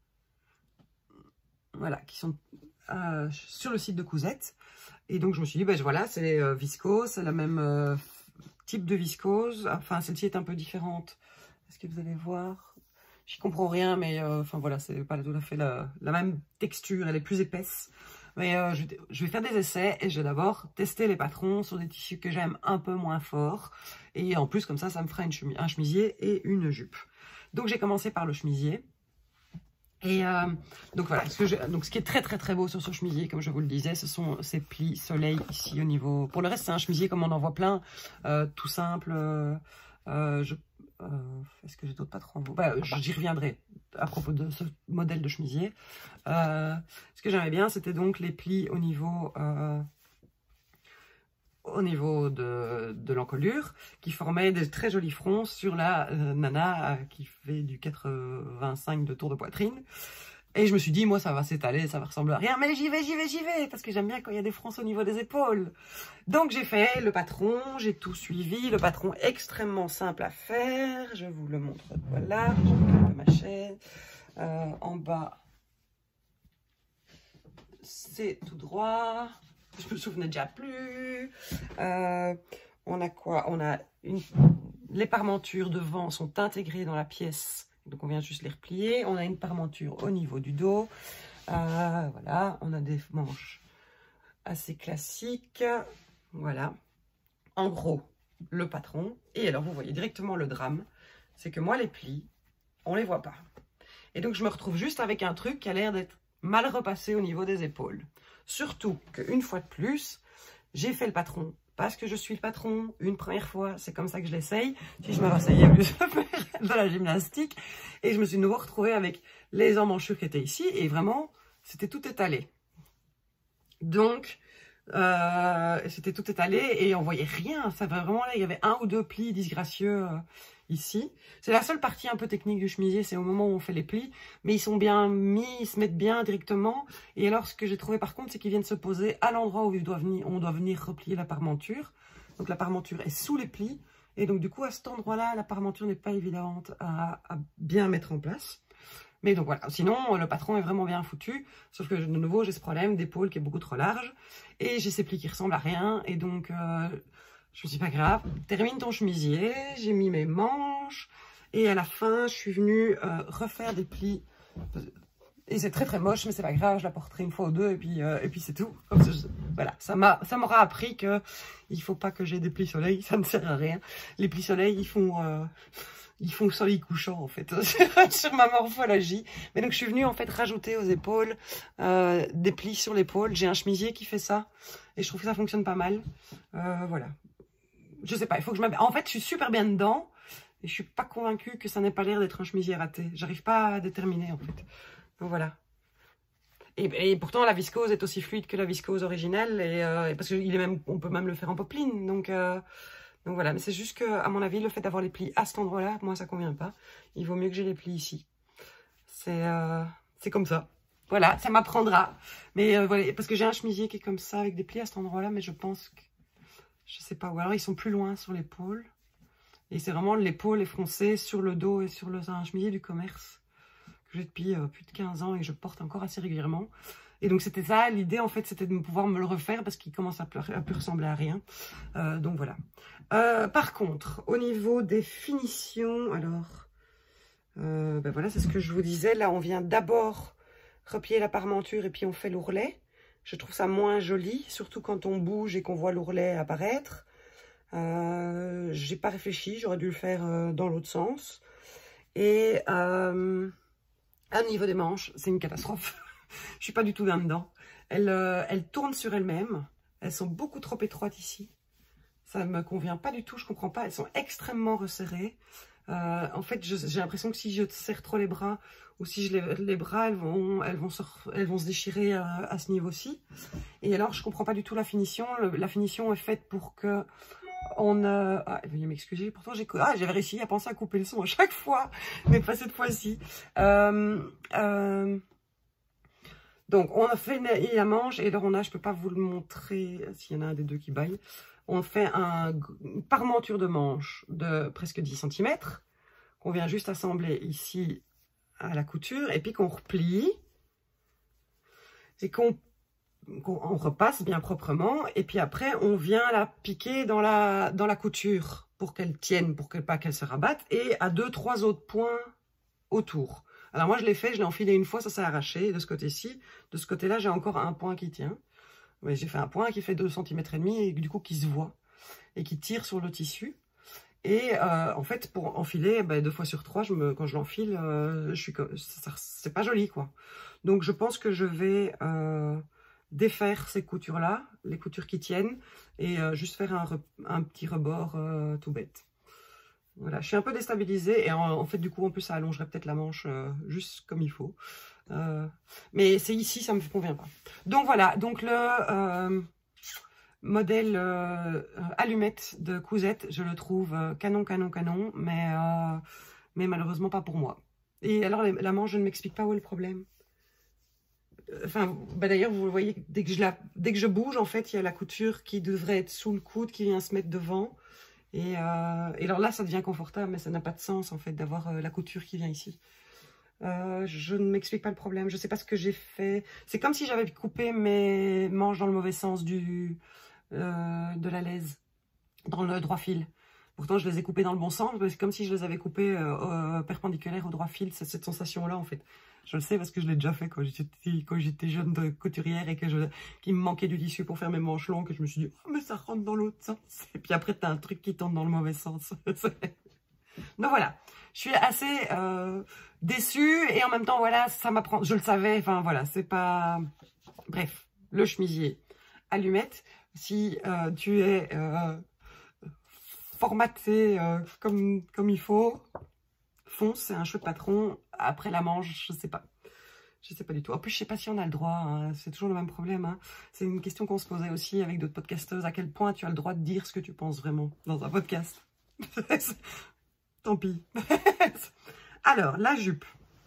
Voilà, qui sont euh, sur le site de Cousette. Et donc, je me suis dit, ben voilà, c'est euh, viscose, c'est le même euh, type de viscose. Enfin, celle-ci est un peu différente. Est-ce que vous allez voir? J'y comprends rien, mais euh, enfin voilà, c'est pas tout à fait la, la même texture, elle est plus épaisse. Mais euh, je, je vais faire des essais et je vais d'abord tester les patrons sur des tissus que j'aime un peu moins fort. Et en plus, comme ça, ça me fera une chemise, un chemisier et une jupe. Donc, j'ai commencé par le chemisier. Et euh, donc voilà, ce, que je, donc ce qui est très très très beau sur ce chemisier, comme je vous le disais, ce sont ces plis soleil ici au niveau... Pour le reste, c'est un chemisier comme on en voit plein, euh, tout simple. Euh, euh, je, euh, Est-ce que j'ai d'autres patrons? Bah, j'y reviendrai à propos de ce modèle de chemisier. Euh, ce que j'aimais bien, c'était donc les plis au niveau... Euh, au niveau de, de l'encolure, qui formait des très jolis fronts sur la euh, nana euh, qui fait du quatre-vingt-cinq de tour de poitrine. Et je me suis dit, moi, ça va s'étaler, ça va ressembler à rien, mais j'y vais, j'y vais, j'y vais, parce que j'aime bien quand il y a des fronts au niveau des épaules. Donc j'ai fait le patron, j'ai tout suivi, le patron extrêmement simple à faire, je vous le montre, voilà, je vais un peu ma chaise, euh, en bas, c'est tout droit. Je me souvenais déjà plus. Euh, on a quoi? On a une... Les parmentures devant sont intégrées dans la pièce. Donc on vient juste les replier. On a une parmenture au niveau du dos. Euh, voilà. On a des manches assez classiques. Voilà. En gros, le patron. Et alors vous voyez directement le drame. C'est que moi les plis, on les voit pas. Et donc je me retrouve juste avec un truc qui a l'air d'être mal repassé au niveau des épaules. Surtout qu'une fois de plus, j'ai fait le patron parce que je suis le patron une première fois. C'est comme ça que je l'essaye. Si je me rasseyais, je ferais de la gymnastique. Et je me suis de nouveau retrouvée avec les emmanchures qui étaient ici. Et vraiment, c'était tout étalé. Donc, euh, c'était tout étalé et on voyait rien. Ça va vraiment là, il y avait un ou deux plis disgracieux euh, ici. C'est la seule partie un peu technique du chemisier, c'est au moment où on fait les plis. Mais ils sont bien mis, ils se mettent bien directement. Et alors, ce que j'ai trouvé par contre, c'est qu'ils viennent se poser à l'endroit où ils doivent venir, on doit venir replier la parmenture. Donc la parmenture est sous les plis. Et donc du coup, à cet endroit-là, la parmenture n'est pas évidente à, à bien mettre en place. Mais donc voilà, sinon le patron est vraiment bien foutu, sauf que de nouveau j'ai ce problème d'épaule qui est beaucoup trop large, et j'ai ces plis qui ressemblent à rien, et donc euh, je me suis dit pas grave, termine ton chemisier, j'ai mis mes manches, et à la fin je suis venue euh, refaire des plis, et c'est très très moche, mais c'est pas grave, je la porterai une fois ou deux, et puis, euh, et puis c'est tout. Comme ça, je, voilà, ça m'a, ça m'aura appris que il faut pas que j'ai des plis soleil, ça ne sert à rien. Les plis soleil, ils font... Euh, Ils font soleil couchant en fait sur ma morphologie. Mais donc je suis venue en fait rajouter aux épaules euh, des plis sur l'épaule. J'ai un chemisier qui fait ça et je trouve que ça fonctionne pas mal. Euh, voilà. Je sais pas, il faut que je m'habille. En fait, je suis super bien dedans et je suis pas convaincue que ça n'ait pas l'air d'être un chemisier raté. J'arrive pas à déterminer en fait. Donc voilà. Et, et pourtant la viscose est aussi fluide que la viscose originelle et, euh, et parce que il est même, on peut même le faire en popeline. Donc euh, Donc voilà, mais c'est juste que, à mon avis, le fait d'avoir les plis à cet endroit-là, moi, ça convient pas. Il vaut mieux que j'ai les plis ici. C'est euh, c'est comme ça. Voilà, ça m'apprendra. Mais euh, voilà, parce que j'ai un chemisier qui est comme ça, avec des plis à cet endroit-là, mais je pense que... Je sais pas, ou alors ils sont plus loin sur l'épaule. Et c'est vraiment l'épaule est froncée sur le dos et sur le... C'est un chemisier du commerce que j'ai depuis euh, plus de quinze ans et je porte encore assez régulièrement. Et donc c'était ça, l'idée en fait c'était de pouvoir me le refaire parce qu'il commence à plus, à plus ressembler à rien. Euh, donc voilà. Euh, par contre, au niveau des finitions, alors, euh, ben voilà, c'est ce que je vous disais. Là, on vient d'abord replier la parmenture et puis on fait l'ourlet. Je trouve ça moins joli, surtout quand on bouge et qu'on voit l'ourlet apparaître. Euh, j'ai pas réfléchi, j'aurais dû le faire euh, dans l'autre sens. Et euh, à niveau des manches, c'est une catastrophe. Je suis pas du tout là-dedans. Elles, euh, elles tournent sur elles-mêmes. Elles sont beaucoup trop étroites ici. Ça ne me convient pas du tout, je comprends pas. Elles sont extrêmement resserrées. Euh, en fait, j'ai l'impression que si je serre trop les bras ou si je lève les bras, elles vont, elles vont, se, elles vont se déchirer à, à ce niveau-ci. Et alors, je comprends pas du tout la finition. Le, la finition est faite pour que on... Euh, ah, veuillez m'excuser. Pourtant, j'ai ah, j'avais réussi à penser à couper le son à chaque fois, mais pas cette fois-ci. Euh, euh, donc, on a fait la manche et alors on a, je peux pas vous le montrer s'il y en a un des deux qui baille. On fait un, une parmenture de manche de presque dix centimètres qu'on vient juste assembler ici à la couture et puis qu'on replie et qu'on qu'on repasse bien proprement et puis après on vient la piquer dans la, dans la couture pour qu'elle tienne, pour que pas qu'elle se rabatte et à deux, trois autres points autour. Alors moi je l'ai fait, je l'ai enfilé une fois, ça s'est arraché de ce côté-ci. De ce côté-là j'ai encore un point qui tient. Oui, j'ai fait un point qui fait deux centimètres et demi et du coup qui se voit et qui tire sur le tissu. Et euh, en fait, pour enfiler, bah, deux fois sur trois, je me, quand je l'enfile, euh, je suis comme, c'est pas joli, quoi. Donc, je pense que je vais euh, défaire ces coutures-là, les coutures qui tiennent, et euh, juste faire un, un petit rebord euh, tout bête. Voilà, je suis un peu déstabilisée, et en, en fait, du coup, en plus, ça allongerait peut-être la manche euh, juste comme il faut. Euh, mais c'est ici, ça me convient pas. Donc, voilà, donc le... Euh, modèle euh, allumette de Cousette, je le trouve euh, canon, canon, canon, mais, euh, mais malheureusement pas pour moi. Et alors, la manche, je ne m'explique pas où est le problème. Enfin, bah d'ailleurs, vous le voyez, dès que, je la, dès que je bouge, en fait, il y a la couture qui devrait être sous le coude, qui vient se mettre devant. Et, euh, et alors là, ça devient confortable, mais ça n'a pas de sens, en fait, d'avoir euh, la couture qui vient ici. Euh, je ne m'explique pas le problème, je ne sais pas ce que j'ai fait. C'est comme si j'avais coupé mes manches dans le mauvais sens du... Euh, de la laise dans le droit fil. Pourtant, je les ai coupées dans le bon sens, mais c'est comme si je les avais coupées euh, euh, perpendiculaires au droit fil. C'est cette sensation-là, en fait. Je le sais parce que je l'ai déjà fait quand j'étais jeune de couturière et que je, qu'il me manquait du tissu pour faire mes manches longues, que je me suis dit, oh, mais ça rentre dans l'autre sens. Et puis après, t'as un truc qui tombe dans le mauvais sens. Donc voilà, je suis assez euh, déçue et en même temps, voilà, ça m'apprend. Je le savais, enfin voilà, c'est pas... Bref, le chemisier allumette. Si euh, tu es euh, formaté euh, comme, comme il faut, fonce, c'est un chouette patron. Après la manche, je sais pas. Je sais pas du tout. En plus, je sais pas si on a le droit. Hein. C'est toujours le même problème. Hein. C'est une question qu'on se posait aussi avec d'autres podcasteuses. À quel point tu as le droit de dire ce que tu penses vraiment dans un podcast? Tant pis. Alors, la jupe.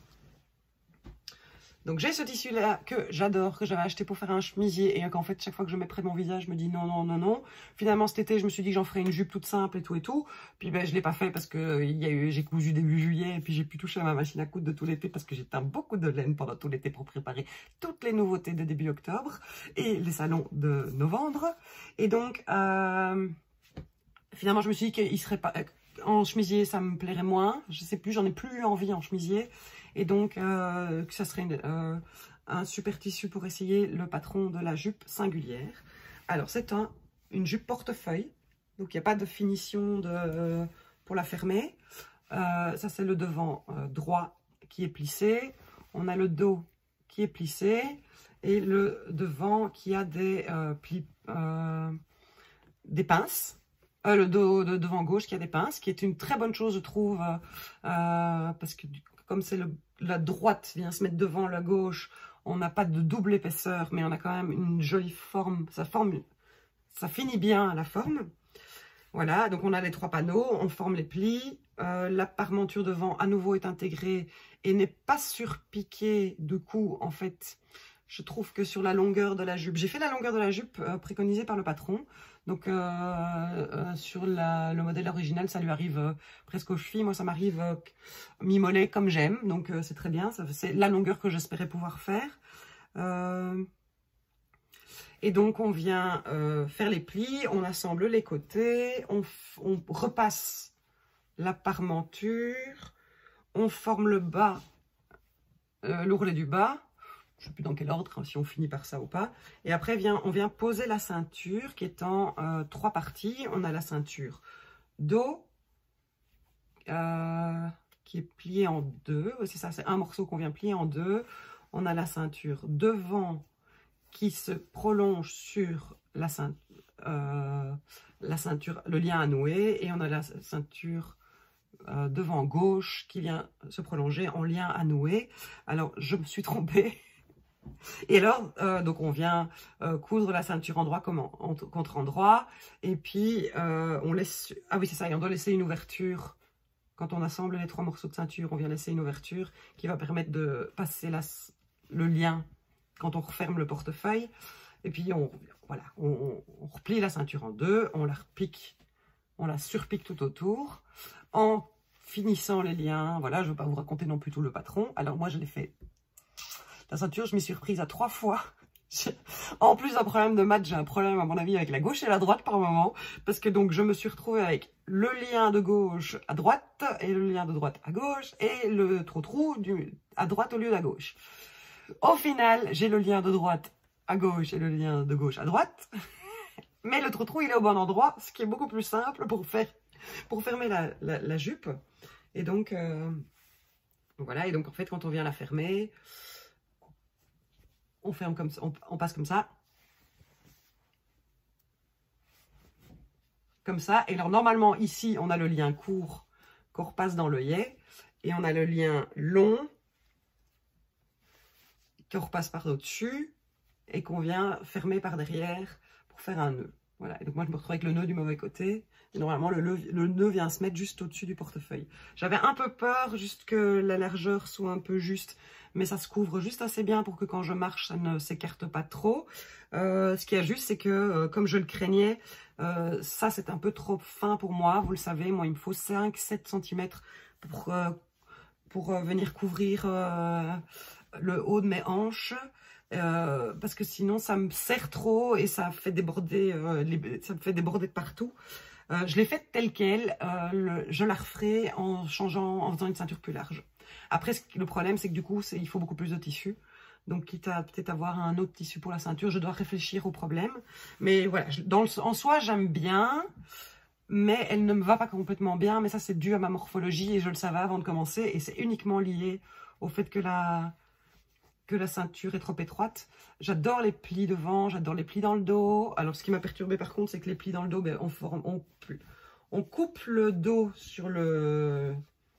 Donc j'ai ce tissu là que j'adore, que j'avais acheté pour faire un chemisier et qu'en fait chaque fois que je mets près de mon visage je me dis non non non non. Finalement cet été je me suis dit que j'en ferais une jupe toute simple et tout et tout. Puis ben je l'ai pas fait parce que il y a eu j'ai cousu début juillet et puis j'ai pu toucher à ma machine à coudre de tout l'été parce que j'ai teint beaucoup de laine pendant tout l'été pour préparer toutes les nouveautés de début octobre et les salons de novembre. Et donc euh, finalement je me suis dit qu'il serait pas en chemisier ça me plairait moins. Je sais plus, j'en ai plus eu envie en chemisier. Et donc, euh, que ça serait une, euh, un super tissu pour essayer le patron de la jupe singulière. Alors, c'est un, une jupe portefeuille. Donc, il n'y a pas de finition de, euh, pour la fermer. Euh, ça, c'est le devant euh, droit qui est plissé. On a le dos qui est plissé. Et le devant qui a des, euh, plis, euh, des pinces. Euh, le dos de devant gauche qui a des pinces. Qui est une très bonne chose, je trouve. Euh, parce que du comme c'est la droite vient se mettre devant la gauche, on n'a pas de double épaisseur, mais on a quand même une jolie forme. Ça forme, ça finit bien à la forme. Voilà, donc on a les trois panneaux, on forme les plis. Euh, la parmenture devant, à nouveau, est intégrée et n'est pas surpiquée. Du coup, en fait, je trouve que sur la longueur de la jupe, j'ai fait la longueur de la jupe euh, préconisée par le patron. Donc, euh, euh, sur la, le modèle original, ça lui arrive euh, presque aux chevilles. Moi, ça m'arrive euh, mi-mollet comme j'aime. Donc, euh, c'est très bien. C'est la longueur que j'espérais pouvoir faire. Euh, et donc, on vient euh, faire les plis. On assemble les côtés. On, on repasse la parmenture. On forme le bas, euh, l'ourlet du bas. Je ne sais plus dans quel ordre, si on finit par ça ou pas. Et après, vient, on vient poser la ceinture qui est en euh, trois parties. On a la ceinture dos euh, qui est pliée en deux. C'est ça, c'est un morceau qu'on vient plier en deux. On a la ceinture devant qui se prolonge sur la ceinture, euh, la ceinture, le lien à nouer. Et on a la ceinture euh, devant gauche qui vient se prolonger en lien à nouer. Alors, je me suis trompée. Et alors, euh, donc on vient euh, coudre la ceinture endroit comme en, en, contre endroit. Et puis, euh, on laisse... Ah oui, c'est ça, et on doit laisser une ouverture. Quand on assemble les trois morceaux de ceinture, on vient laisser une ouverture qui va permettre de passer la, le lien quand on referme le portefeuille. Et puis, on, voilà, on, on replie la ceinture en deux, on la repique, on la surpique tout autour. En finissant les liens, voilà, je ne veux pas vous raconter non plus tout le patron. Alors moi, je l'ai fait... La ceinture, je m'y suis reprise à trois fois. En plus d'un problème de maths, j'ai un problème à mon avis avec la gauche et la droite par moment. Parce que donc je me suis retrouvée avec le lien de gauche à droite et le lien de droite à gauche et le trou-trou à droite au lieu d'à gauche. Au final, j'ai le lien de droite à gauche et le lien de gauche à droite. Mais le trou-trou, il est au bon endroit, ce qui est beaucoup plus simple pour faire pour fermer la, la, la jupe. Et donc, euh, voilà. Et donc, en fait, quand on vient la fermer, on ferme comme ça, on, on passe comme ça. Comme ça. Et alors, normalement, ici, on a le lien court qu'on repasse dans l'œillet. Et on a le lien long qu'on repasse par au-dessus et qu'on vient fermer par derrière pour faire un nœud. Voilà. Et donc, moi, je me retrouve avec le nœud du mauvais côté. Et normalement, le, le, le nœud vient se mettre juste au-dessus du portefeuille. J'avais un peu peur, juste que la largeur soit un peu juste, mais ça se couvre juste assez bien pour que quand je marche, ça ne s'écarte pas trop. Euh, ce qu'il y a juste, c'est que, euh, comme je le craignais, euh, ça, c'est un peu trop fin pour moi. Vous le savez, moi, il me faut cinq à sept centimètres pour, euh, pour euh, venir couvrir euh, le haut de mes hanches. Euh, parce que sinon ça me serre trop et ça fait déborder, euh, les, ça me fait déborder de partout. Euh, je l'ai faite telle quelle, euh, le, je la referai en changeant, en faisant une ceinture plus large. Après, le problème, c'est que du coup, il faut beaucoup plus de tissu. Donc, quitte à peut-être avoir un autre tissu pour la ceinture, je dois réfléchir au problème. Mais voilà, je, dans le, en soi, j'aime bien, mais elle ne me va pas complètement bien. Mais ça, c'est dû à ma morphologie et je le savais avant de commencer. Et c'est uniquement lié au fait que la... que la ceinture est trop étroite. J'adore les plis devant, j'adore les plis dans le dos. Alors, ce qui m'a perturbé par contre, c'est que les plis dans le dos, ben, on, forme, on, on coupe le dos sur le,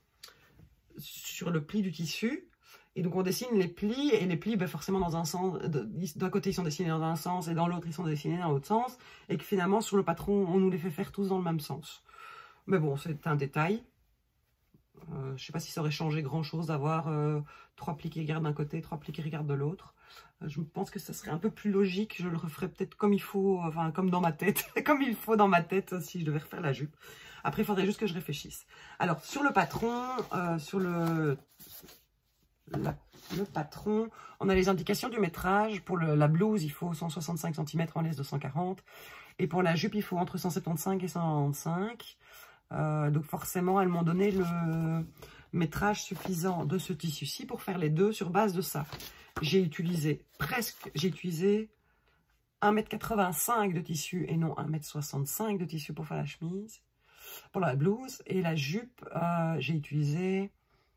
sur le pli du tissu. Et donc, on dessine les plis. Et les plis, ben, forcément, dans un sens, d'un côté, ils sont dessinés dans un sens et dans l'autre, ils sont dessinés dans l'autre sens. Et que finalement, sur le patron, on nous les fait faire tous dans le même sens. Mais bon, c'est un détail. Euh, je ne sais pas si ça aurait changé grand-chose d'avoir euh, trois plis qui regardent d'un côté, trois plis qui regardent de l'autre. Euh, je pense que ça serait un peu plus logique. Je le referais peut-être comme il faut, enfin comme dans ma tête, comme il faut dans ma tête si je devais refaire la jupe. Après, il faudrait juste que je réfléchisse. Alors, sur le patron, euh, sur le, la, le patron, on a les indications du métrage. Pour le, la blouse, il faut cent soixante-cinq centimètres en laisse de cent quarante. Et pour la jupe, il faut entre cent soixante-quinze et cent quatre-vingt-quinze. Euh, donc forcément, elles m'ont donné le métrage suffisant de ce tissu-ci pour faire les deux sur base de ça. J'ai utilisé presque, j'ai utilisé un mètre quatre-vingt-cinq de tissu et non un mètre soixante-cinq de tissu pour faire la chemise, pour la blouse. Et la jupe, euh, j'ai utilisé,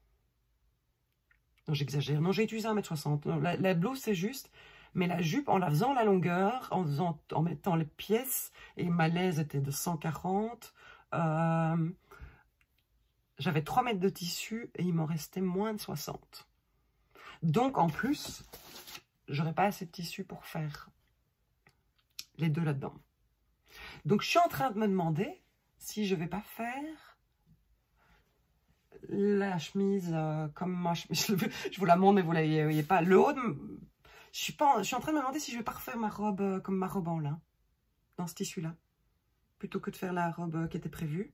non j'exagère, non j'ai utilisé un mètre soixante. Non, la, la blouse c'est juste, mais la jupe en la faisant la longueur, en, faisant, en mettant les pièces, et ma laise était de cent quarante. Euh, j'avais trois mètres de tissu et il m'en restait moins de soixante. Donc en plus, j'aurais pas assez de tissu pour faire les deux là-dedans. Donc je suis en train de me demander si je vais pas faire la chemise euh, comme ma chemise. Je vous la montre mais vous la voyez pas. Le haut, de... je suis pas, je suis en train de me demander si je vais pas refaire ma robe euh, comme ma robe en lin dans ce tissu-là, plutôt que de faire la robe qui était prévue.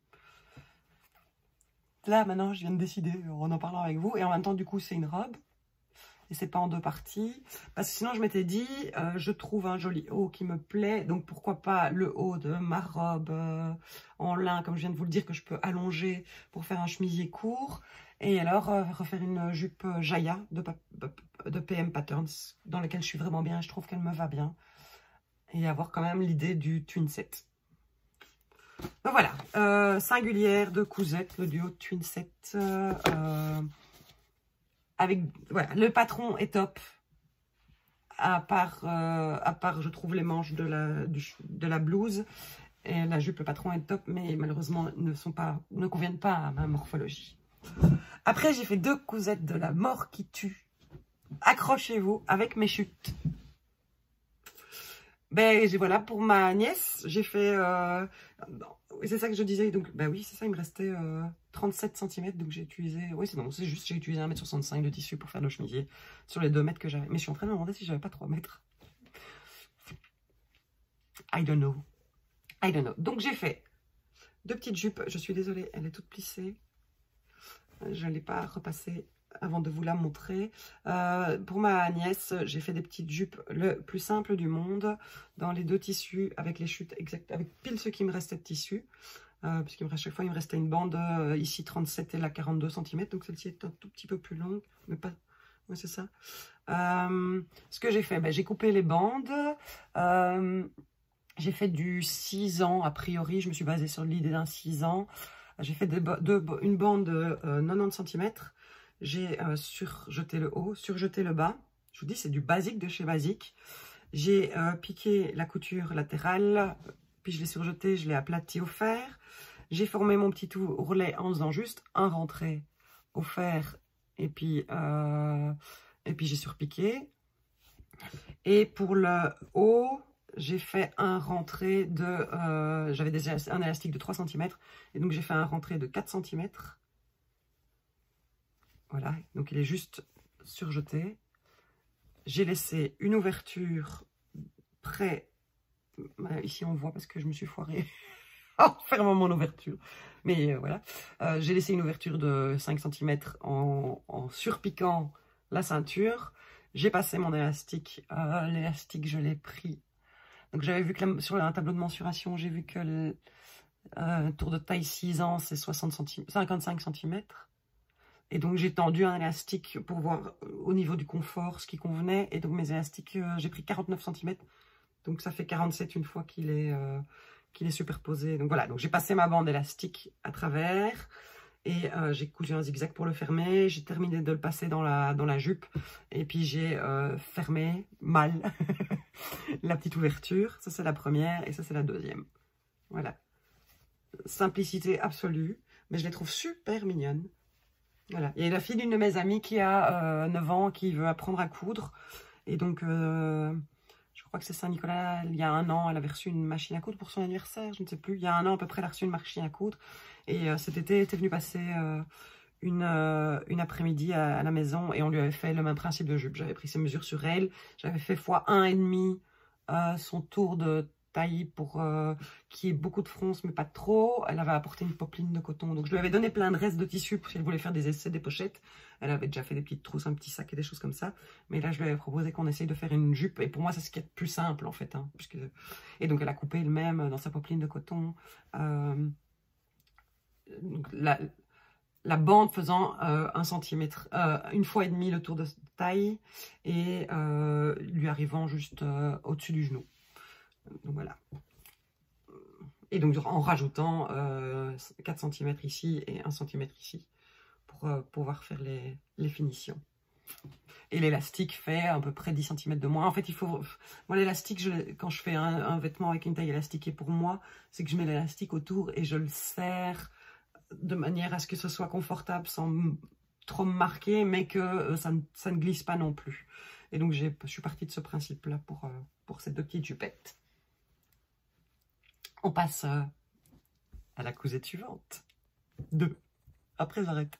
Là, maintenant, je viens de décider en en parlant avec vous. Et en même temps, du coup, c'est une robe. Et c'est pas en deux parties. Parce que sinon, je m'étais dit, euh, je trouve un joli haut qui me plaît. Donc, pourquoi pas le haut de ma robe euh, en lin, comme je viens de vous le dire, que je peux allonger pour faire un chemisier court. Et alors, euh, refaire une jupe Jaya de, de P M Patterns, dans laquelle je suis vraiment bien. Je trouve qu'elle me va bien. Et avoir quand même l'idée du twin set. Donc voilà, euh, singulière de Cousette, le duo twin set. Euh, euh, avec, voilà, le patron est top. À part, euh, à part, je trouve les manches de la, du, de la blouse. Et la jupe, le patron est top, mais malheureusement, ne, sont pas, ne conviennent pas à ma morphologie. Après, j'ai fait deux Cousettes de la mort qui tue. Accrochez-vous avec mes chutes. Ben voilà, pour ma nièce, j'ai fait... Euh, c'est ça que je disais, donc ben oui, c'est ça, il me restait euh, trente-sept centimètres, donc j'ai utilisé... Oui, c'est non, c'est juste, j'ai utilisé un mètre soixante-cinq de tissu pour faire le chemisier sur les deux mètres que j'avais. Mais je suis en train de me demander si j'avais pas trois mètres. I don't know. I don't know. Donc j'ai fait deux petites jupes, je suis désolée, elle est toute plissée. Je ne l'ai pas repassée avant de vous la montrer. Euh, pour ma nièce, j'ai fait des petites jupes le plus simple du monde dans les deux tissus avec les chutes exactes, avec pile ce qui me restait de tissu. Euh, puisqu'il me reste chaque fois, il me restait une bande euh, ici trente-sept et là quarante-deux centimètres. Donc celle-ci est un tout petit peu plus longue, mais pas. Oui, c'est ça. Euh, ce que j'ai fait, ben, j'ai coupé les bandes. Euh, J'ai fait du six ans, a priori, je me suis basée sur l'idée d'un six ans. J'ai fait des, de, une bande de euh, quatre-vingt-dix centimètres. J'ai euh, surjeté le haut, surjeté le bas. Je vous dis, c'est du basique de chez Basique. J'ai euh, piqué la couture latérale, puis je l'ai surjeté, je l'ai aplati au fer. J'ai formé mon petit ourlet en faisant juste un rentré au fer et puis, euh, et puis j'ai surpiqué. Et pour le haut, j'ai fait un rentré de... Euh, J'avais déjà un élastique de trois centimètres. Et donc, j'ai fait un rentré de quatre centimètres. Voilà. Donc, il est juste surjeté. J'ai laissé une ouverture près... Ici, on voit parce que je me suis foirée en fermant mon ouverture. Mais euh, voilà. Euh, j'ai laissé une ouverture de cinq centimètres en, en surpiquant la ceinture. J'ai passé mon élastique. Euh, L'élastique, je l'ai pris. Donc j'avais vu que la, sur un tableau de mensuration, j'ai vu que le euh, tour de taille six ans, c'est cinquante-cinq centimètres. Et donc j'ai tendu un élastique pour voir au niveau du confort ce qui convenait. Et donc mes élastiques, euh, j'ai pris quarante-neuf centimètres. Donc ça fait quarante-sept une fois qu'il est, euh, qu'il est superposé. Donc voilà, donc j'ai passé ma bande élastique à travers. Et euh, j'ai cousu un zigzag pour le fermer. J'ai terminé de le passer dans la, dans la jupe. Et puis j'ai euh, fermé mal la petite ouverture. Ça, c'est la première. Et ça, c'est la deuxième. Voilà. Simplicité absolue. Mais je les trouve super mignonnes. Voilà. Il y a la fille d'une de mes amies qui a euh, neuf ans, qui veut apprendre à coudre. Et donc, euh, je crois que c'est Saint-Nicolas. Il y a un an, elle avait reçu une machine à coudre pour son anniversaire. Je ne sais plus. Il y a un an à peu près, elle a reçu une machine à coudre. Et euh, cet été, elle était venue passer euh, une, euh, une après-midi à, à la maison et on lui avait fait le même principe de jupe. J'avais pris ses mesures sur elle, j'avais fait fois un virgule cinq euh, son tour de taille pour euh, qu'il y ait beaucoup de fronce mais pas trop. Elle avait apporté une popeline de coton, donc je lui avais donné plein de restes de tissu pour si elle voulait faire des essais, des pochettes. Elle avait déjà fait des petites trousses, un petit sac et des choses comme ça. Mais là, je lui avais proposé qu'on essaye de faire une jupe. Et pour moi, c'est ce qui est le plus simple en fait. Hein, puisque... Et donc, elle a coupé le même dans sa popeline de coton. Euh... Donc, la, la bande faisant euh, un centimètre, euh, une fois et demi le tour de taille et euh, lui arrivant juste euh, au-dessus du genou. Donc voilà. Et donc en rajoutant euh, quatre centimètres ici et un centimètre ici pour euh, pouvoir faire les, les finitions. Et l'élastique fait à peu près dix centimètres de moins. En fait, il faut... Moi, l'élastique, quand je fais un, un vêtement avec une taille élastiquée pour moi, c'est que je mets l'élastique autour et je le serre de manière à ce que ce soit confortable sans trop me marquer, mais que euh, ça, ne, ça ne glisse pas non plus. Et donc, je suis partie de ce principe-là pour, euh, pour ces deux petites jupettes. On passe euh, à la cousette suivante. Deux. Après, j'arrête.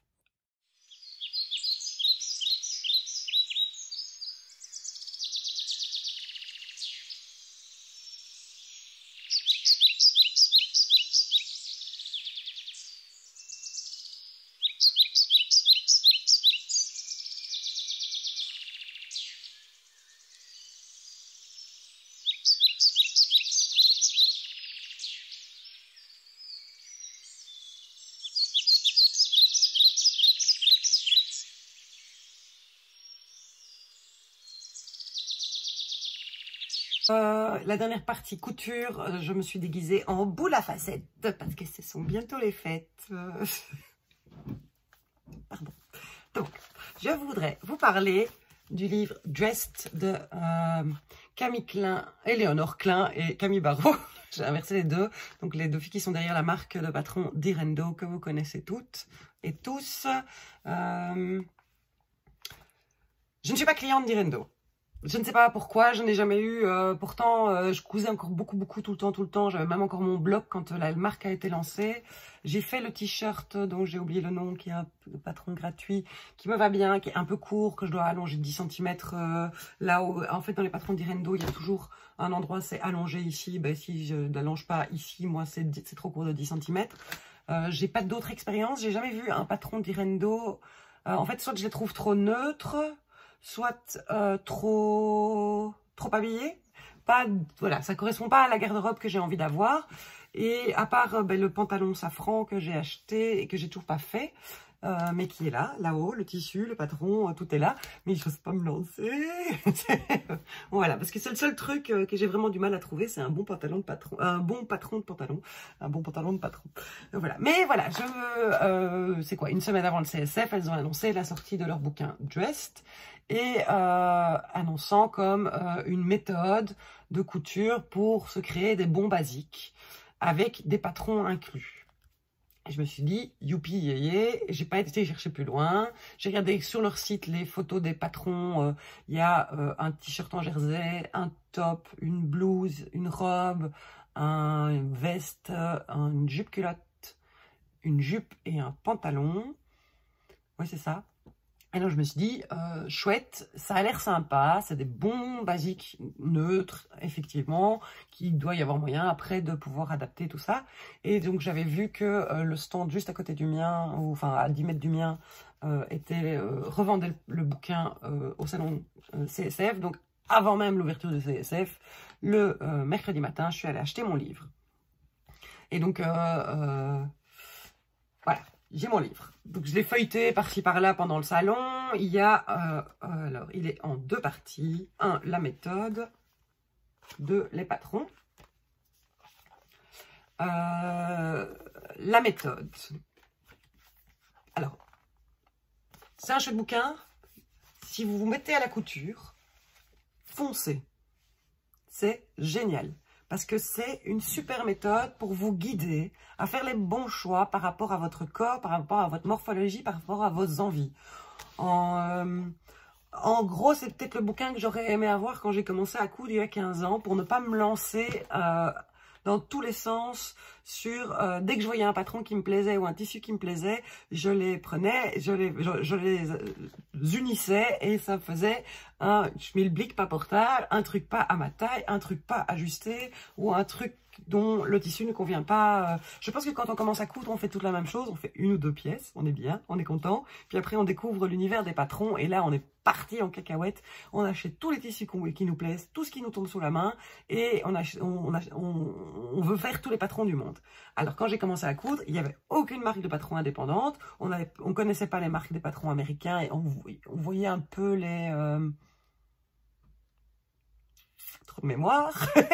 Euh, la dernière partie couture, euh, je me suis déguisée en boule à facettes parce que ce sont bientôt les fêtes. Euh... Pardon. Donc, je voudrais vous parler du livre Dressed de euh, Camille Klein, Éléonore Klein et Camille Barraud. J'ai inversé les deux. Donc, les deux filles qui sont derrière la marque de patron Direndo que vous connaissez toutes et tous. Euh... Je ne suis pas cliente d'Irendo. Je ne sais pas pourquoi, je n'ai jamais eu. Euh, pourtant, euh, je cousais encore beaucoup, beaucoup, tout le temps, tout le temps. J'avais même encore mon blog quand euh, la marque a été lancée. J'ai fait le t-shirt dont j'ai oublié le nom, qui est un patron gratuit, qui me va bien, qui est un peu court, que je dois allonger de dix centimètres. Euh, là où, en fait, dans les patrons d'Irendo, il y a toujours un endroit, c'est allongé ici. Ben, si je n'allonge pas ici, moi, c'est trop court de dix centimètres. Euh, j'ai pas d'autres expériences. J'ai jamais vu un patron d'Irendo. Euh, en fait, soit je les trouve trop neutres, soit euh, trop trop habillé, pas voilà, ça correspond pas à la garde-robe que j'ai envie d'avoir. Et à part euh, ben, le pantalon safran que j'ai acheté et que j'ai toujours pas fait, euh, mais qui est là, là-haut, le tissu, le patron, euh, tout est là, mais je n'ose pas me lancer. Voilà, parce que c'est le seul truc euh, que j'ai vraiment du mal à trouver, c'est un bon pantalon de patron, un bon patron de pantalon, un bon pantalon de patron. Donc, voilà, mais voilà, je veux, euh, c'est quoi, une semaine avant le C S F, elles ont annoncé la sortie de leur bouquin Dressed, et euh, annonçant comme euh, une méthode de couture pour se créer des bons basiques avec des patrons inclus. Et je me suis dit, youpi, yé, j'ai pas été chercher plus loin. J'ai regardé sur leur site les photos des patrons. Il euh, y a euh, un t-shirt en jersey, un top, une blouse, une robe, un, une veste, un, une jupe culotte, une jupe et un pantalon. Ouais, c'est ça. Et donc je me suis dit, euh, chouette, ça a l'air sympa, c'est des bons basiques neutres, effectivement, qu'il doit y avoir moyen après de pouvoir adapter tout ça. Et donc j'avais vu que euh, le stand juste à côté du mien, ou enfin à dix mètres du mien, euh, était euh, revendait le, le bouquin euh, au salon euh, C S F. Donc avant même l'ouverture du C S F, le euh, mercredi matin, je suis allée acheter mon livre. Et donc, euh, euh, voilà. J'ai mon livre. Donc, je l'ai feuilleté par-ci par-là pendant le salon. Il y a, euh, alors, il est en deux parties. Un, la méthode. Deux, les patrons. Euh, la méthode. Alors, c'est un chouette bouquin. Si vous vous mettez à la couture, foncez. C'est génial. Parce que c'est une super méthode pour vous guider à faire les bons choix par rapport à votre corps, par rapport à votre morphologie, par rapport à vos envies. En, euh, en gros, c'est peut-être le bouquin que j'aurais aimé avoir quand j'ai commencé à coudre il y a quinze ans, pour ne pas me lancer euh, dans tous les sens sur... Euh, dès que je voyais un patron qui me plaisait ou un tissu qui me plaisait, je les prenais, je les, je, je les unissais et ça me faisait un schmilblick pas portable, un truc pas à ma taille, un truc pas ajusté ou un truc dont le tissu ne convient pas. Je pense que quand on commence à coudre, on fait toute la même chose, on fait une ou deux pièces, on est bien, on est content, puis après on découvre l'univers des patrons et là on est parti en cacahuète, on achète tous les tissus qui nous plaisent, tout ce qui nous tombe sous la main et on, achète, on, on, on veut faire tous les patrons du monde. Alors quand j'ai commencé à coudre, il n'y avait aucune marque de patron indépendante, on ne on connaissait pas les marques des patrons américains et on, on voyait un peu les... Euh, trop de mémoire.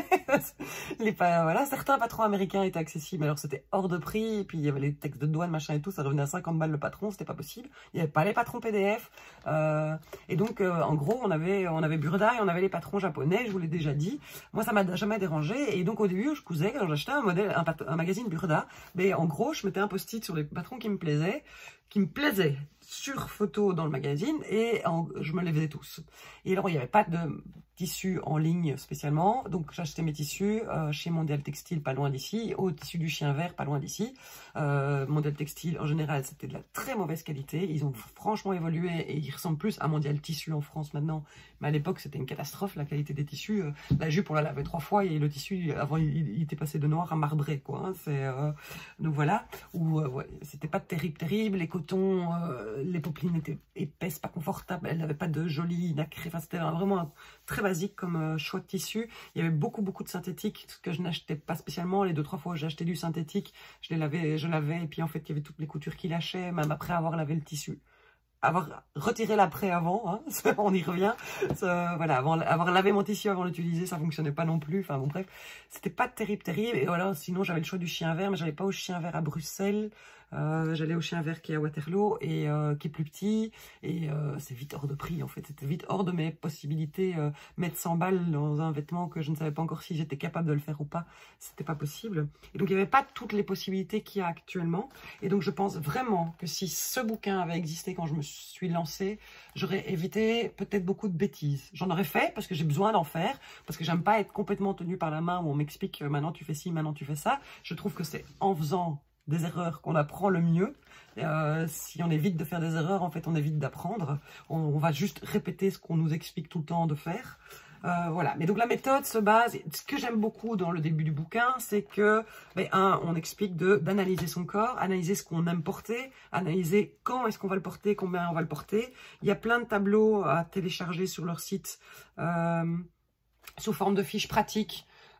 les pa voilà, certains patrons américains étaient accessibles, alors c'était hors de prix, et puis il y avait les textes de douane, machin et tout, ça revenait à cinquante balles le patron, c'était pas possible. Il n'y avait pas les patrons P D F, euh, et donc euh, en gros on avait, on avait Burda et on avait les patrons japonais, je vous l'ai déjà dit. Moi ça m'a jamais dérangé, et donc au début je cousais, quand j'achetais un modèle, un, un magazine Burda, mais en gros je mettais un post-it sur les patrons qui me plaisaient, qui me plaisaient sur photo dans le magazine, et en, je me les faisais tous. Et alors il n'y avait pas de tissu en ligne spécialement, donc j'achetais mes tissus euh, chez Mondial Textile, pas loin d'ici, au tissu du chien vert, pas loin d'ici. Euh, Mondial Textile, en général, c'était de la très mauvaise qualité, ils ont franchement évolué, et ils ressemblent plus à Mondial Tissu en France maintenant, mais à l'époque, c'était une catastrophe, la qualité des tissus. Euh, la jupe, on la lavait trois fois, et le tissu, avant, il, il était passé de noir à marbré, quoi. Hein, c'est, euh, donc voilà, où euh, ouais, c'était pas terrible, terrible, les cotons, euh, les popelines étaient épaisses, pas confortables, elles n'avaient pas de joli nacré, enfin, c'était vraiment un, très basique comme euh, choix de tissu. Il y avait beaucoup beaucoup de synthétique, ce que je n'achetais pas spécialement. Les deux trois fois où j'ai acheté du synthétique, je les lavais, je lavais, et puis en fait il y avait toutes les coutures qui lâchaient, même après avoir lavé le tissu. Avoir retiré l'après avant, hein, on y revient. Ça, voilà, avant, avoir lavé mon tissu avant de l'utiliser, ça fonctionnait pas non plus. Enfin bon, bref, c'était pas terrible, terrible. Et voilà, sinon j'avais le choix du chien vert, mais j'allais pas au chien vert à Bruxelles. Euh, j'allais au chien vert qui est à Waterloo et euh, qui est plus petit, et euh, c'est vite hors de prix en fait, c'était vite hors de mes possibilités. Euh, mettre cent balles dans un vêtement que je ne savais pas encore si j'étais capable de le faire ou pas, c'était pas possible. Et donc il n'y avait pas toutes les possibilités qu'il y a actuellement, et donc je pense vraiment que si ce bouquin avait existé quand je me suis lancée, j'aurais évité peut-être beaucoup de bêtises. J'en aurais fait parce que j'ai besoin d'en faire, parce que j'aime pas être complètement tenue par la main où on m'explique euh, maintenant tu fais ci, maintenant tu fais ça. Je trouve que c'est en faisant des erreurs qu'on apprend le mieux. Euh, si on évite de faire des erreurs, en fait, on évite d'apprendre. On, on va juste répéter ce qu'on nous explique tout le temps de faire. Euh, voilà. Mais donc la méthode se base. Ce que j'aime beaucoup dans le début du bouquin, c'est que, ben, un, on explique de d'analyser son corps, analyser ce qu'on aime porter, analyser quand est-ce qu'on va le porter, combien on va le porter. Il y a plein de tableaux à télécharger sur leur site euh, sous forme de fiches pratiques.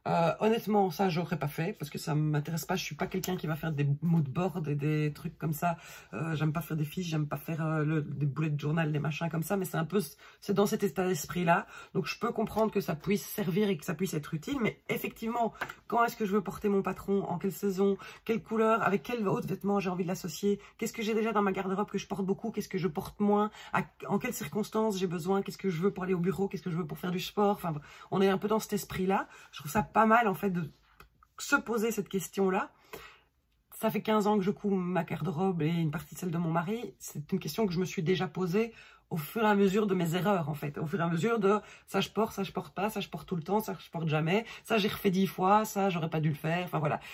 Euh, honnêtement, ça, j'aurais pas fait parce que ça m'intéresse pas. Je suis pas quelqu'un qui va faire des mood boards et des trucs comme ça. Euh, j'aime pas faire des fiches, j'aime pas faire euh, le, des bullet journal, des machins comme ça. Mais c'est un peu, c'est dans cet état d'esprit-là. Donc, je peux comprendre que ça puisse servir et que ça puisse être utile. Mais effectivement, quand est-ce que je veux porter mon patron? En quelle saison? Quelle couleur? Avec quel autre vêtement j'ai envie de l'associer? Qu'est-ce que j'ai déjà dans ma garde-robe que je porte beaucoup? Qu'est-ce que je porte moins? À, en quelles circonstances j'ai besoin? Qu'est-ce que je veux pour aller au bureau? Qu'est-ce que je veux pour faire du sport? Enfin, on est un peu dans cet esprit-là. Je trouve ça pas mal en fait de se poser cette question-là. Ça fait quinze ans que je couds ma garde-robe et une partie de celle de mon mari. C'est une question que je me suis déjà posée au fur et à mesure de mes erreurs en fait. Au fur et à mesure de ça je porte, ça je porte pas, ça je porte tout le temps, ça je porte jamais, ça j'ai refait dix fois, ça j'aurais pas dû le faire. Enfin voilà.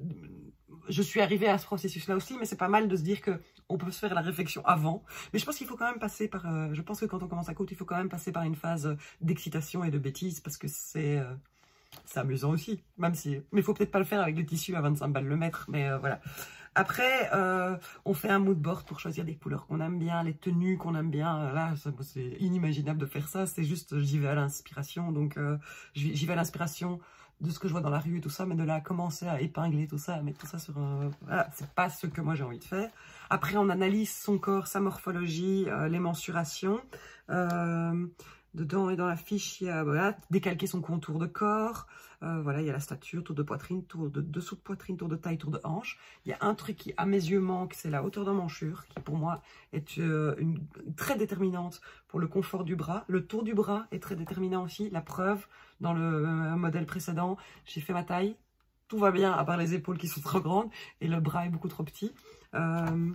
Je suis arrivée à ce processus-là aussi, mais c'est pas mal de se dire que on peut se faire la réflexion avant. Mais je pense qu'il faut quand même passer par... Euh, je pense que quand on commence à coudre, il faut quand même passer par une phase d'excitation et de bêtise parce que c'est... Euh, c'est amusant aussi, même si... Mais il faut peut-être pas le faire avec des tissus à vingt-cinq balles le mètre, mais euh, voilà. Après, euh, on fait un mood board pour choisir des couleurs qu'on aime bien, les tenues qu'on aime bien. Là, c'est inimaginable de faire ça, c'est juste, j'y vais à l'inspiration. Donc, euh, j'y vais à l'inspiration de ce que je vois dans la rue et tout ça, mais de là, commencer à épingler tout ça, à mettre tout ça sur un... Voilà, c'est pas ce que moi j'ai envie de faire. Après, on analyse son corps, sa morphologie, euh, les mensurations. Euh, Dedans et dans la fiche, il y a voilà, décalquer son contour de corps. Euh, voilà, il y a la stature, tour de poitrine, tour de dessous de poitrine, tour de taille, tour de hanche. Il y a un truc qui, à mes yeux, manque, c'est la hauteur d'emmanchure, qui pour moi est euh, une, très déterminante pour le confort du bras. Le tour du bras est très déterminant aussi. La preuve, dans le euh, modèle précédent, j'ai fait ma taille. Tout va bien, à part les épaules qui sont trop grandes, et le bras est beaucoup trop petit. Euh,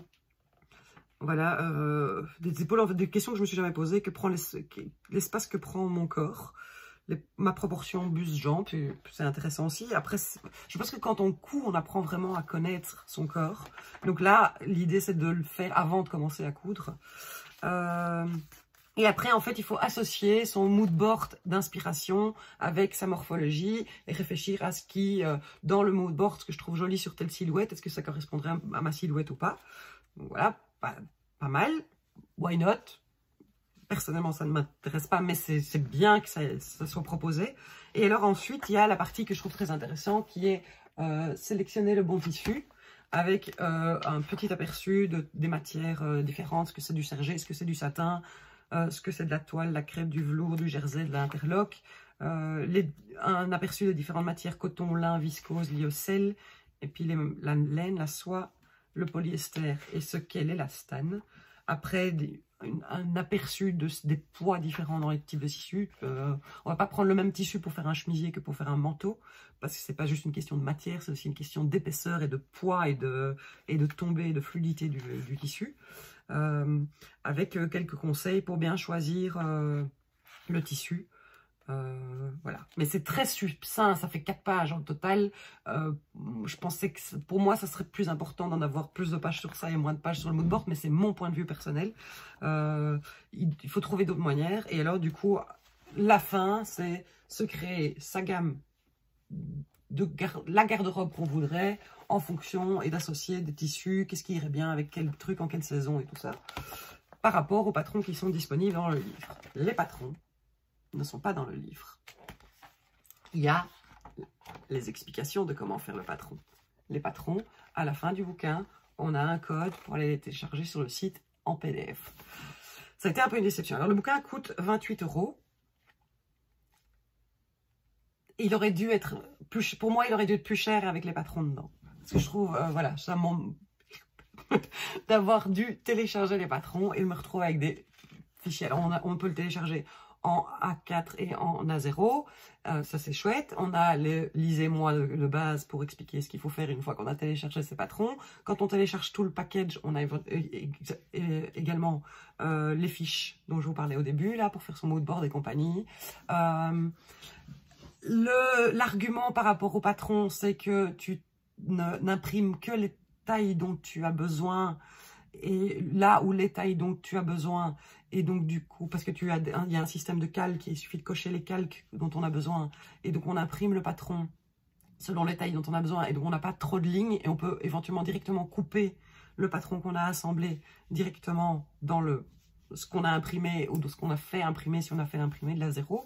Voilà, euh, des épaules, en fait, des questions que je me suis jamais posées, que prend l'espace que prend mon corps, les, ma proportion buste-jambe, c'est intéressant aussi. Après, je pense que quand on coud, on apprend vraiment à connaître son corps. Donc là, l'idée, c'est de le faire avant de commencer à coudre. Euh, et après, en fait, il faut associer son mood board d'inspiration avec sa morphologie et réfléchir à ce qui, euh, dans le mood board, ce que je trouve joli sur telle silhouette, est-ce que ça correspondrait à, à ma silhouette ou pas. Donc, voilà. Pas, pas mal, why not? Personnellement, ça ne m'intéresse pas, mais c'est bien que ça, ça soit proposé. Et alors ensuite, il y a la partie que je trouve très intéressante, qui est euh, sélectionner le bon tissu, avec euh, un petit aperçu de, des matières euh, différentes, ce que c'est du sergé, ce que c'est du satin, euh, ce que c'est de la toile, la crêpe, du velours, du jersey, de l'interlock, euh, les, un aperçu de différentes matières, coton, lin, viscose, lyocell, et puis les, la laine, la soie, le polyester et ce qu'est l'élastane. Après, des, un, un aperçu de, des poids différents dans les types de tissus. Euh, on va pas prendre le même tissu pour faire un chemisier que pour faire un manteau, parce que c'est pas juste une question de matière, c'est aussi une question d'épaisseur et de poids et de, et de tombée et de fluidité du, du tissu. Euh, avec quelques conseils pour bien choisir euh, le tissu. Euh, voilà, mais c'est très succinct, ça fait quatre pages en total. Euh, je pensais que pour moi ça serait plus important d'en avoir plus de pages sur ça et moins de pages sur le mood board, mais c'est mon point de vue personnel. Euh, il, il faut trouver d'autres manières, et alors du coup la fin c'est se créer sa gamme de gar la garde-robe qu'on voudrait en fonction et d'associer des tissus, qu'est-ce qui irait bien avec quel truc en quelle saison et tout ça, par rapport aux patrons qui sont disponibles dans le livre. Les patrons ne sont pas dans le livre. Il y a les explications de comment faire le patron. Les patrons, à la fin du bouquin, on a un code pour aller les télécharger sur le site en P D F. Ça a été un peu une déception. Alors le bouquin coûte vingt-huit euros. Il aurait dû être plus, pour moi, il aurait dû être plus cher avec les patrons dedans. Parce que je trouve, euh, voilà, ça m'en... d'avoir dû télécharger les patrons et de me retrouver avec des fichiers. Alors on, a, on peut le télécharger en A quatre et en A zéro, euh, ça c'est chouette. On a le lisez-moi de, de base pour expliquer ce qu'il faut faire une fois qu'on a téléchargé ces patrons. Quand on télécharge tout le package, on a également euh, les fiches dont je vous parlais au début, là, pour faire son mood board et compagnie. Euh, L'argument par rapport au patron, c'est que tu n'imprimes que les tailles dont tu as besoin, et là où les tailles dont tu as besoin, et donc du coup, parce que tu as, il y a un système de calque, il suffit de cocher les calques dont on a besoin, et donc on imprime le patron selon les tailles dont on a besoin, et donc on n'a pas trop de lignes, et on peut éventuellement directement couper le patron qu'on a assemblé directement dans le ce qu'on a imprimé, ou de ce qu'on a fait imprimer si on a fait imprimer de la zéro.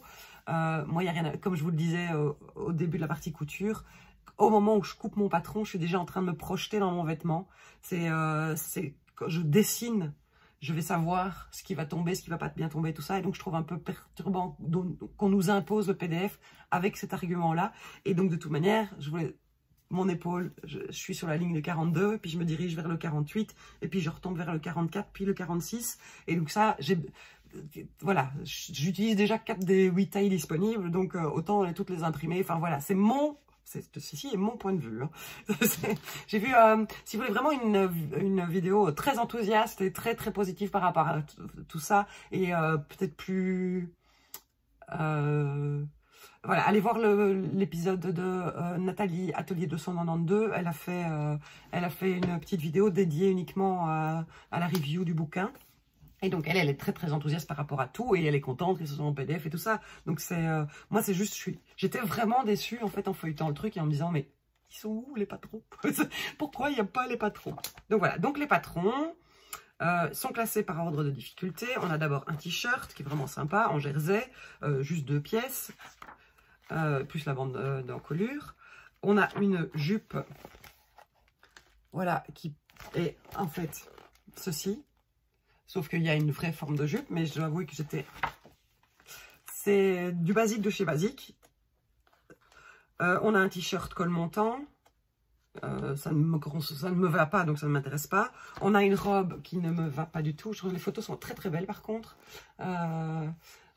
Euh, moi, il y a rien à... Comme je vous le disais au, au début de la partie couture, au moment où je coupe mon patron, je suis déjà en train de me projeter dans mon vêtement. C'est euh, quand je dessine, je vais savoir ce qui va tomber, ce qui va pas bien tomber, tout ça. Et donc, je trouve un peu perturbant qu'on nous impose le P D F avec cet argument-là. Et donc, de toute manière, je voulais... mon épaule, je, je suis sur la ligne de quarante-deux, puis je me dirige vers le quarante-huit, et puis je retombe vers le quarante-quatre, puis le quarante-six. Et donc ça, j'ai... Voilà, j'utilise déjà quatre des huit tailles disponibles, donc euh, autant les, toutes les imprimer. Enfin voilà, c'est mon... Ceci est mon point de vue. Hein. J'ai vu, euh, si vous voulez vraiment une, une vidéo très enthousiaste et très très positive par rapport à tout ça, et euh, peut-être plus... Euh, voilà, allez voir l'épisode de euh, Nathalie Atelier deux cent quatre-vingt-douze. Elle a fait, euh, elle a fait une petite vidéo dédiée uniquement à, à la review du bouquin. Et donc, elle, elle est très, très enthousiaste par rapport à tout. Et elle est contente que ce soit en P D F et tout ça. Donc, c'est euh, moi, c'est juste, je suis, j'étais vraiment déçue, en fait, en feuilletant le truc et en me disant, mais ils sont où, les patrons? Pourquoi il n'y a pas les patrons? Donc, voilà. Donc, les patrons euh, sont classés par ordre de difficulté. On a d'abord un t-shirt qui est vraiment sympa, en jersey, euh, juste deux pièces, euh, plus la bande euh, d'encolure. On a une jupe, voilà, qui est, en fait, ceci. Sauf qu'il y a une vraie forme de jupe, mais je dois avouer que j'étais... C'est du basique de chez Basique. Euh, on a un t-shirt col montant. Euh, ça, ne me, ça ne me va pas, donc ça ne m'intéresse pas. On a une robe qui ne me va pas du tout. Je trouve que les photos sont très très belles par contre. Euh,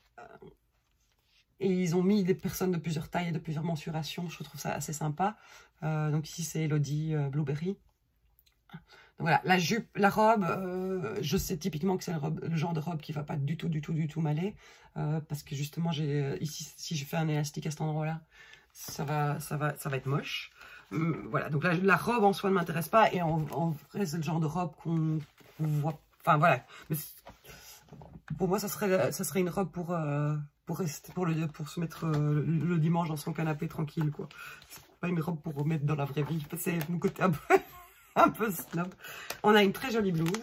et ils ont mis des personnes de plusieurs tailles et de plusieurs mensurations. Je trouve ça assez sympa. Euh, donc ici c'est Elodie euh, Blueberry. Donc voilà, la jupe, la robe, euh, je sais typiquement que c'est le, le genre de robe qui ne va pas du tout, du tout, du tout m'aller. Euh, parce que justement, j'ai ici, si je fais un élastique à cet endroit-là, ça va, ça, va, ça va être moche. Hum, voilà, donc la, la robe en soi ne m'intéresse pas. Et en, en vrai, c'est le genre de robe qu'on qu voit. Enfin voilà. Mais pour moi, ça serait, ça serait une robe pour, euh, pour, rester, pour, le, pour se mettre euh, le, le dimanche dans son canapé tranquille, quoi. C'est pas une robe pour remettre dans la vraie vie. C'est mon côté un peu... un peu snob. On a une très jolie blouse.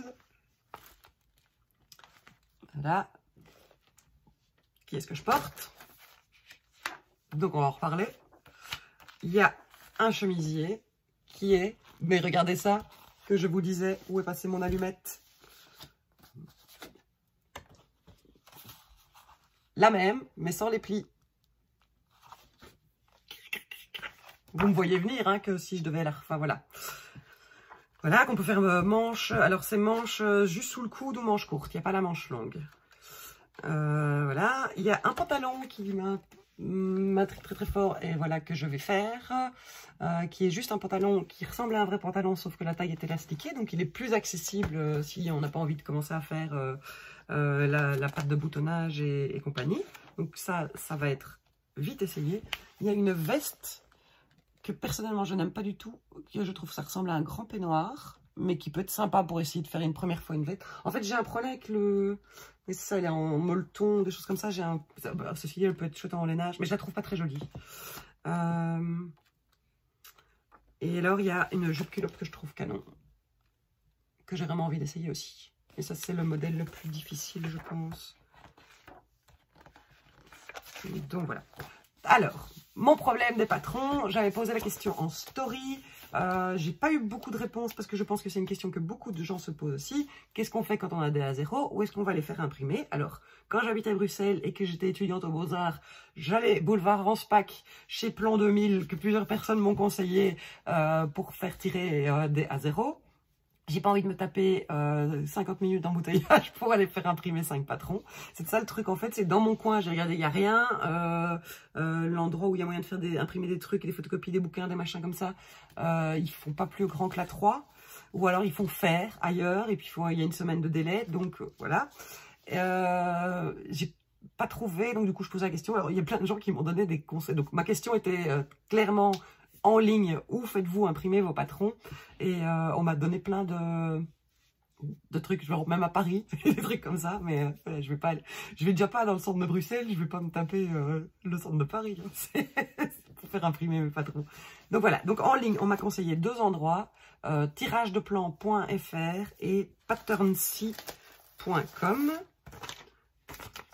Voilà. Qui est-ce que je porte? Donc, on va en reparler. Il y a un chemisier qui est... Mais regardez ça, que je vous disais. Où est passée mon allumette? La même, mais sans les plis. Vous me voyez venir, hein, que si je devais la... Enfin, voilà. Voilà, qu'on peut faire euh, manche. Alors, c'est manche euh, juste sous le coude ou manche courte. Il n'y a pas la manche longue. Euh, voilà. Il y a un pantalon qui m'intrigue très très fort et voilà que je vais faire. Euh, qui est juste un pantalon qui ressemble à un vrai pantalon, sauf que la taille est élastiquée. Donc, il est plus accessible euh, si on n'a pas envie de commencer à faire euh, euh, la, la patte de boutonnage et, et compagnie. Donc, ça, ça va être vite essayé. Il y a une veste que personnellement je n'aime pas du tout, que je trouve ça ressemble à un grand peignoir, mais qui peut être sympa pour essayer de faire une première fois une veste. En fait, j'ai un problème avec le... Mais c'est ça, il est en molleton, des choses comme ça. J'ai un... Ceci dit, elle peut être chouette en lainage, mais je la trouve pas très jolie. Euh... Et alors, il y a une jupe culotte que je trouve canon, que j'ai vraiment envie d'essayer aussi. Et ça, c'est le modèle le plus difficile, je pense. Et donc, voilà. Alors, mon problème des patrons, j'avais posé la question en story, euh, j'ai pas eu beaucoup de réponses parce que je pense que c'est une question que beaucoup de gens se posent aussi. Qu'est-ce qu'on fait quand on a des A zéro? Où est-ce qu'on va les faire imprimer? Alors, quand j'habitais à Bruxelles et que j'étais étudiante aux Beaux-Arts, j'allais boulevard Ranspach chez Plan deux mille, que plusieurs personnes m'ont conseillé euh, pour faire tirer euh, des A zéro. J'ai pas envie de me taper euh, cinquante minutes d'embouteillage pour aller faire imprimer cinq patrons. C'est ça le truc en fait, c'est dans mon coin, j'ai regardé, il n'y a rien. Euh, euh, L'endroit où il y a moyen de faire des, imprimer des trucs, des photocopies, des bouquins, des machins comme ça, euh, ils font pas plus grand que la trois. Ou alors ils font faire ailleurs et puis faut, il y a une semaine de délai, donc euh, voilà. Euh, j'ai pas trouvé, donc du coup je pose la question. Alors il y a plein de gens qui m'ont donné des conseils. Donc ma question était euh, clairement... en ligne, où faites-vous imprimer vos patrons? Et euh, on m'a donné plein de, de trucs, genre même à Paris, des trucs comme ça, mais euh, voilà, je vais pas, je vais déjà pas dans le centre de Bruxelles, je vais pas me taper euh, le centre de Paris, hein, c'est pour faire imprimer mes patrons. Donc voilà, donc en ligne, on m'a conseillé deux endroits, euh, tirage de plan point F R et patternsy point com.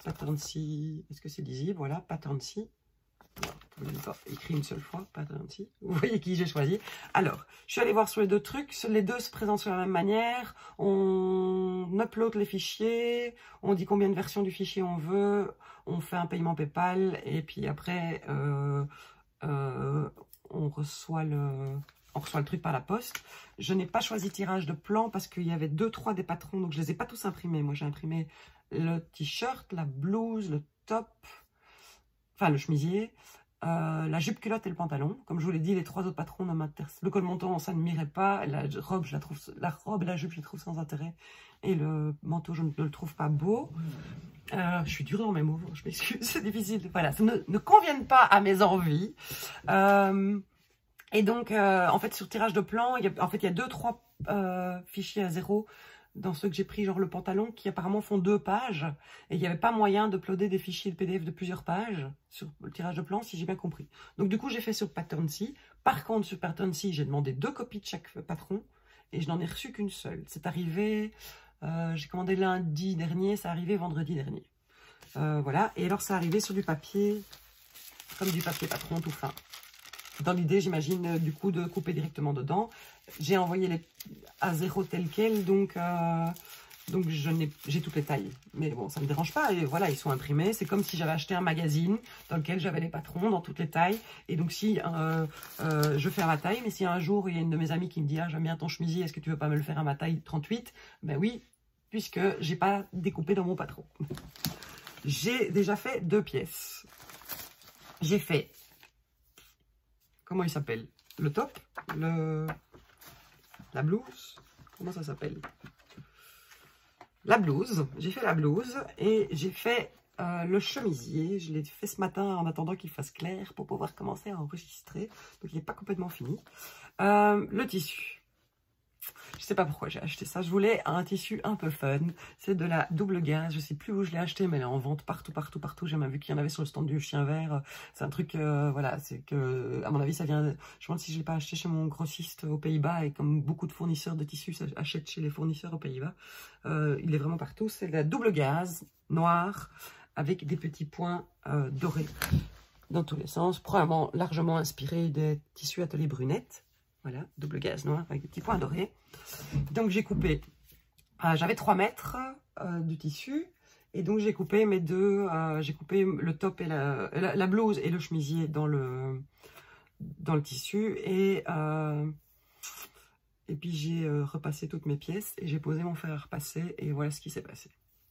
pattern ci, est-ce que c'est lisible? Voilà, pattern ci. Vous n'avez pas écrit une seule fois, pattern ci. Vous voyez qui j'ai choisi. Alors, je suis allée voir sur les deux trucs. Les deux se présentent sur la même manière. On upload les fichiers, on dit combien de versions du fichier on veut, on fait un paiement PayPal et puis après, euh, euh, on reçoit le... on reçoit le truc par la poste. Je n'ai pas choisi tirage de plan parce qu'il y avait deux, trois des patrons, donc je ne les ai pas tous imprimés. Moi, j'ai imprimé le t-shirt, la blouse, le top, enfin le chemisier, euh, la jupe culotte et le pantalon. Comme je vous l'ai dit, les trois autres patrons ne m'intéressent. Le col montant, ça ne m'irait pas. La robe, je la trouve, la robe et la jupe, je les trouve sans intérêt. Et le manteau, je ne le trouve pas beau. Euh, je suis dure dans mes mots, je m'excuse, c'est difficile. Voilà, ça ne, ne conviennent pas à mes envies. Euh, Et donc, euh, en fait, sur tirage de plan, il y a, en fait, il y a deux, trois euh, fichiers à zéro dans ceux que j'ai pris, genre le pantalon, qui apparemment font deux pages. Et il n'y avait pas moyen d'uploader des fichiers de P D F de plusieurs pages sur le tirage de plan, si j'ai bien compris. Donc, du coup, j'ai fait sur pattern ci. Par contre, sur pattern ci, j'ai demandé deux copies de chaque patron. Et je n'en ai reçu qu'une seule. C'est arrivé, euh, j'ai commandé lundi dernier, ça arrivé vendredi dernier. Euh, voilà. Et alors, ça arrivé sur du papier, comme du papier patron tout fin. Dans l'idée, j'imagine, du coup, de couper directement dedans. J'ai envoyé les à zéro tel quel, donc, euh, donc j'ai toutes les tailles. Mais bon, ça ne me dérange pas. Et voilà, ils sont imprimés. C'est comme si j'avais acheté un magazine dans lequel j'avais les patrons dans toutes les tailles. Et donc, si euh, euh, je fais à ma taille, mais si un jour, il y a une de mes amies qui me dit « Ah, j'aime bien ton chemisier, est-ce que tu veux pas me le faire à ma taille trente-huit ?» Ben oui, puisque j'ai pas découpé dans mon patron. J'ai déjà fait deux pièces. J'ai fait... Comment il s'appelle? Le top, le, la blouse, comment ça s'appelle? La blouse, j'ai fait la blouse et j'ai fait euh, le chemisier. Je l'ai fait ce matin en attendant qu'il fasse clair pour pouvoir commencer à enregistrer. Donc il n'est pas complètement fini. Euh, le tissu. Je sais pas pourquoi j'ai acheté ça. Je voulais un tissu un peu fun. C'est de la double gaze. Je sais plus où je l'ai acheté, mais elle est en vente partout, partout, partout. J'ai même vu qu'il y en avait sur le stand du chien vert. C'est un truc, euh, voilà, c'est que, à mon avis, ça vient. Je me demande si je l'ai pas acheté chez mon grossiste aux Pays-Bas. Et comme beaucoup de fournisseurs de tissus achètent chez les fournisseurs aux Pays-Bas, euh, il est vraiment partout. C'est de la double gaze noire avec des petits points euh, dorés dans tous les sens. Probablement largement inspiré des tissus Atelier Brunette. Voilà, double gaze noir avec des petits points dorés. Donc j'ai coupé, euh, j'avais trois mètres euh, du tissu. Et donc j'ai coupé mes deux, euh, j'ai coupé le top et la, la, la blouse et le chemisier dans le, dans le tissu. Et, euh, et puis j'ai euh, repassé toutes mes pièces et j'ai posé mon fer à repasser. Et voilà ce qui s'est passé.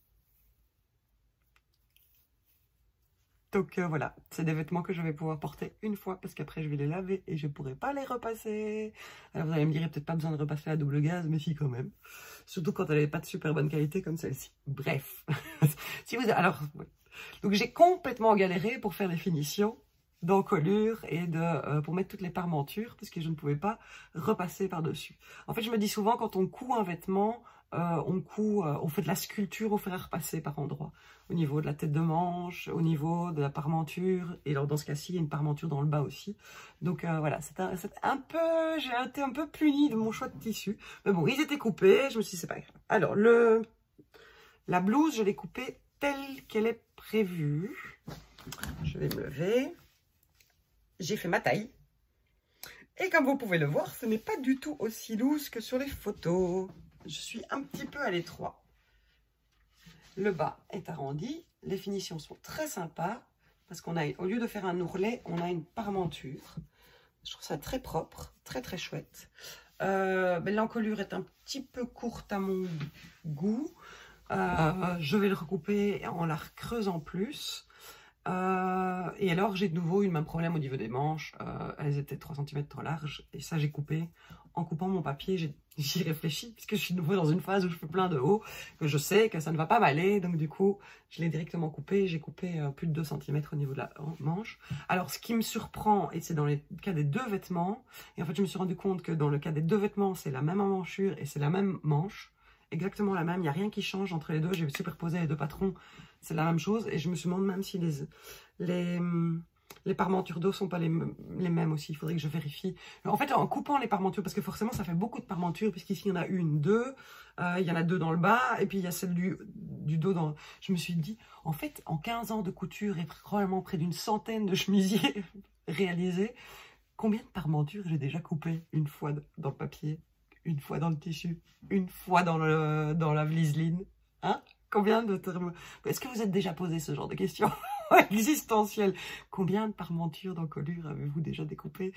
Donc euh, voilà, c'est des vêtements que je vais pouvoir porter une fois parce qu'après je vais les laver et je ne pourrai pas les repasser. Alors vous allez me dire, il n'y a peut-être pas besoin de repasser la double gaze, mais si quand même. Surtout quand elle n'est pas de super bonne qualité comme celle-ci. Bref. si vous... Alors, oui. Donc j'ai complètement galéré pour faire les finitions d'encolure et de euh, pour mettre toutes les parmentures parce que je ne pouvais pas repasser par-dessus. En fait, je me dis souvent quand on coud un vêtement, euh, on coud, euh, on fait de la sculpture au fer à repasser par endroits. Au niveau de la tête de manche, au niveau de la parmenture, et alors dans ce cas-ci, il y a une parmenture dans le bas aussi. Donc euh, voilà, c'est un, un peu, j'ai été un peu punie de mon choix de tissu. Mais bon, ils étaient coupés, je me suis dit, c'est pas grave. Alors, le, la blouse, je l'ai coupée telle qu'elle est prévue. Je vais me lever. J'ai fait ma taille. Et comme vous pouvez le voir, ce n'est pas du tout aussi loose que sur les photos. Je suis un petit peu à l'étroit. Le bas est arrondi, les finitions sont très sympas parce qu'on a, au lieu de faire un ourlet, on a une parmenture. Je trouve ça très propre, très très chouette. Euh, L'encolure est un petit peu courte à mon goût. Euh, je vais le recouper en la recreusant plus. Euh, et alors j'ai de nouveau eu le même problème au niveau des manches. Euh, elles étaient trois centimètres trop larges et ça j'ai coupé. En coupant mon papier, j'y réfléchis puisque je suis de nouveau dans une phase où je fais plein de haut, que je sais que ça ne va pas m'aller. Donc du coup, je l'ai directement coupé. J'ai coupé euh, plus de deux centimètres au niveau de la manche. Alors ce qui me surprend, et c'est dans le cas des deux vêtements, et en fait je me suis rendu compte que dans le cas des deux vêtements, c'est la même emmanchure et c'est la même manche. Exactement la même, il n'y a rien qui change entre les deux. J'ai superposé les deux patrons, c'est la même chose. Et je me suis demandé même si les... les Les parmentures d'eau sont pas les, les mêmes aussi, il faudrait que je vérifie. En fait, en coupant les parmentures, parce que forcément ça fait beaucoup de parmentures, puisqu'ici il y en a une, deux, euh, il y en a deux dans le bas, et puis il y a celle du, du dos. Dans... Je me suis dit, en fait, en quinze ans de couture et probablement près d'une centaine de chemisiers réalisés, combien de parmentures j'ai déjà coupé une fois dans le papier, une fois dans le tissu, une fois dans, le, dans la vliseline, hein? Combien de termes... Est-ce que vous êtes déjà posé ce genre de questions existentielles? Combien de parmentures d'encolure avez-vous déjà découpé?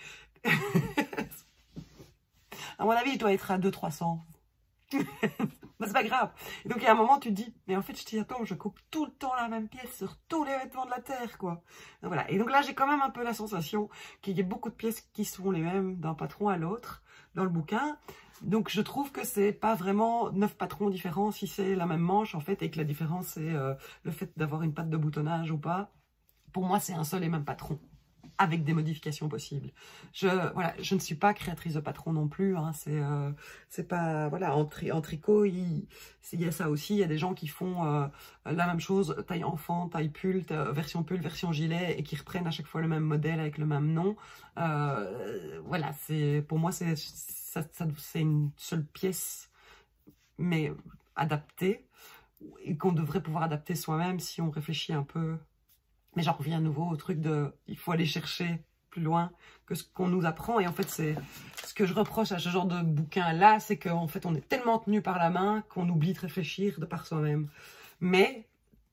À mon avis, il doit être à deux cents à trois cents. Mais c'est pas grave. Et donc, il y a un moment, tu te dis, mais en fait, je t'y attends, je coupe tout le temps la même pièce sur tous les vêtements de la Terre, quoi. Donc, voilà. Et donc là, j'ai quand même un peu la sensation qu'il y a beaucoup de pièces qui sont les mêmes d'un patron à l'autre dans le bouquin. Donc, je trouve que c'est pas vraiment neuf patrons différents si c'est la même manche, en fait, et que la différence, c'est euh, le fait d'avoir une patte de boutonnage ou pas. Pour moi, c'est un seul et même patron, avec des modifications possibles. Je, voilà, je ne suis pas créatrice de patron non plus. Hein, c'est, euh, c'est pas, voilà, en, tri, en tricot, il, il y a ça aussi. Il y a des gens qui font euh, la même chose, taille enfant, taille pull, version pull, version gilet, et qui reprennent à chaque fois le même modèle avec le même nom. Euh, voilà, c'est, pour moi, c'est, ça, ça, c'est une seule pièce, mais adaptée, et qu'on devrait pouvoir adapter soi-même si on réfléchit un peu. Mais j'en reviens à nouveau au truc de, il faut aller chercher plus loin que ce qu'on nous apprend. Et en fait, c'est ce que je reproche à ce genre de bouquin-là, c'est qu'en fait, on est tellement tenu par la main qu'on oublie de réfléchir de par soi-même. Mais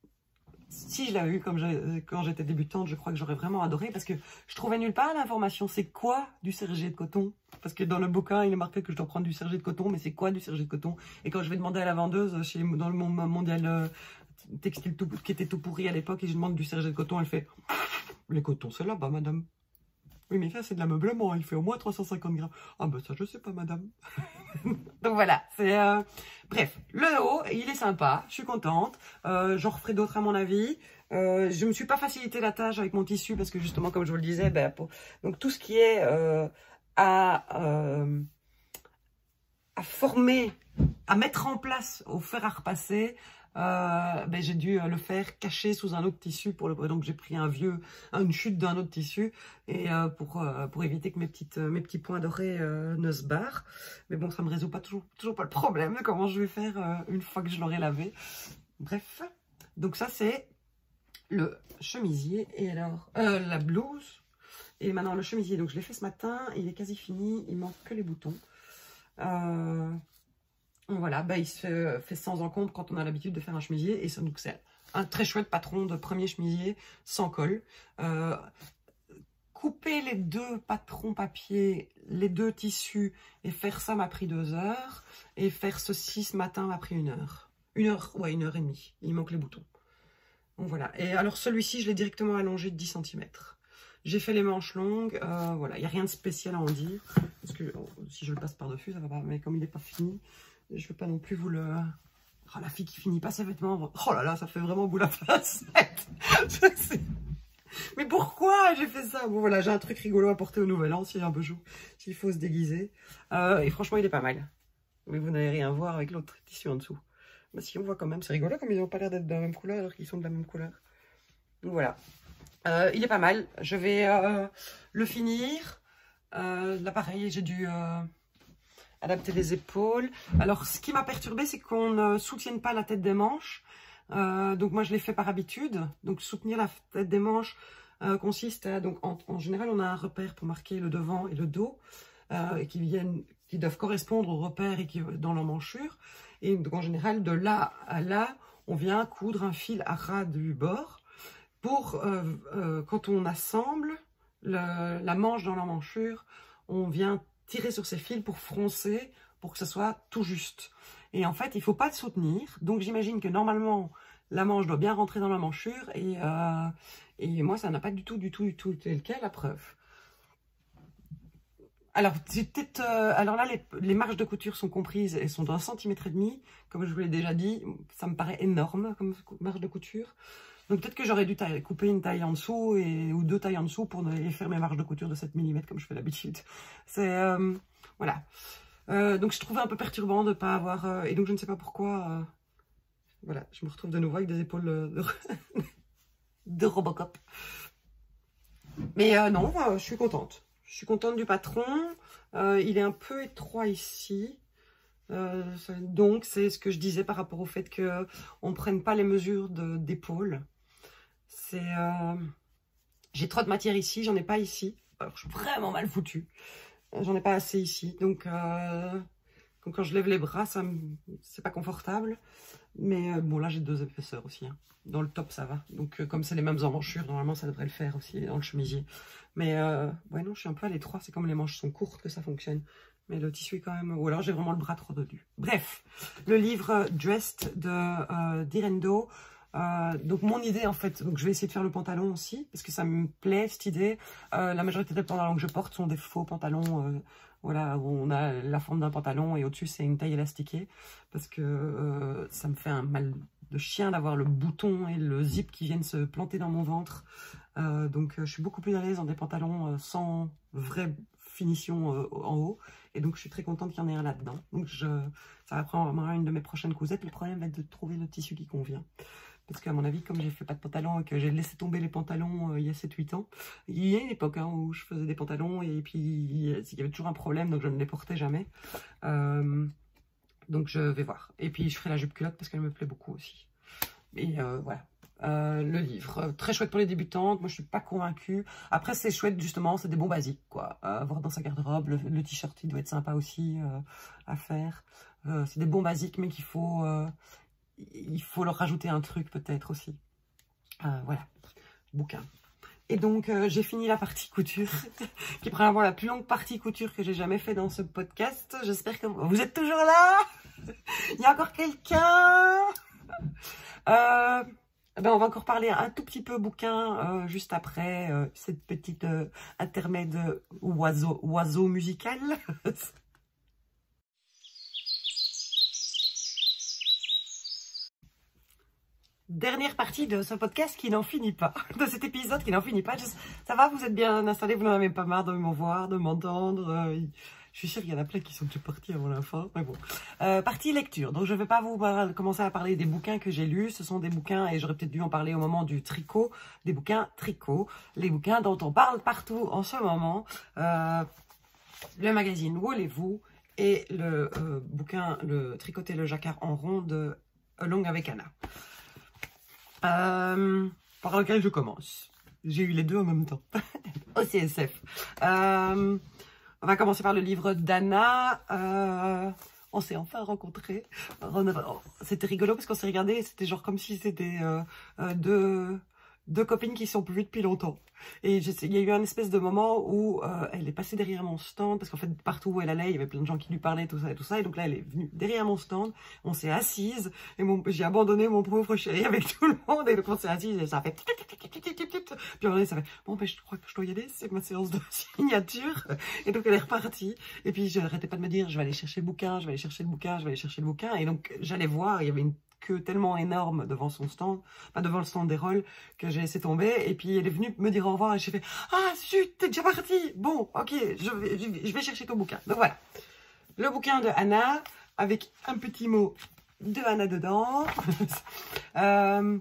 si je l'avais eu comme je, quand j'étais débutante, je crois que j'aurais vraiment adoré parce que je trouvais nulle part l'information. C'est quoi du sergé de coton? Parce que dans le bouquin, il est marqué que je dois prendre du sergé de coton, mais c'est quoi du sergé de coton? Et quand je vais demander à la vendeuse chez, dans le monde mondial euh, textile tout, qui était tout pourri à l'époque, et je demande du sergé de coton, elle fait « Les cotons, c'est là-bas, madame. » Oui, mais ça, c'est de l'ameublement, il fait au moins trois cent cinquante grammes. Ah ben ça, je sais pas, madame. Donc voilà, c'est... Euh... Bref, le haut, il est sympa, je suis contente. Euh, J'en referai d'autres à mon avis. Euh, je me suis pas facilité la tâche avec mon tissu parce que justement, comme je vous le disais, ben, pour... donc tout ce qui est euh, à, euh, à former, à mettre en place, au fer à repasser, Euh, ben, j'ai dû le faire caché sous un autre tissu pour le donc j'ai pris un vieux une chute d'un autre tissu et euh, pour euh, pour éviter que mes petites mes petits points dorés euh, ne se barrent. Mais bon, ça me résout pas toujours toujours pas le problème de comment je vais faire euh, une fois que je l'aurai lavé. Bref, donc ça c'est le chemisier et alors euh, la blouse et maintenant le chemisier. Donc je l'ai fait ce matin, il est quasi fini, il manque que les boutons. Euh, Voilà, bah, il se fait, fait sans encombre quand on a l'habitude de faire un chemisier. Et ça, donc c'est un très chouette patron de premier chemisier sans colle. Euh, couper les deux patrons papier, les deux tissus et faire ça m'a pris deux heures. Et faire ceci ce matin m'a pris une heure. Une heure, ouais, une heure et demie. Il manque les boutons. Donc voilà. Et alors celui-ci, je l'ai directement allongé de dix centimètres. J'ai fait les manches longues. Euh, voilà, il n'y a rien de spécial à en dire. Parce que oh, si je le passe par-dessus, ça va pas. Mais comme il n'est pas fini... Je ne veux pas non plus vous le... Oh, la fille qui finit pas ses vêtements. Oh là là, ça fait vraiment boule à facette. Mais pourquoi j'ai fait ça? Bon voilà, j'ai un truc rigolo à porter au nouvel an, s'il y a un beau jour, s'il faut se déguiser. Euh, et franchement, il est pas mal. Mais vous n'allez rien voir avec l'autre tissu en dessous. Mais si, on voit quand même. C'est rigolo comme ils n'ont pas l'air d'être de la même couleur alors qu'ils sont de la même couleur. Donc voilà. Euh, il est pas mal. Je vais euh, le finir. Euh, là, pareil, j'ai dû... Euh... adapter les épaules. Alors, ce qui m'a perturbée, c'est qu'on ne soutienne pas la tête des manches. Euh, donc, moi, je l'ai fait par habitude. Donc, soutenir la tête des manches euh, consiste à... Donc, en, en général, on a un repère pour marquer le devant et le dos, euh, et qui, viennent, qui doivent correspondre au repère et qui, dans l'emmanchure. Et donc, en général, de là à là, on vient coudre un fil à ras du bord pour, euh, euh, quand on assemble le, la manche dans l'emmanchure, on vient tirer sur ces fils pour froncer, pour que ce soit tout juste. Et en fait, il ne faut pas le soutenir. Donc, j'imagine que normalement, la manche doit bien rentrer dans la manchure. Et, euh, et moi, ça n'a pas du tout, du tout, du tout été le cas, la preuve. Alors, peut-être, euh, alors là, les, les marges de couture sont comprises et sont d'un centimètre et demi. Comme je vous l'ai déjà dit, ça me paraît énorme comme marge de couture. Donc peut-être que j'aurais dû taille, couper une taille en dessous et, ou deux tailles en dessous pour faire mes marges de couture de sept millimètres comme je fais d'habitude. C'est... Euh, voilà. Euh, donc je trouvais un peu perturbant de ne pas avoir... Euh, et donc je ne sais pas pourquoi... Euh, voilà, je me retrouve de nouveau avec des épaules de, de Robocop. Mais euh, non, euh, je suis contente. Je suis contente du patron. Euh, il est un peu étroit ici. Euh, donc, c'est ce que je disais par rapport au fait qu'on ne prenne pas les mesures d'épaule. C'est... Euh, j'ai trop de matière ici, j'en ai pas ici. Alors, je suis vraiment mal foutue. J'en ai pas assez ici. Donc, euh, donc quand je lève les bras, ça c'est pas confortable. Mais euh, bon, là, j'ai deux épaisseurs aussi. Hein. Dans le top, ça va. Donc, euh, comme c'est les mêmes emmanchures, normalement, ça devrait le faire aussi dans le chemisier. Mais, euh, ouais, non, je suis un peu à l'étroit. C'est comme les manches sont courtes que ça fonctionne. Mais le tissu est quand même... Ou alors, j'ai vraiment le bras trop dodu. Bref, le livre Dressed de euh, Direndo. Euh, donc, mon idée, en fait... Donc, je vais essayer de faire le pantalon aussi. Parce que ça me plaît, cette idée. Euh, la majorité des pantalons que je porte sont des faux pantalons... Euh, Voilà, où on a la forme d'un pantalon et au-dessus, c'est une taille élastiquée. Parce que euh, ça me fait un mal de chien d'avoir le bouton et le zip qui viennent se planter dans mon ventre. Euh, donc, euh, je suis beaucoup plus à l'aise dans des pantalons euh, sans vraie finition euh, en haut. Et donc, je suis très contente qu'il y en ait un là-dedans. Donc, je, ça va prendre une de mes prochaines cousettes. Le problème va être de trouver le tissu qui convient. Parce qu'à mon avis, comme j'ai fait pas de pantalon et que j'ai laissé tomber les pantalons euh, il y a sept huit ans, il y a une époque hein, où je faisais des pantalons et puis il y avait toujours un problème, donc je ne les portais jamais. Euh, donc je vais voir. Et puis je ferai la jupe culotte parce qu'elle me plaît beaucoup aussi. Et euh, voilà. Euh, le livre, très chouette pour les débutantes. Moi, je suis pas convaincue. Après, c'est chouette justement, c'est des bons basiques, quoi. Euh, avoir dans sa garde-robe, le, le t-shirt, il doit être sympa aussi euh, à faire. Euh, c'est des bons basiques, mais qu'il faut, euh, il faut leur rajouter un truc peut-être aussi. Euh, voilà, bouquin. Et donc, euh, j'ai fini la partie couture, qui est probablement la plus longue partie couture que j'ai jamais fait dans ce podcast. J'espère que vous, vous êtes toujours là. Il y a encore quelqu'un. Euh, ben on va encore parler un tout petit peu bouquin euh, juste après euh, cette petite euh, intermède oiseau, oiseau musical. Dernière partie de ce podcast qui n'en finit pas, de cet épisode qui n'en finit pas. Just, ça va, vous êtes bien installés, vous n'en avez pas marre de me voir, de m'entendre. Euh, je suis sûre qu'il y en a plein qui sont déjà partis avant la fin, mais bon. Euh, partie lecture, donc je ne vais pas vous commencer à parler des bouquins que j'ai lus. Ce sont des bouquins, et j'aurais peut-être dû en parler au moment du tricot, des bouquins tricot, les bouquins dont on parle partout en ce moment. Euh, le magazine Woolez-vous et le euh, bouquin Le tricoter le jacquard en rond de Along avec Anna. Euh, par lequel je commence. J'ai eu les deux en même temps. Au C S F. Euh, on va commencer par le livre d'Anna. Euh, on s'est enfin rencontrés. C'était rigolo parce qu'on s'est regardé. C'était genre comme si c'était euh, euh, deux, deux copines qui sont plus vues depuis longtemps. Et je sais, il y a eu un espèce de moment où euh, elle est passée derrière mon stand, parce qu'en fait, partout où elle allait, il y avait plein de gens qui lui parlaient, tout ça et tout ça. Et donc là, elle est venue derrière mon stand, on s'est assise, et j'ai abandonné mon pauvre chéri avec tout le monde, et donc on s'est assise, et ça a fait... Puis on ça fait, bon, ben je crois que je dois y aller, c'est ma séance de signature. Et donc elle est repartie. Et puis je n'arrêtais pas de me dire, je vais aller chercher le bouquin, je vais aller chercher le bouquin, je vais aller chercher le bouquin. Et donc j'allais voir, il y avait une queue tellement énorme devant son stand, pas devant le stand des rôles, que j'ai laissé tomber. Et puis elle est venue me dire au revoir et j'ai fait, ah zut, t'es déjà parti. Bon, ok, je vais, je vais chercher ton bouquin. Donc voilà, le bouquin de Anna avec un petit mot de Anna dedans. euh,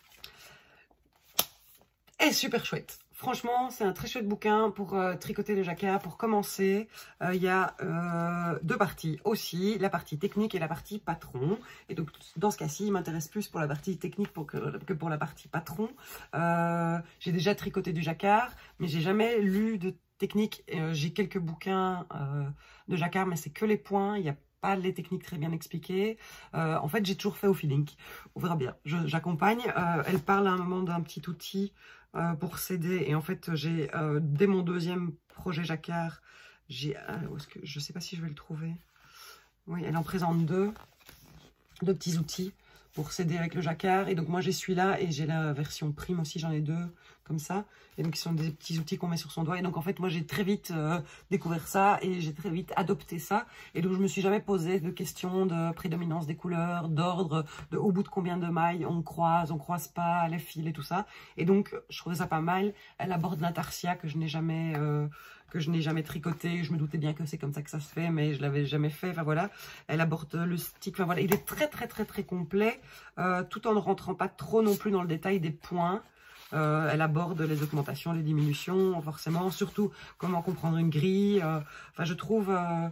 est super chouette. Franchement, c'est un très chouette bouquin pour euh, tricoter le jacquard, pour commencer. Il euh, y a euh, deux parties aussi, la partie technique et la partie patron. Et donc, dans ce cas-ci, il m'intéresse plus pour la partie technique pour que, que pour la partie patron. Euh, j'ai déjà tricoté du jacquard, mais j'ai jamais lu de technique. Euh, j'ai quelques bouquins euh, de jacquard, mais c'est que les points. Il y a pas les techniques très bien expliquées. Euh, en fait, j'ai toujours fait au feeling. On verra bien. J'accompagne. Euh, elle parle à un moment d'un petit outil euh, pour s'aider. Et en fait, j'ai euh, dès mon deuxième projet jacquard, j'ai, euh, est-ce que je sais pas si je vais le trouver. Oui, elle en présente deux, deux petits outils pour s'aider avec le jacquard. Et donc moi j'ai celui-là et j'ai la version prime aussi, j'en ai deux comme ça. Et donc, ils sont des petits outils qu'on met sur son doigt. Et donc, en fait, moi, j'ai très vite euh, découvert ça et j'ai très vite adopté ça. Et donc, je me suis jamais posé de questions de prédominance des couleurs, d'ordre, de au bout de combien de mailles on croise, on croise pas, les fils et tout ça. Et donc, je trouvais ça pas mal. Elle aborde l'intarsia que je n'ai jamais... Euh, que je n'ai jamais tricoté, je me doutais bien que c'est comme ça que ça se fait, mais je l'avais jamais fait, enfin voilà, elle aborde le stick, enfin voilà, il est très très très très complet, euh, tout en ne rentrant pas trop non plus dans le détail des points. Euh, elle aborde les augmentations, les diminutions, forcément, surtout comment comprendre une grille, euh, enfin je trouve... Euh,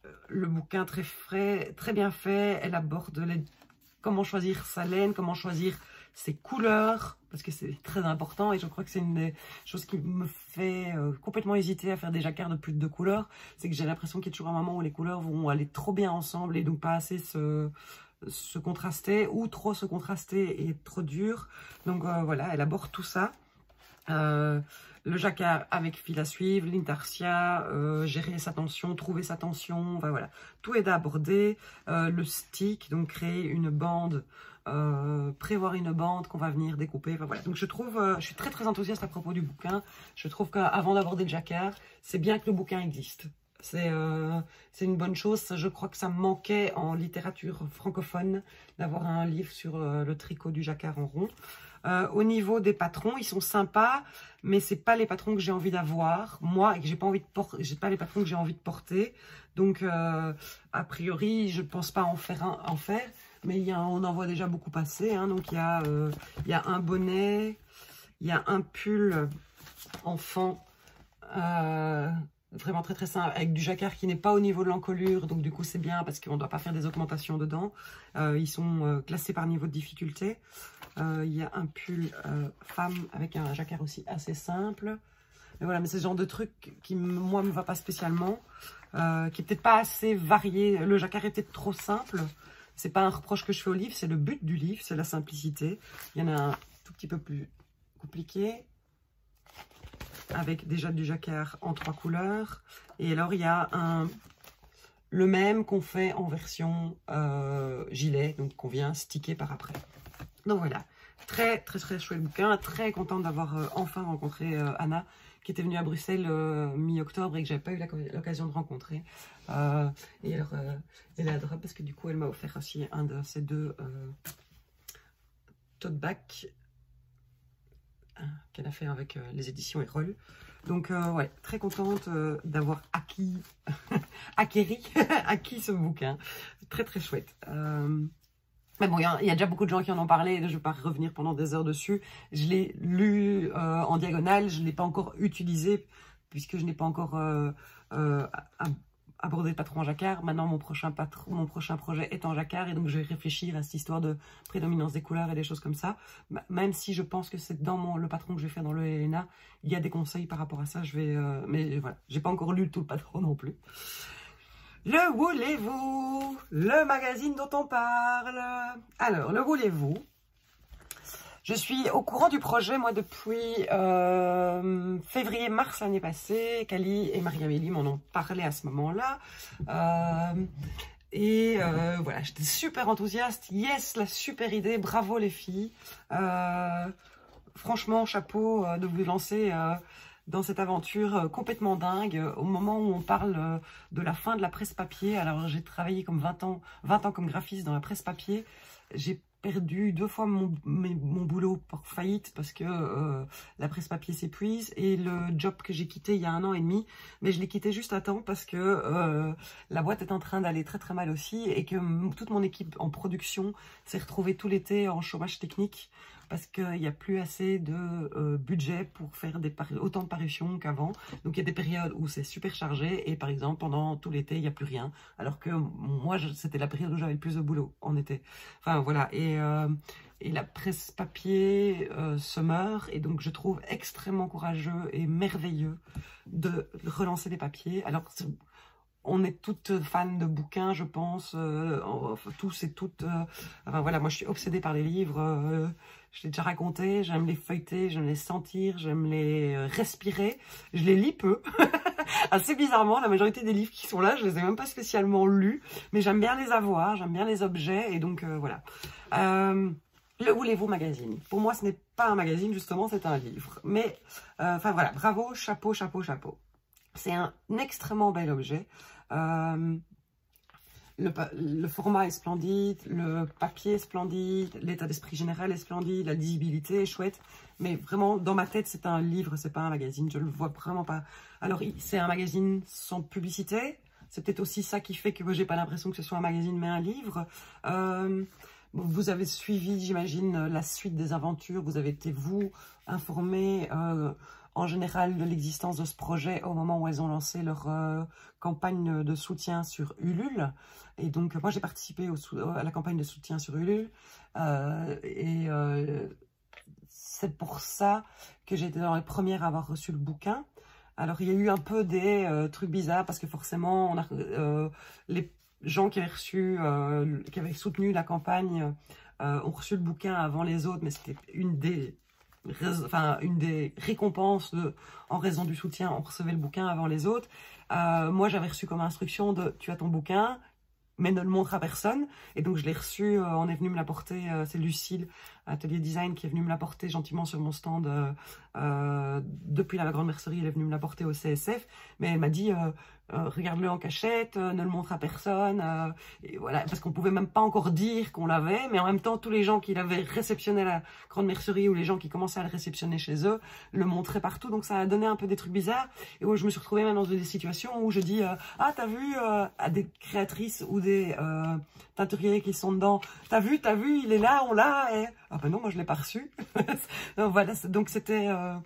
le bouquin très frais, très bien fait. Elle aborde les, comment choisir sa laine, comment choisir ses couleurs, parce que c'est très important et je crois que c'est une des choses qui me fait euh, complètement hésiter à faire des jacquards de plus de deux couleurs. C'est que j'ai l'impression qu'il y a toujours un moment où les couleurs vont aller trop bien ensemble et donc pas assez se, se contraster, ou trop se contraster et trop dur. Donc euh, voilà, elle aborde tout ça. Euh, le jacquard avec fil à suivre, l'intarsia, euh, gérer sa tension, trouver sa tension, enfin voilà, tout est abordé. Euh, le stick, donc créer une bande, euh, prévoir une bande qu'on va venir découper, enfin voilà. Donc je trouve, euh, je suis très très enthousiaste à propos du bouquin. Je trouve qu'avant d'aborder le jacquard, c'est bien que le bouquin existe. C'est euh, une bonne chose. Je crois que ça me manquait en littérature francophone d'avoir un livre sur euh, le tricot du jacquard en rond. Euh, au niveau des patrons, ils sont sympas, mais c'est pas les patrons que j'ai envie d'avoir, moi, et que j'ai pas envie de porter, j'ai pas les patrons que j'ai envie de porter. Donc, euh, a priori, je pense pas en faire un, en faire, mais il y a, on en voit déjà beaucoup passer. Hein, donc, il y a, euh, il y a un bonnet, il y a un pull enfant. Euh, Vraiment très très simple, avec du jacquard qui n'est pas au niveau de l'encolure, donc du coup c'est bien parce qu'on ne doit pas faire des augmentations dedans. Euh, ils sont euh, classés par niveau de difficulté. Euh, il y a un pull euh, femme avec un jacquard aussi assez simple. Mais voilà, mais c'est ce genre de truc qui moi me va pas spécialement, euh, qui est peut-être pas assez varié. Le jacquard est peut-être trop simple. C'est pas un reproche que je fais au livre, c'est le but du livre, c'est la simplicité. Il y en a un tout petit peu plus compliqué, avec déjà du jacquard en trois couleurs. Et alors, il y a un, le même qu'on fait en version euh, gilet, donc qu'on vient sticker par après. Donc voilà, très très très chouette bouquin, très contente d'avoir euh, enfin rencontré euh, Anna, qui était venue à Bruxelles euh, mi-octobre et que j'avais pas eu l'occasion de rencontrer. Euh, et alors, euh, elle est adorable parce que du coup, elle m'a offert aussi un de ces deux euh, tote bags qu'elle a fait avec euh, les éditions Erol. Donc euh, ouais, très contente euh, d'avoir acquis, acquéri, acquis ce bouquin. Très très chouette. Euh, mais bon, il y, y a déjà beaucoup de gens qui en ont parlé, je ne vais pas revenir pendant des heures dessus. Je l'ai lu euh, en diagonale, je ne l'ai pas encore utilisé, puisque je n'ai pas encore euh, euh, abordé le patron en jacquard. Maintenant, mon prochain, patron, mon prochain projet est en jacquard, et donc je vais réfléchir à cette histoire de prédominance des couleurs et des choses comme ça. Même si je pense que c'est dans mon, le patron que je vais faire dans le Helena, il y a des conseils par rapport à ça. Je vais, euh, mais voilà, j'ai pas encore lu tout le patron non plus. Le voulez-vous, le magazine dont on parle. Alors, le voulez-vous. Je suis au courant du projet, moi, depuis euh, février-mars l'année passée. Kali et Marie-Amélie m'en ont parlé à ce moment-là. Euh, et euh, voilà, j'étais super enthousiaste. Yes, la super idée. Bravo les filles. Euh, franchement, chapeau euh, de vous lancer euh, dans cette aventure euh, complètement dingue. Au moment où on parle euh, de la fin de la presse papier. Alors, j'ai travaillé comme vingt ans, vingt ans comme graphiste dans la presse papier. J'ai perdu deux fois mon, mon boulot pour faillite parce que euh, la presse papier s'épuise, et le job que j'ai quitté il y a un an et demi, mais je l'ai quitté juste à temps parce que euh, la boîte est en train d'aller très très mal aussi, et que toute mon équipe en production s'est retrouvée tout l'été en chômage technique parce qu'il n'y a plus assez de euh, budget pour faire des autant de parutions qu'avant. Donc il y a des périodes où c'est super chargé, et par exemple pendant tout l'été il n'y a plus rien, alors que moi c'était la période où j'avais le plus de boulot en été. Enfin voilà, et, euh, et la presse papier euh, se meurt, et donc je trouve extrêmement courageux et merveilleux de relancer les papiers. Alors on est toutes fans de bouquins, je pense, euh, tous et toutes. Euh, enfin voilà, moi je suis obsédée par les livres. Euh, je l'ai déjà raconté, j'aime les feuilleter, j'aime les sentir, j'aime les respirer. Je les lis peu. Assez bizarrement, la majorité des livres qui sont là, je les ai même pas spécialement lus, mais j'aime bien les avoir, j'aime bien les objets, et donc euh, voilà. Euh, Le voulez-vous magazine. Pour moi, ce n'est pas un magazine, justement, c'est un livre. Mais, enfin euh, voilà, bravo, chapeau, chapeau, chapeau. C'est un extrêmement bel objet. Euh, le, le format est splendide, le papier est splendide, l'état d'esprit général est splendide, la lisibilité est chouette. Mais vraiment, dans ma tête, c'est un livre, c'est pas un magazine. Je le vois vraiment pas. Alors, c'est un magazine sans publicité. C'est peut-être aussi ça qui fait que moi, j'ai pas l'impression que ce soit un magazine, mais un livre. Euh, Vous avez suivi, j'imagine, la suite des aventures. Vous avez été, vous, informé euh, en général de l'existence de ce projet au moment où elles ont lancé leur euh, campagne de soutien sur Ulule. Et donc, moi, j'ai participé au, à la campagne de soutien sur Ulule. Euh, et euh, c'est pour ça que j'ai été dans les premières à avoir reçu le bouquin. Alors, il y a eu un peu des euh, trucs bizarres parce que forcément, on a, euh, les gens qui avaient reçu, euh, qui avaient soutenu la campagne euh, ont reçu le bouquin avant les autres, mais c'était une des, enfin, une des récompenses de, en raison du soutien, on recevait le bouquin avant les autres. Euh, moi, j'avais reçu comme instruction de « tu as ton bouquin », mais ne le montre à personne. Et donc, je l'ai reçu, euh, on est venu me l'apporter, euh, c'est Lucille, Atelier Design, qui est venu me l'apporter gentiment sur mon stand euh, euh, depuis la grande mercerie, elle est venue me l'apporter au C S F, mais elle m'a dit euh, euh, regarde-le en cachette, euh, ne le montre à personne, euh, et voilà, parce qu'on pouvait même pas encore dire qu'on l'avait, mais en même temps, tous les gens qui l'avaient réceptionné à la grande mercerie ou les gens qui commençaient à le réceptionner chez eux, le montraient partout, donc ça a donné un peu des trucs bizarres, et où je me suis retrouvée même dans des situations où je dis euh, ah, t'as vu, euh, à des créatrices ou des euh, teinturiers qui sont dedans, t'as vu, t'as vu, il est là, on l'a, et... ah ben non, moi je l'ai pas reçu. Donc voilà, donc c'était euh,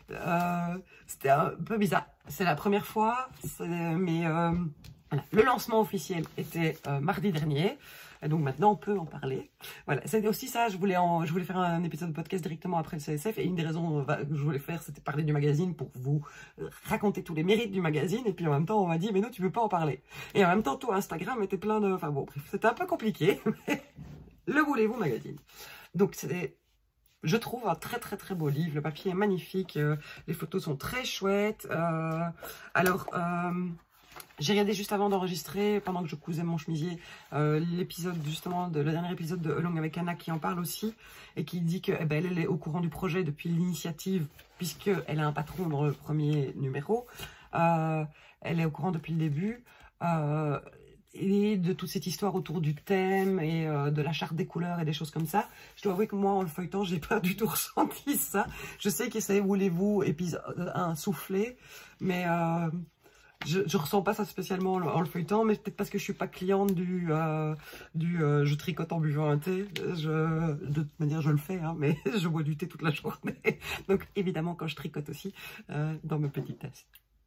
euh, c'était un peu bizarre. C'est la première fois, mais euh, voilà. Le lancement officiel était euh, mardi dernier. Et donc maintenant on peut en parler. Voilà, c'est aussi ça, je voulais, en, je voulais faire un épisode de podcast directement après le C S F, et une des raisons que je voulais faire, c'était parler du magazine pour vous raconter tous les mérites du magazine, et puis en même temps on m'a dit mais non, tu veux pas en parler. Et en même temps tout Instagram était plein de... Enfin bon, bref, c'était un peu compliqué, mais le voulez-vous magazine. Donc c'est, je trouve, un très très très beau livre, le papier est magnifique, euh, les photos sont très chouettes. Euh, alors... Euh, J'ai regardé juste avant d'enregistrer, pendant que je cousais mon chemisier, euh, l'épisode justement, de, le dernier épisode de Along avec Anna qui en parle aussi, et qui dit qu'elle eh ben, elle est au courant du projet depuis l'initiative, puisqu'elle a un patron dans le premier numéro. Euh, elle est au courant depuis le début. Euh, et de toute cette histoire autour du thème et euh, de la charte des couleurs et des choses comme ça. Je dois avouer que moi, en le feuilletant, j'ai pas du tout ressenti ça. Je sais que c'est, voulez-vous, épisode un soufflé, mais... Euh, Je ne ressens pas ça spécialement en, en le feuilletant, mais peut-être parce que je suis pas cliente du, euh, du euh, je tricote en buvant un thé. Je, de toute manière, je le fais, hein, mais je bois du thé toute la journée. Donc, évidemment, quand je tricote aussi, euh, dans ma petite tasse.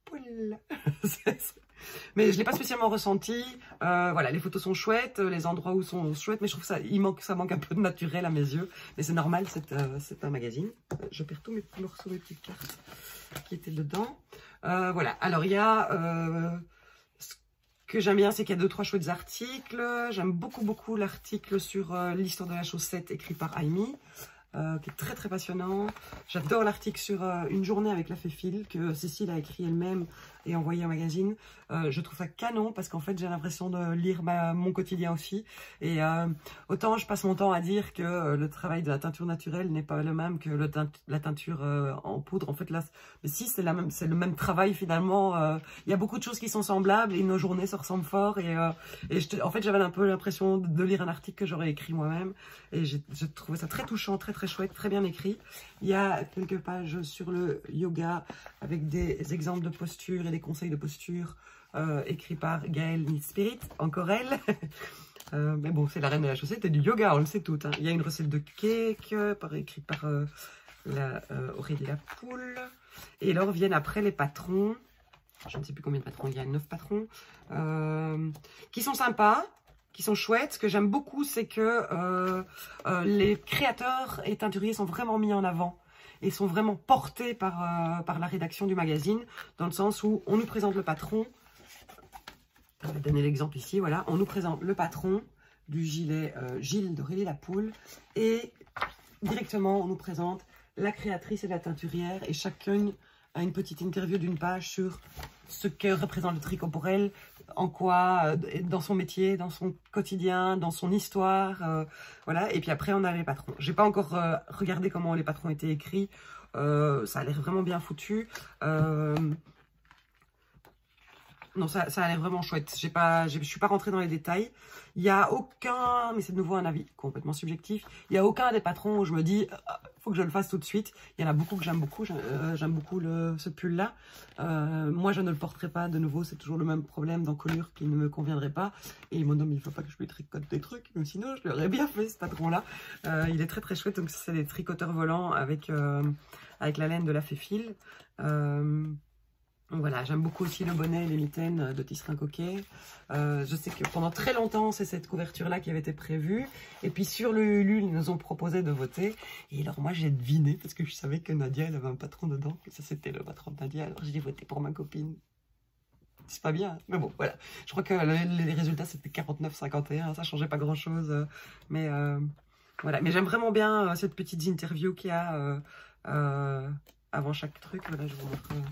Mais je l'ai pas spécialement ressenti. Euh, voilà, les photos sont chouettes, les endroits où sont chouettes, mais je trouve ça, il manque, ça manque un peu de naturel à mes yeux. Mais c'est normal, c'est euh, un magazine. Je perds tous mes morceaux, mes petites cartes qui étaient dedans. Euh, voilà, alors il y a... Euh, ce que j'aime bien, c'est qu'il y a deux, trois chouettes articles. J'aime beaucoup, beaucoup l'article sur euh, l'histoire de la chaussette écrit par Amy. Euh, qui est très très passionnant. J'adore l'article sur euh, une journée avec la fée Phil que Cécile a écrit elle-même et envoyé au magazine. Euh, je trouve ça canon parce qu'en fait j'ai l'impression de lire ma, mon quotidien aussi. Et euh, autant je passe mon temps à dire que euh, le travail de la teinture naturelle n'est pas le même que le teint, la teinture euh, en poudre. En fait là, mais si c'est la même, c'est le même travail finalement. Il euh, y a beaucoup de choses qui sont semblables et nos journées se ressemblent fort. Et, euh, et je, en fait j'avais un peu l'impression de, de lire un article que j'aurais écrit moi-même. Et j'ai trouvé ça très touchant, très très chouette, très bien écrit. Il y a quelques pages sur le yoga avec des exemples de postures et des conseils de posture euh, écrits par Gaëlle Knit Spirit, encore elle. euh, mais bon, c'est la reine de la chaussette et du yoga, on le sait tout. Hein. Il y a une recette de cake par, écrite par euh, la, euh, Aurélie Lapoule. Et alors viennent après les patrons. Je ne sais plus combien de patrons, il y a neuf patrons. Euh, qui sont sympas. Qui sont chouettes. Ce que j'aime beaucoup, c'est que euh, euh, les créateurs et teinturiers sont vraiment mis en avant et sont vraiment portés par, euh, par la rédaction du magazine, dans le sens où on nous présente le patron. Je vais donner l'exemple ici, voilà. On nous présente le patron du gilet euh, Gilles d'Aurélie Lapoule et directement on nous présente la créatrice et la teinturière et chacune a une petite interview d'une page sur ce que représente le tricot pour elle, en quoi, euh, dans son métier, dans son quotidien, dans son histoire, euh, voilà. Et puis après, on a les patrons. J'ai pas encore euh, regardé comment les patrons étaient écrits. Euh, ça a l'air vraiment bien foutu. Euh, non, ça, ça a l'air vraiment chouette. J'ai pas, je suis pas rentrée dans les détails. Il n'y a aucun, mais c'est de nouveau un avis complètement subjectif. Il n'y a aucun des patrons où je me dis, ah, faut que je le fasse tout de suite. Il y en a beaucoup que j'aime beaucoup. J'aime euh, beaucoup le, ce pull-là. Euh, moi, je ne le porterai pas. De nouveau, c'est toujours le même problème d'encolure qui ne me conviendrait pas. Et mon homme, il ne faut pas que je lui tricote des trucs. Mais sinon, je l'aurais bien fait, ce patron-là. Euh, il est très, très chouette. Donc, c'est des tricoteurs volants avec, euh, avec la laine de la Féfil. Euh, Donc voilà, j'aime beaucoup aussi le bonnet et les mitaines de Tisserand Coquet. Euh, je sais que pendant très longtemps, c'est cette couverture-là qui avait été prévue. Et puis sur le Ulule, ils nous ont proposé de voter. Et alors moi, j'ai deviné, parce que je savais que Nadia, elle avait un patron dedans. Que ça, c'était le patron de Nadia. Alors j'ai voté pour ma copine. C'est pas bien, mais bon, voilà. Je crois que les résultats, c'était quarante-neuf à cinquante et un. Ça changeait pas grand-chose. Mais euh, voilà, mais j'aime vraiment bien euh, cette petite interview qu'il y a euh, euh, avant chaque truc. Voilà, je vous montre... Euh,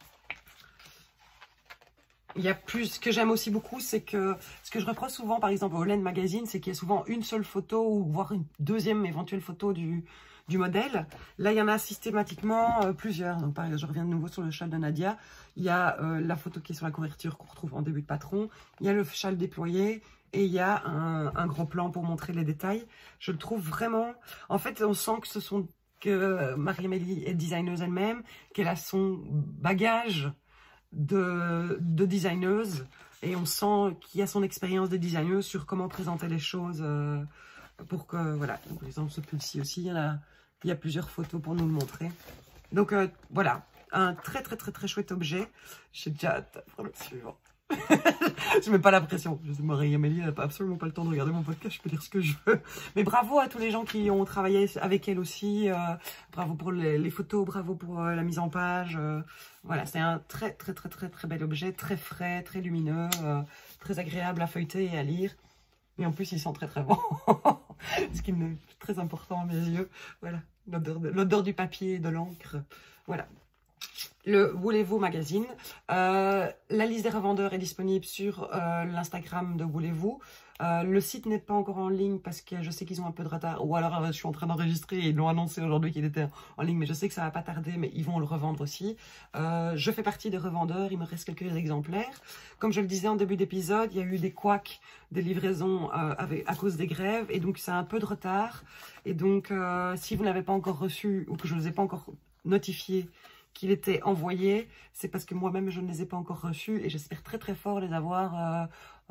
Il y a plus, ce que j'aime aussi beaucoup, c'est que, ce que je reproche souvent, par exemple, au Laine Magazine, c'est qu'il y a souvent une seule photo, ou voire une deuxième éventuelle photo du, du modèle. Là, il y en a systématiquement euh, plusieurs. Donc, par exemple, je reviens de nouveau sur le châle de Nadia. Il y a euh, la photo qui est sur la couverture qu'on retrouve en début de patron. Il y a le châle déployé. Et il y a un, un gros plan pour montrer les détails. Je le trouve vraiment... En fait, on sent que ce sont... que Marie-Amélie est designeuse elle-même, qu'elle a son bagage de, de designeuse, et on sent qu'il y a son expérience de designeuse sur comment présenter les choses euh, pour que, voilà, donc, par exemple ce pull-ci aussi, il y, en a, il y a plusieurs photos pour nous le montrer. Donc euh, voilà, un très très très très chouette objet. J'ai déjà hâte pour le suivant. Je mets pas la pression. Je sais, Marie-Amélie, elle n'a pas, absolument pas le temps de regarder mon podcast, je peux dire ce que je veux. Mais bravo à tous les gens qui ont travaillé avec elle aussi. Euh, bravo pour les, les photos, bravo pour euh, la mise en page. Euh, voilà, c'est un très très très très très bel objet, très frais, très lumineux, euh, très agréable à feuilleter et à lire. Et en plus, il sent très très bon. Ce qui est très important à mes yeux. Voilà, l'odeur du papier et de l'encre. Voilà. Le Voulez-vous magazine. Euh, la liste des revendeurs est disponible sur euh, l'Instagram de Voulez-vous. Euh, le site n'est pas encore en ligne parce que je sais qu'ils ont un peu de retard. Ou alors, euh, je suis en train d'enregistrer et ils l'ont annoncé aujourd'hui qu'il était en ligne. Mais je sais que ça va pas tarder, mais ils vont le revendre aussi. Euh, je fais partie des revendeurs. Il me reste quelques exemplaires. Comme je le disais en début d'épisode, il y a eu des couacs, des livraisons euh, avec, à cause des grèves. Et donc, c'est un peu de retard. Et donc, euh, si vous n'avez pas encore reçu ou que je ne vous ai pas encore notifié qu'il était envoyé, c'est parce que moi-même je ne les ai pas encore reçus et j'espère très très fort les avoir euh,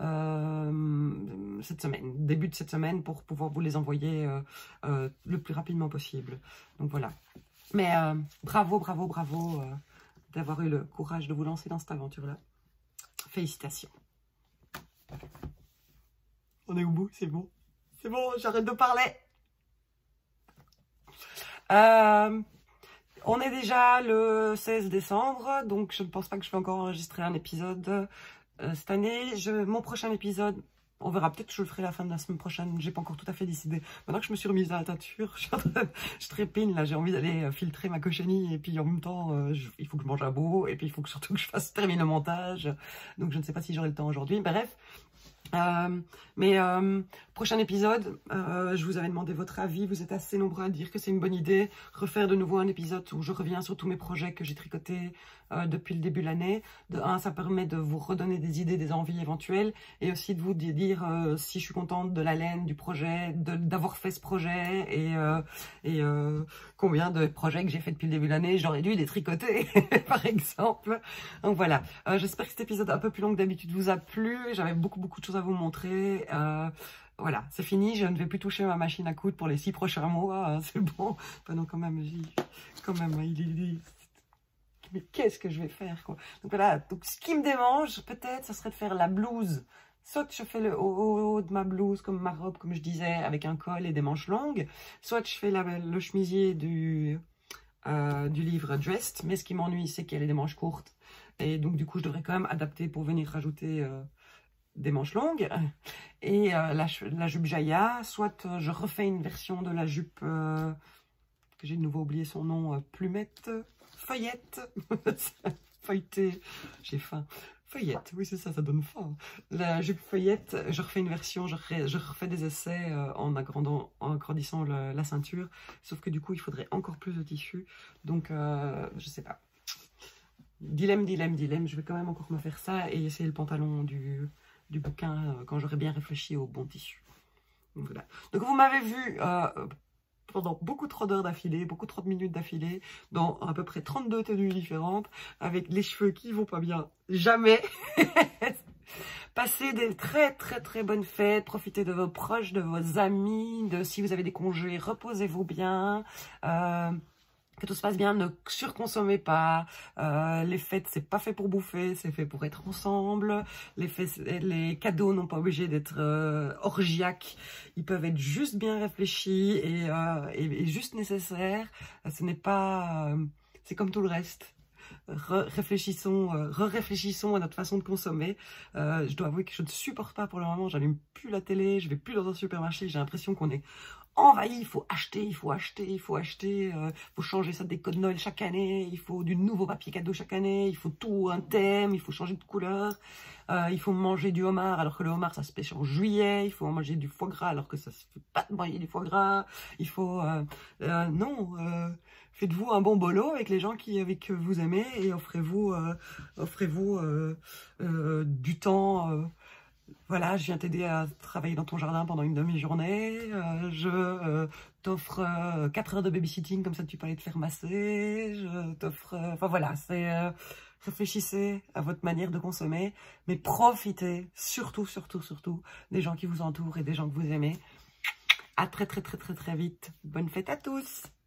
euh, cette semaine, début de cette semaine, pour pouvoir vous les envoyer euh, euh, le plus rapidement possible. Donc voilà. Mais euh, bravo, bravo, bravo euh, d'avoir eu le courage de vous lancer dans cette aventure-là. Félicitations. On est au bout, c'est bon. C'est bon, j'arrête de parler. Euh... On est déjà le seize décembre, donc je ne pense pas que je vais encore enregistrer un épisode euh, cette année. Je, mon prochain épisode, on verra, peut-être que je le ferai la fin de la semaine prochaine. J'ai pas encore tout à fait décidé. Maintenant que je me suis remise à la teinture, je, je trépine, là, j'ai envie d'aller filtrer ma cochenille. Et puis en même temps, euh, je, il faut que je mange un beau. Et puis il faut que, surtout que je fasse terminer le montage. Donc je ne sais pas si j'aurai le temps aujourd'hui. Bref. Euh, mais euh, prochain épisode, euh, je vous avais demandé votre avis, vous êtes assez nombreux à dire que c'est une bonne idée, refaire de nouveau un épisode où je reviens sur tous mes projets que j'ai tricotés euh, depuis le début de l'année. De un, ça permet de vous redonner des idées, des envies éventuelles, et aussi de vous dire euh, si je suis contente de la laine, du projet, d'avoir fait ce projet, et, euh, et euh, combien de projets que j'ai fait depuis le début de l'année, j'aurais dû les tricoter, par exemple. Donc voilà, euh, j'espère que cet épisode un peu plus long que d'habitude vous a plu, j'avais beaucoup beaucoup de choses à vous montrer. Euh, voilà, c'est fini, je ne vais plus toucher ma machine à coudre pour les six prochains mois, hein, c'est bon. Enfin non, quand même, quand même, il, il, il, mais qu'est-ce que je vais faire, quoi. Donc voilà, donc ce qui me démange, peut-être, ce serait de faire la blouse. Soit je fais le haut, haut de ma blouse, comme ma robe, comme je disais, avec un col et des manches longues. Soit je fais la, le chemisier du, euh, du livre Dressed. Mais ce qui m'ennuie, c'est qu'elle a des manches courtes. Et donc, du coup, je devrais quand même adapter pour venir rajouter euh, des manches longues. Et euh, la, la jupe Jaya, soit euh, je refais une version de la jupe, euh, que j'ai de nouveau oublié son nom, euh, plumette, feuillette, feuilletée, j'ai faim. Feuillette, oui c'est ça, ça donne faim. La jupe feuillette, je refais une version, je refais, je refais des essais euh, en, agrandant, en agrandissant le, la ceinture. Sauf que du coup, il faudrait encore plus de tissu. Donc, euh, je sais pas. dilemme, dilemme, dilemme. Je vais quand même encore me faire ça et essayer le pantalon du, du bouquin euh, quand j'aurai bien réfléchi au bon tissu. Donc, voilà. Donc vous m'avez vu euh, pendant beaucoup trop d'heures d'affilée, beaucoup trop de minutes d'affilée, dans à peu près trente-deux tenues différentes, avec les cheveux qui vont pas bien, jamais. Passez des très très très bonnes fêtes, profitez de vos proches, de vos amis, de si vous avez des congés, reposez-vous bien. Euh, Que tout se passe bien, ne surconsommez pas. Euh, les fêtes, c'est pas fait pour bouffer, c'est fait pour être ensemble. Les, fêtes, les cadeaux n'ont pas obligé d'être euh, orgiaques. Ils peuvent être juste bien réfléchis et, euh, et, et juste nécessaires. Ce n'est pas... Euh, c'est comme tout le reste. Re réfléchissons, euh, re-réfléchissons à notre façon de consommer. Euh, je dois avouer que je ne supporte pas pour le moment. J'allume plus la télé, je vais plus dans un supermarché. J'ai l'impression qu'on est envahi, il faut acheter, il faut acheter, il faut acheter, il euh, faut changer ça des codes Noël chaque année, il faut du nouveau papier cadeau chaque année, il faut tout un thème, il faut changer de couleur, euh, il faut manger du homard alors que le homard ça se pêche en juillet, il faut manger du foie gras alors que ça se fait pas de manger du foie gras, il faut... Euh, euh, non, euh, faites-vous un bon bolo avec les gens qui, avec que vous aimez et offrez-vous euh, offrez-vous euh, euh, du temps... Euh, voilà, je viens t'aider à travailler dans ton jardin pendant une demi-journée. Euh, je euh, t'offre euh, quatre heures de babysitting, comme ça tu peux aller te faire masser. Je t'offre... Euh, enfin voilà, c'est... Euh, réfléchissez à votre manière de consommer, mais profitez surtout, surtout, surtout des gens qui vous entourent et des gens que vous aimez. À très, très, très, très, très vite. Bonne fête à tous!